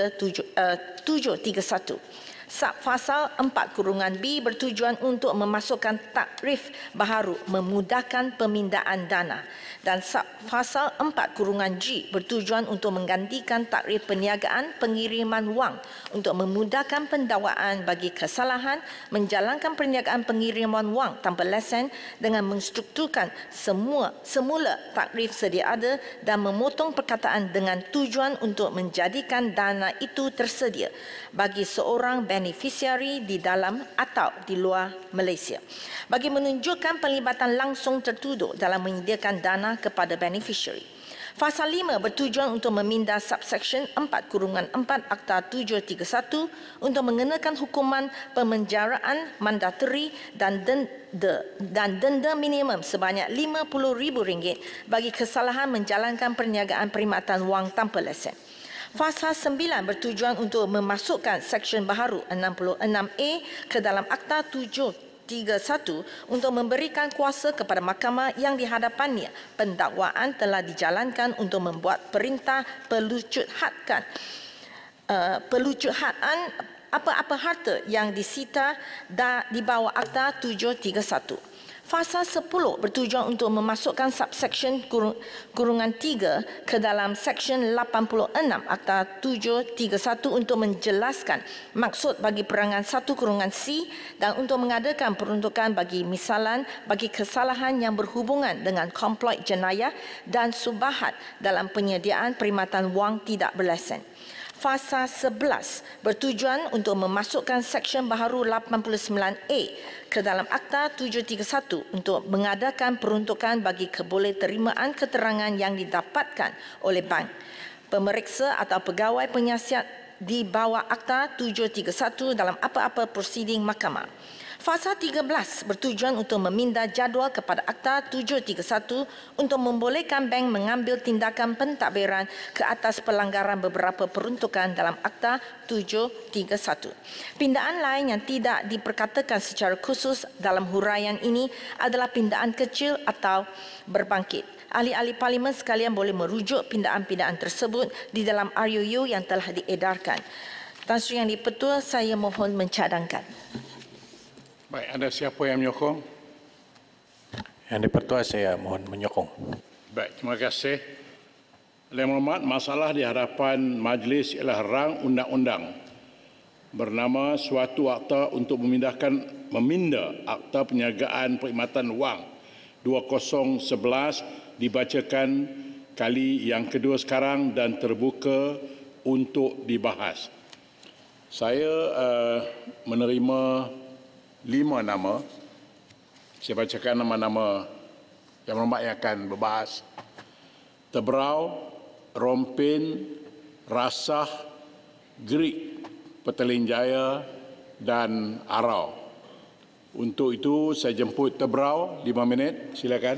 731. Subfasal 4(b) bertujuan untuk memasukkan takrif baharu memudahkan pemindaan dana dan subfasal 4(g) bertujuan untuk menggantikan takrif perniagaan pengiriman wang untuk memudahkan pendakwaan bagi kesalahan menjalankan perniagaan pengiriman wang tanpa lesen dengan menstrukturkan semula takrif sedia ada dan memotong perkataan dengan tujuan untuk menjadikan dana itu tersedia bagi seorang beneficiari di dalam atau di luar Malaysia bagi menunjukkan pelibatan langsung tertuduh dalam menyediakan dana kepada beneficiary. Fasa 5 bertujuan untuk memindah subsection 4(4) Akta 731 untuk mengenakan hukuman pemenjaraan mandateri dan denda minimum sebanyak RM50,000 bagi kesalahan menjalankan perniagaan perkhidmatan wang tanpa lesen. Fasa 9 bertujuan untuk memasukkan Seksyen baharu 66A ke dalam Akta 731 untuk memberikan kuasa kepada mahkamah yang di hadapannya pendakwaan telah dijalankan untuk membuat perintah pelucuthatan apa-apa harta yang disita di bawah Akta 731. Fasa 10 bertujuan untuk memasukkan subsection kurungan 3 ke dalam Seksyen 86 Akta 731 untuk menjelaskan maksud bagi perangan 1(c) dan untuk mengadakan peruntukan bagi misalan bagi kesalahan yang berhubungan dengan komploit jenayah dan subahat dalam penyediaan perkhidmatan wang tidak berlesen. Fasa 11 bertujuan untuk memasukkan Seksyen baharu 89A ke dalam Akta 731 untuk mengadakan peruntukan bagi kebolehterimaan keterangan yang didapatkan oleh bank, pemeriksa atau pegawai penyiasat di bawah Akta 731 dalam apa-apa prosiding mahkamah. Fasa 13 bertujuan untuk memindah jadual kepada Akta 731 untuk membolehkan bank mengambil tindakan pentadbiran ke atas pelanggaran beberapa peruntukan dalam Akta 731. Pindaan lain yang tidak diperkatakan secara khusus dalam huraian ini adalah pindaan kecil atau berbangkit. Ahli-ahli parlimen sekalian boleh merujuk pindaan-pindaan tersebut di dalam RUU yang telah diedarkan. Tan Sri Yang di-Pertua, saya mohon mencadangkan. Baik, ada siapa yang menyokong? Yang di-Pertua, saya mohon menyokong. Baik, terima kasih. Yang Berhormat, masalah di hadapan majlis ialah rang undang-undang bernama suatu akta untuk memindah Akta Perniagaan Perkhidmatan Wang 2011 dibacakan kali yang kedua sekarang dan terbuka untuk dibahas. Saya menerima 5 nama. Saya bacakan nama-nama yang berhormat yang akan berbahas. Tebrau, Rompin, Rasah, Gerik, Petaling Jaya dan Arau. Untuk itu saya jemput Tebrau 5 minit. Silakan.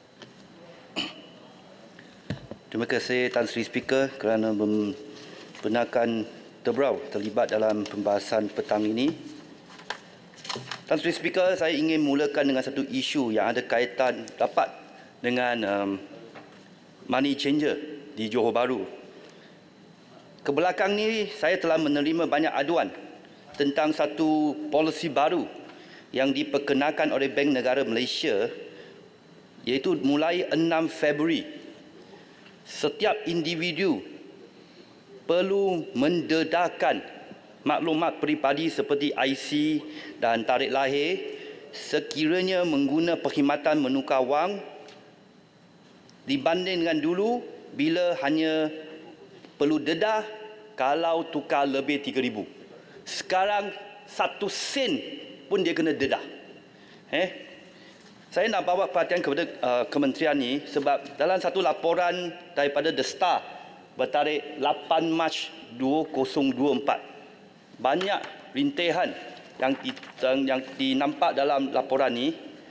Terima kasih Tan Sri Speaker kerana membenarkan Tebrau terlibat dalam pembahasan petang ini. Tan Sri Speaker, saya ingin mulakan dengan satu isu yang ada kaitan rapat dengan money changer di Johor Bahru. Kebelakang ni saya telah menerima banyak aduan tentang satu polisi baru yang diperkenalkan oleh Bank Negara Malaysia, iaitu mulai 6 Februari. Setiap individu perlu mendedahkan maklumat peribadi seperti IC dan tarikh lahir sekiranya mengguna perkhidmatan menukar wang dibanding dengan dulu bila hanya perlu dedah kalau tukar lebih 3,000. Sekarang 1 sen pun dia kena dedah. Saya nak bawa perhatian kepada kementerian ni sebab dalam satu laporan daripada The Star bertarikh 8 Mac 2024, banyak rintihan yang dinampak dalam laporan ni.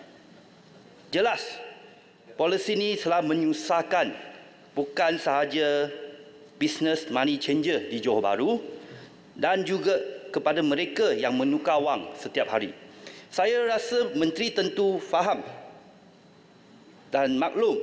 Jelas polisi ni telah menyusahkan bukan sahaja bisnes money changer di Johor Bahru dan juga kepada mereka yang menukar wang setiap hari. Saya rasa menteri tentu faham dan maklum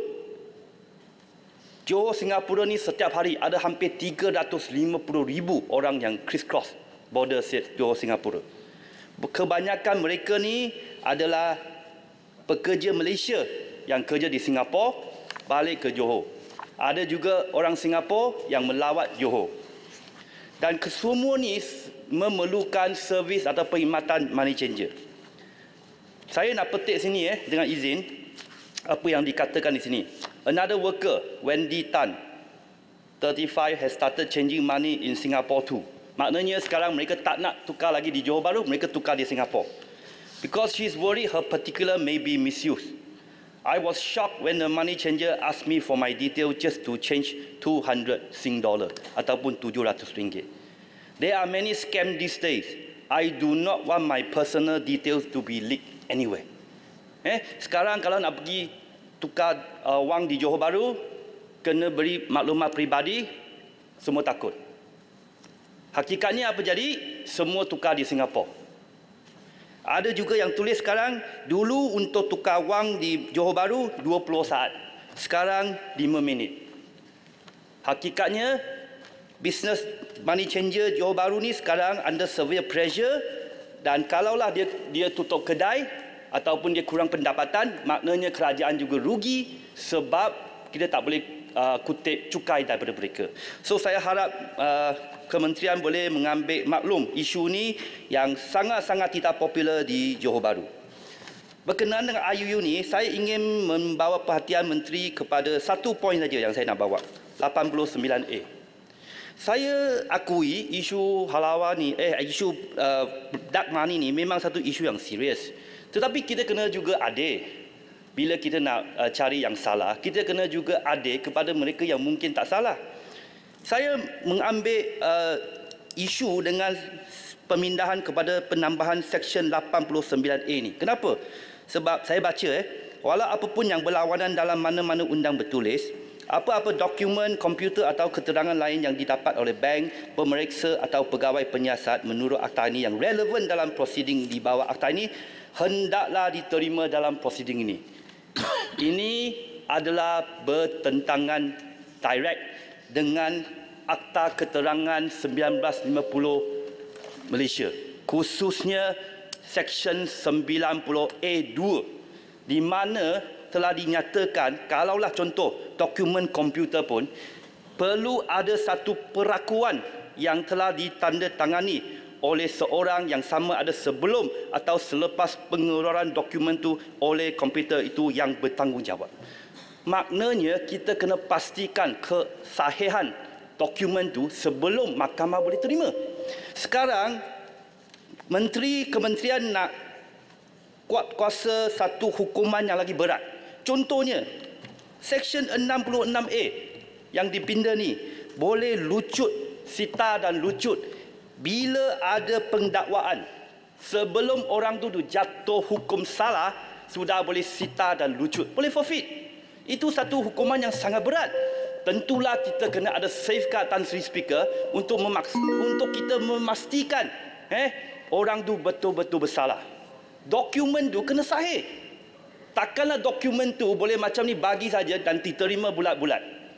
Johor Singapura ni setiap hari ada hampir 350,000 orang yang criss-cross border Johor Singapura. Kebanyakan mereka ni adalah pekerja Malaysia yang kerja di Singapura balik ke Johor. Ada juga orang Singapura yang melawat Johor. Dan kesemua ni memerlukan servis atau perkhidmatan money changer. Saya nak petik sini dengan izin apa yang dikatakan di sini. Another worker, Wendy Tan, 35, has started changing money in Singapore too. Maknanya sekarang mereka tak nak tukar lagi di Johor Bahru, mereka tukar di Singapura. Because she is worried her particular may be misused. I was shocked when the money changer asked me for my detail just to change 200 Sing dollar ataupun 700 ringgit. There are many scams these days. I do not want my personal details to be leaked anywhere. Sekarang kalau nak pergi tukar wang di Johor Bahru, kena beri maklumat peribadi, semua takut. Hakikatnya apa jadi? Semua tukar di Singapura. Ada juga yang tulis sekarang, dulu untuk tukar wang di Johor Bahru 20 saat. Sekarang 5 minit. Hakikatnya, bisnes money changer Johor Bahru ni sekarang under severe pressure, dan kalaulah dia tutup kedai ataupun dia kurang pendapatan, maknanya kerajaan juga rugi sebab kita tak boleh kutip cukai daripada mereka. So saya harap kementerian boleh mengambil maklum isu ni yang sangat-sangat tidak popular di Johor Bahru. Berkenaan dengan IUU ni, saya ingin membawa perhatian menteri kepada satu poin saja yang saya nak bawa, 89A. Saya akui isu halawa ni, isu dark money ni memang satu isu yang serius. Tetapi kita kena juga adil. Bila kita nak cari yang salah, kita kena juga adil kepada mereka yang mungkin tak salah. Saya mengambil isu dengan pemindahan kepada penambahan Seksyen 89A ni. Kenapa? Sebab saya baca, walau apapun yang berlawanan dalam mana-mana undang bertulis, apa-apa dokumen, komputer atau keterangan lain yang didapat oleh bank, pemeriksa atau pegawai penyiasat menurut akta ini yang relevan dalam prosiding di bawah akta ini, hendaklah diterima dalam prosiding ini. Ini adalah bertentangan direct dengan Akta Keterangan 1950 Malaysia, khususnya Seksyen 90A2, di mana telah dinyatakan kalaulah contoh dokumen komputer pun perlu ada satu perakuan yang telah ditandatangani oleh seorang yang sama ada sebelum atau selepas pengeluaran dokumen itu oleh komputer itu yang bertanggungjawab. Maknanya kita kena pastikan kesahihan dokumen itu sebelum mahkamah boleh terima. Sekarang kementerian nak kuat kuasa satu hukuman yang lagi berat. Contohnya Seksyen 66A yang dipinda ni boleh lucut, sita dan lucut bila ada pendakwaan. Sebelum orang tu jatuh hukum salah, sudah boleh sita dan lucut, boleh forfeit. Itu satu hukuman yang sangat berat. Tentulah kita kena ada safeguard, Tan Sri Speaker, untuk kita memastikan orang tu betul-betul bersalah. Dokumen tu kena sahih. Takkanlah dokumen tu boleh macam ni bagi saja dan diterima bulat-bulat.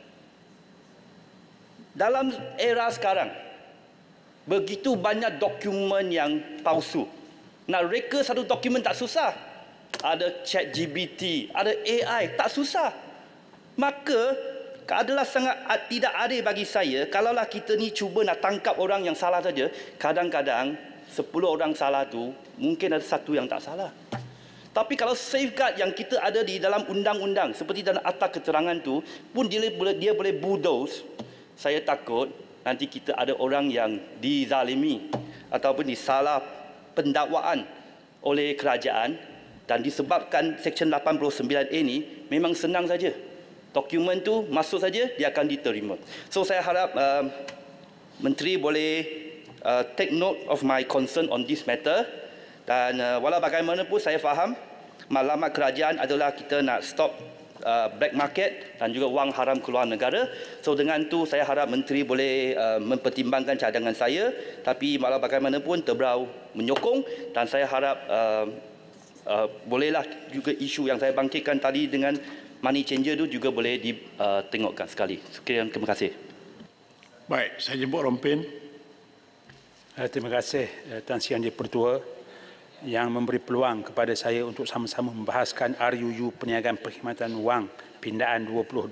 Dalam era sekarang, begitu banyak dokumen yang palsu. Nak reka satu dokumen tak susah. Ada ChatGPT, ada AI, tak susah. Maka adalah sangat tidak adil bagi saya kalaulah kita ni cuba nak tangkap orang yang salah saja. Kadang-kadang 10 orang salah tu mungkin ada satu yang tak salah. Tapi kalau safeguard yang kita ada di dalam undang-undang seperti dalam akta keterangan tu pun dia boleh bulldoze, saya takut nanti kita ada orang yang dizalimi ataupun disalah pendakwaan oleh kerajaan, dan disebabkan Seksyen 89A ni memang senang saja. Dokumen tu masuk saja, dia akan diterima. So saya harap Menteri boleh take note of my concern on this matter. Dan walau bagaimanapun saya faham matlamat kerajaan adalah kita nak stop black market dan juga wang haram keluar negara. So dengan tu saya harap Menteri boleh mempertimbangkan cadangan saya. Tapi walau bagaimanapun Tebrau menyokong, dan saya harap bolehlah juga isu yang saya bangkitkan tadi dengan money changer tu juga boleh ditengokkan sekali. Sekian, terima kasih. Baik, saya jemput Rompin. Terima kasih Tan Sri Yang Di-Pertua yang memberi peluang kepada saya untuk sama-sama membahaskan RUU Perniagaan Perkhidmatan Wang Pindaan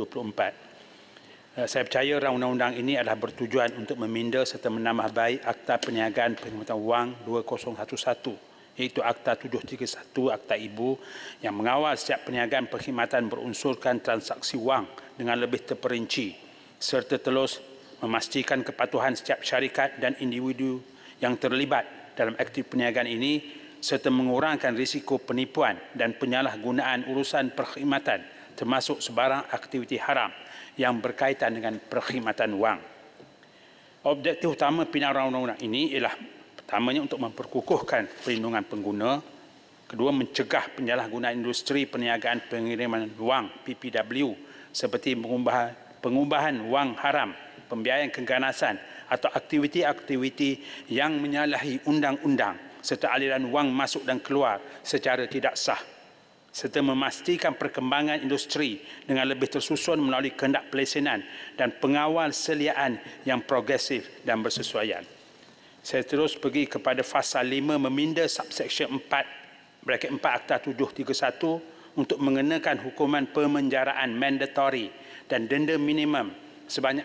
2024. Saya percaya undang-undang ini adalah bertujuan untuk meminda serta menambah baik Akta Perniagaan Perkhidmatan Wang 2011, iaitu Akta 731 Akta Ibu yang mengawal setiap perniagaan perkhidmatan berunsurkan transaksi wang dengan lebih terperinci serta terus memastikan kepatuhan setiap syarikat dan individu yang terlibat dalam aktif perniagaan ini serta mengurangkan risiko penipuan dan penyalahgunaan urusan perkhidmatan termasuk sebarang aktiviti haram yang berkaitan dengan perkhidmatan wang. Objektif utama pindahan undang-undang ini ialah pertamanya untuk memperkukuhkan perlindungan pengguna, kedua mencegah penyalahgunaan industri perniagaan pengiriman wang PPW seperti pengubahan wang haram, pembiayaan keganasan atau aktiviti-aktiviti yang menyalahi undang-undang serta aliran wang masuk dan keluar secara tidak sah, serta memastikan perkembangan industri dengan lebih tersusun melalui kehendak pelesenan dan pengawal seliaan yang progresif dan bersesuaian. Saya terus pergi kepada fasa 5 meminda subsection 4 Akta 731 untuk mengenakan hukuman pemenjaraan mandatory dan denda minimum sebanyak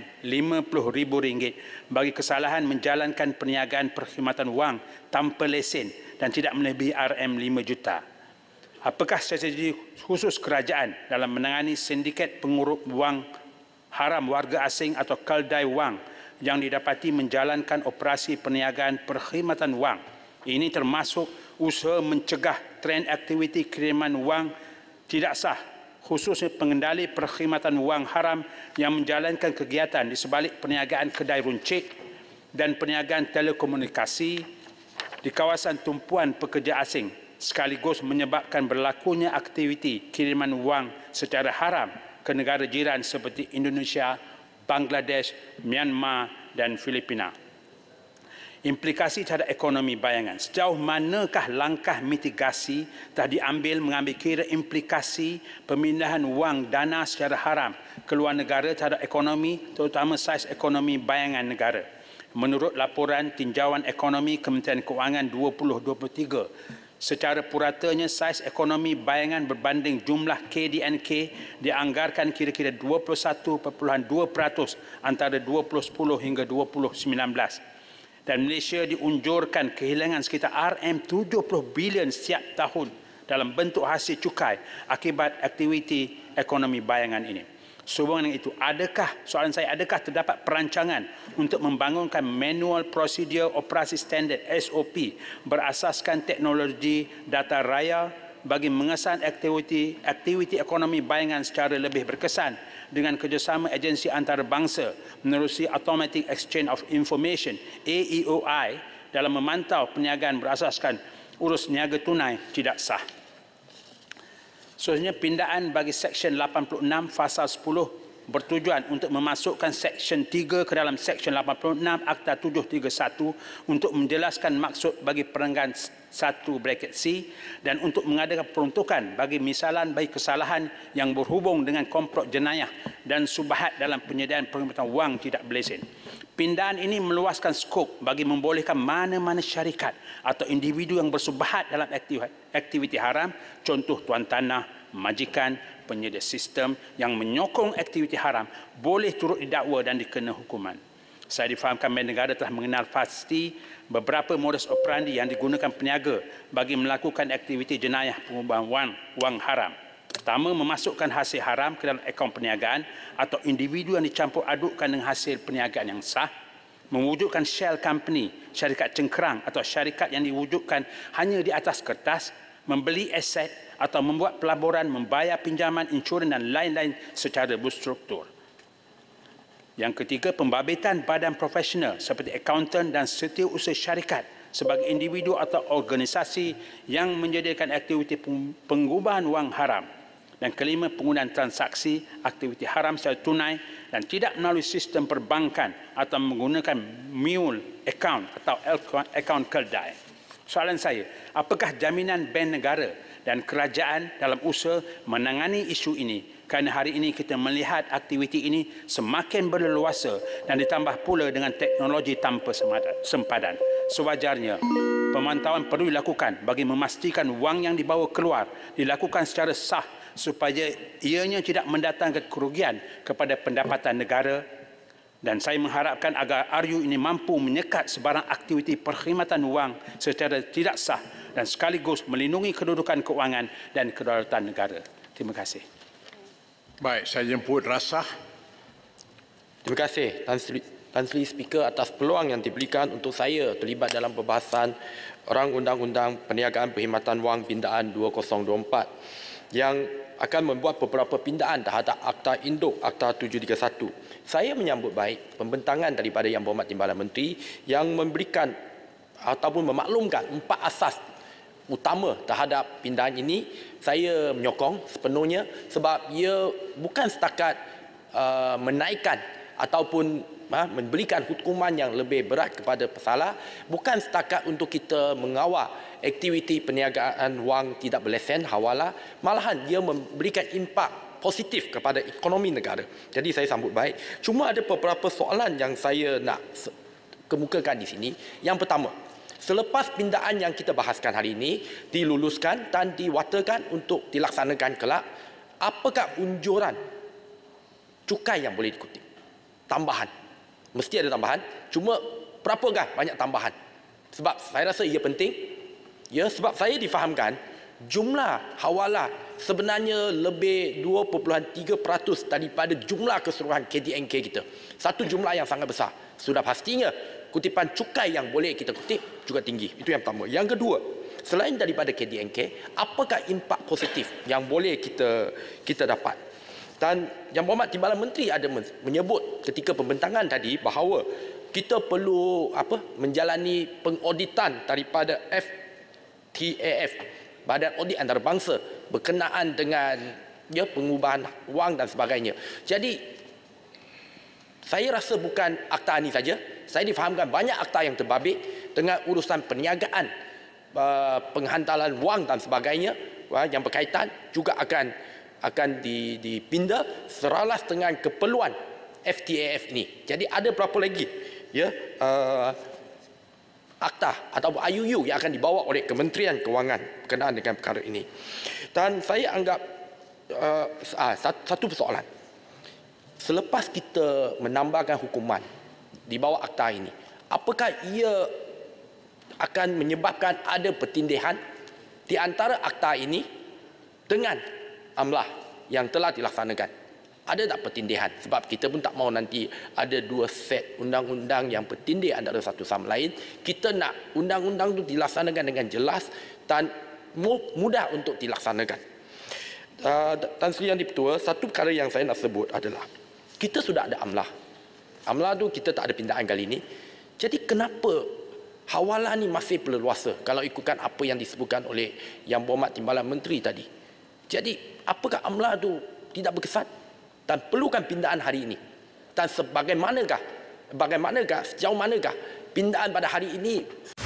RM50,000 bagi kesalahan menjalankan perniagaan perkhidmatan wang tanpa lesen dan tidak melebihi RM5 juta. Apakah strategi khusus kerajaan dalam menangani sindiket pengurup wang haram warga asing atau keldai wang yang didapati menjalankan operasi perniagaan perkhidmatan wang? Ini termasuk usaha mencegah trend aktiviti kiriman wang tidak sah, khususnya pengendali perkhidmatan wang haram yang menjalankan kegiatan di sebalik perniagaan kedai runcit dan perniagaan telekomunikasi di kawasan tumpuan pekerja asing, sekaligus menyebabkan berlakunya aktiviti kiriman wang secara haram ke negara jiran seperti Indonesia, Bangladesh, Myanmar dan Filipina. Implikasi terhadap ekonomi bayangan. Sejauh manakah langkah mitigasi telah diambil mengambil kira implikasi pemindahan wang dana secara haram ke luar negara terhadap ekonomi, terutama saiz ekonomi bayangan negara? Menurut laporan Tinjauan Ekonomi Kementerian Keuangan 2023, secara puratanya saiz ekonomi bayangan berbanding jumlah KDNK dianggarkan kira-kira 21.2% antara 2010 hingga 2019. Dan Malaysia diunjurkan kehilangan sekitar RM70 bilion setiap tahun dalam bentuk hasil cukai akibat aktiviti ekonomi bayangan ini. Sehubungan dengan itu, soalan saya, adakah terdapat perancangan untuk membangunkan manual prosedur operasi standard SOP berasaskan teknologi data raya bagi mengesan aktiviti ekonomi bayangan secara lebih berkesan dengan kerjasama agensi antarabangsa menerusi Automatic Exchange of Information AEOI dalam memantau perniagaan berasaskan urus niaga tunai tidak sah. Seterusnya, pindaan bagi Seksyen 86 Fasal 10 bertujuan untuk memasukkan Seksyen 3 ke dalam Seksyen 86 Akta 731 untuk menjelaskan maksud bagi perenggan 1(c) dan untuk mengadakan peruntukan bagi misalan bagi kesalahan yang berhubung dengan komplot jenayah dan subahat dalam penyediaan perkhidmatan wang tidak berlesen. Pindaan ini meluaskan skop bagi membolehkan mana-mana syarikat atau individu yang bersubahat dalam aktiviti haram, contoh tuan tanah, majikan, penyedia sistem yang menyokong aktiviti haram boleh turut didakwa dan dikena hukuman. Saya difahamkan Bank Negara telah mengenal pasti beberapa modus operandi yang digunakan peniaga bagi melakukan aktiviti jenayah pengubahan wang haram. Pertama, memasukkan hasil haram ke dalam akaun perniagaan atau individu yang dicampur adukkan dengan hasil perniagaan yang sah, mewujudkan shell company, syarikat cengkerang atau syarikat yang diwujudkan hanya di atas kertas, membeli aset atau membuat pelaburan, membayar pinjaman, insurans dan lain-lain secara berstruktur. Yang ketiga, pembabitan badan profesional seperti akauntan dan setiausaha syarikat sebagai individu atau organisasi yang menyediakan aktiviti pengubahan wang haram. Dan kelima, penggunaan transaksi aktiviti haram secara tunai dan tidak melalui sistem perbankan atau menggunakan mule account atau akaun keldai. Soalan saya, apakah jaminan Bank Negara dan kerajaan dalam usaha menangani isu ini? Kerana hari ini kita melihat aktiviti ini semakin berleluasa dan ditambah pula dengan teknologi tanpa sempadan. Sewajarnya, pemantauan perlu dilakukan bagi memastikan wang yang dibawa keluar dilakukan secara sah supaya ianya tidak mendatangkan kerugian kepada pendapatan negara. Dan saya mengharapkan agar RU ini mampu menyekat sebarang aktiviti perkhidmatan wang secara tidak sah dan sekaligus melindungi kedudukan keuangan dan kedaulatan negara. Terima kasih. Baik, saya jemput Rasah. Terima kasih Tan Sri Speaker atas peluang yang diberikan untuk saya terlibat dalam perbahasan Rang Undang-Undang Perniagaan Perkhidmatan Wang Pindaan 2024 yang akan membuat beberapa pindaan terhadap Akta Induk Akta 731. Saya menyambut baik pembentangan daripada Yang Berhormat Timbalan Menteri yang memberikan ataupun memaklumkan 4 asas utama terhadap pindaan ini. Saya menyokong sepenuhnya sebab ia bukan setakat menaikkan ataupun memberikan hukuman yang lebih berat kepada pesalah, bukan setakat untuk kita mengawal aktiviti perniagaan wang tidak berlesen, hawala, malahan ia memberikan impak positif kepada ekonomi negara. Jadi saya sambut baik. Cuma ada beberapa soalan yang saya nak kemukakan di sini. Yang pertama, selepas pindaan yang kita bahaskan hari ini diluluskan dan diwatakan untuk dilaksanakan kelak, apakah unjuran cukai yang boleh dikutip? Tambahan. Mesti ada tambahan. Cuma berapakah banyak tambahan? Sebab saya rasa ia penting. Ya, sebab saya difahamkan jumlah hawala sebenarnya lebih 2.3% daripada jumlah keseluruhan KDNK kita. Satu jumlah yang sangat besar. Sudah pastinya kutipan cukai yang boleh kita kutip juga tinggi. Itu yang pertama. Yang kedua, selain daripada KDNK, apakah impak positif yang boleh kita dapat? Dan Yang Berhormat Timbalan Menteri ada menyebut ketika pembentangan tadi bahawa kita perlu menjalani pengauditan daripada FTAF, Badan Audit Antarabangsa, berkenaan dengan pengubahan wang dan sebagainya. Jadi saya rasa bukan akta ini saja. Saya difahamkan banyak akta yang terbabit dengan urusan perniagaan, penghantaran wang dan sebagainya yang berkaitan juga akan dipinda seralas dengan keperluan FTAF ini. Jadi ada berapa lagi akta atau IUU yang akan dibawa oleh Kementerian Kewangan berkenaan dengan perkara ini. Dan saya anggap satu persoalan. Selepas kita menambahkan hukuman di bawah akta ini, apakah ia akan menyebabkan ada pertindihan di antara akta ini dengan amlah yang telah dilaksanakan? Ada tak pertindihan? Sebab kita pun tak mahu nanti ada dua set undang-undang yang bertindih antara satu sama lain. Kita nak undang-undang itu dilaksanakan dengan jelas dan mudah untuk dilaksanakan. Tan Sri Yang Di-Pertua, satu perkara yang saya nak sebut adalah kita sudah ada AMLAH. AMLAH tu kita tak ada pindaan kali ini. Jadi kenapa hawalah ni masih perluasa kalau ikutkan apa yang disebutkan oleh Yang Berhormat Timbalan Menteri tadi. Jadi apakah AMLAH tu tidak berkesan dan perlukan pindaan hari ini? Dan bagaimanakah sejauh manakah pindaan pada hari ini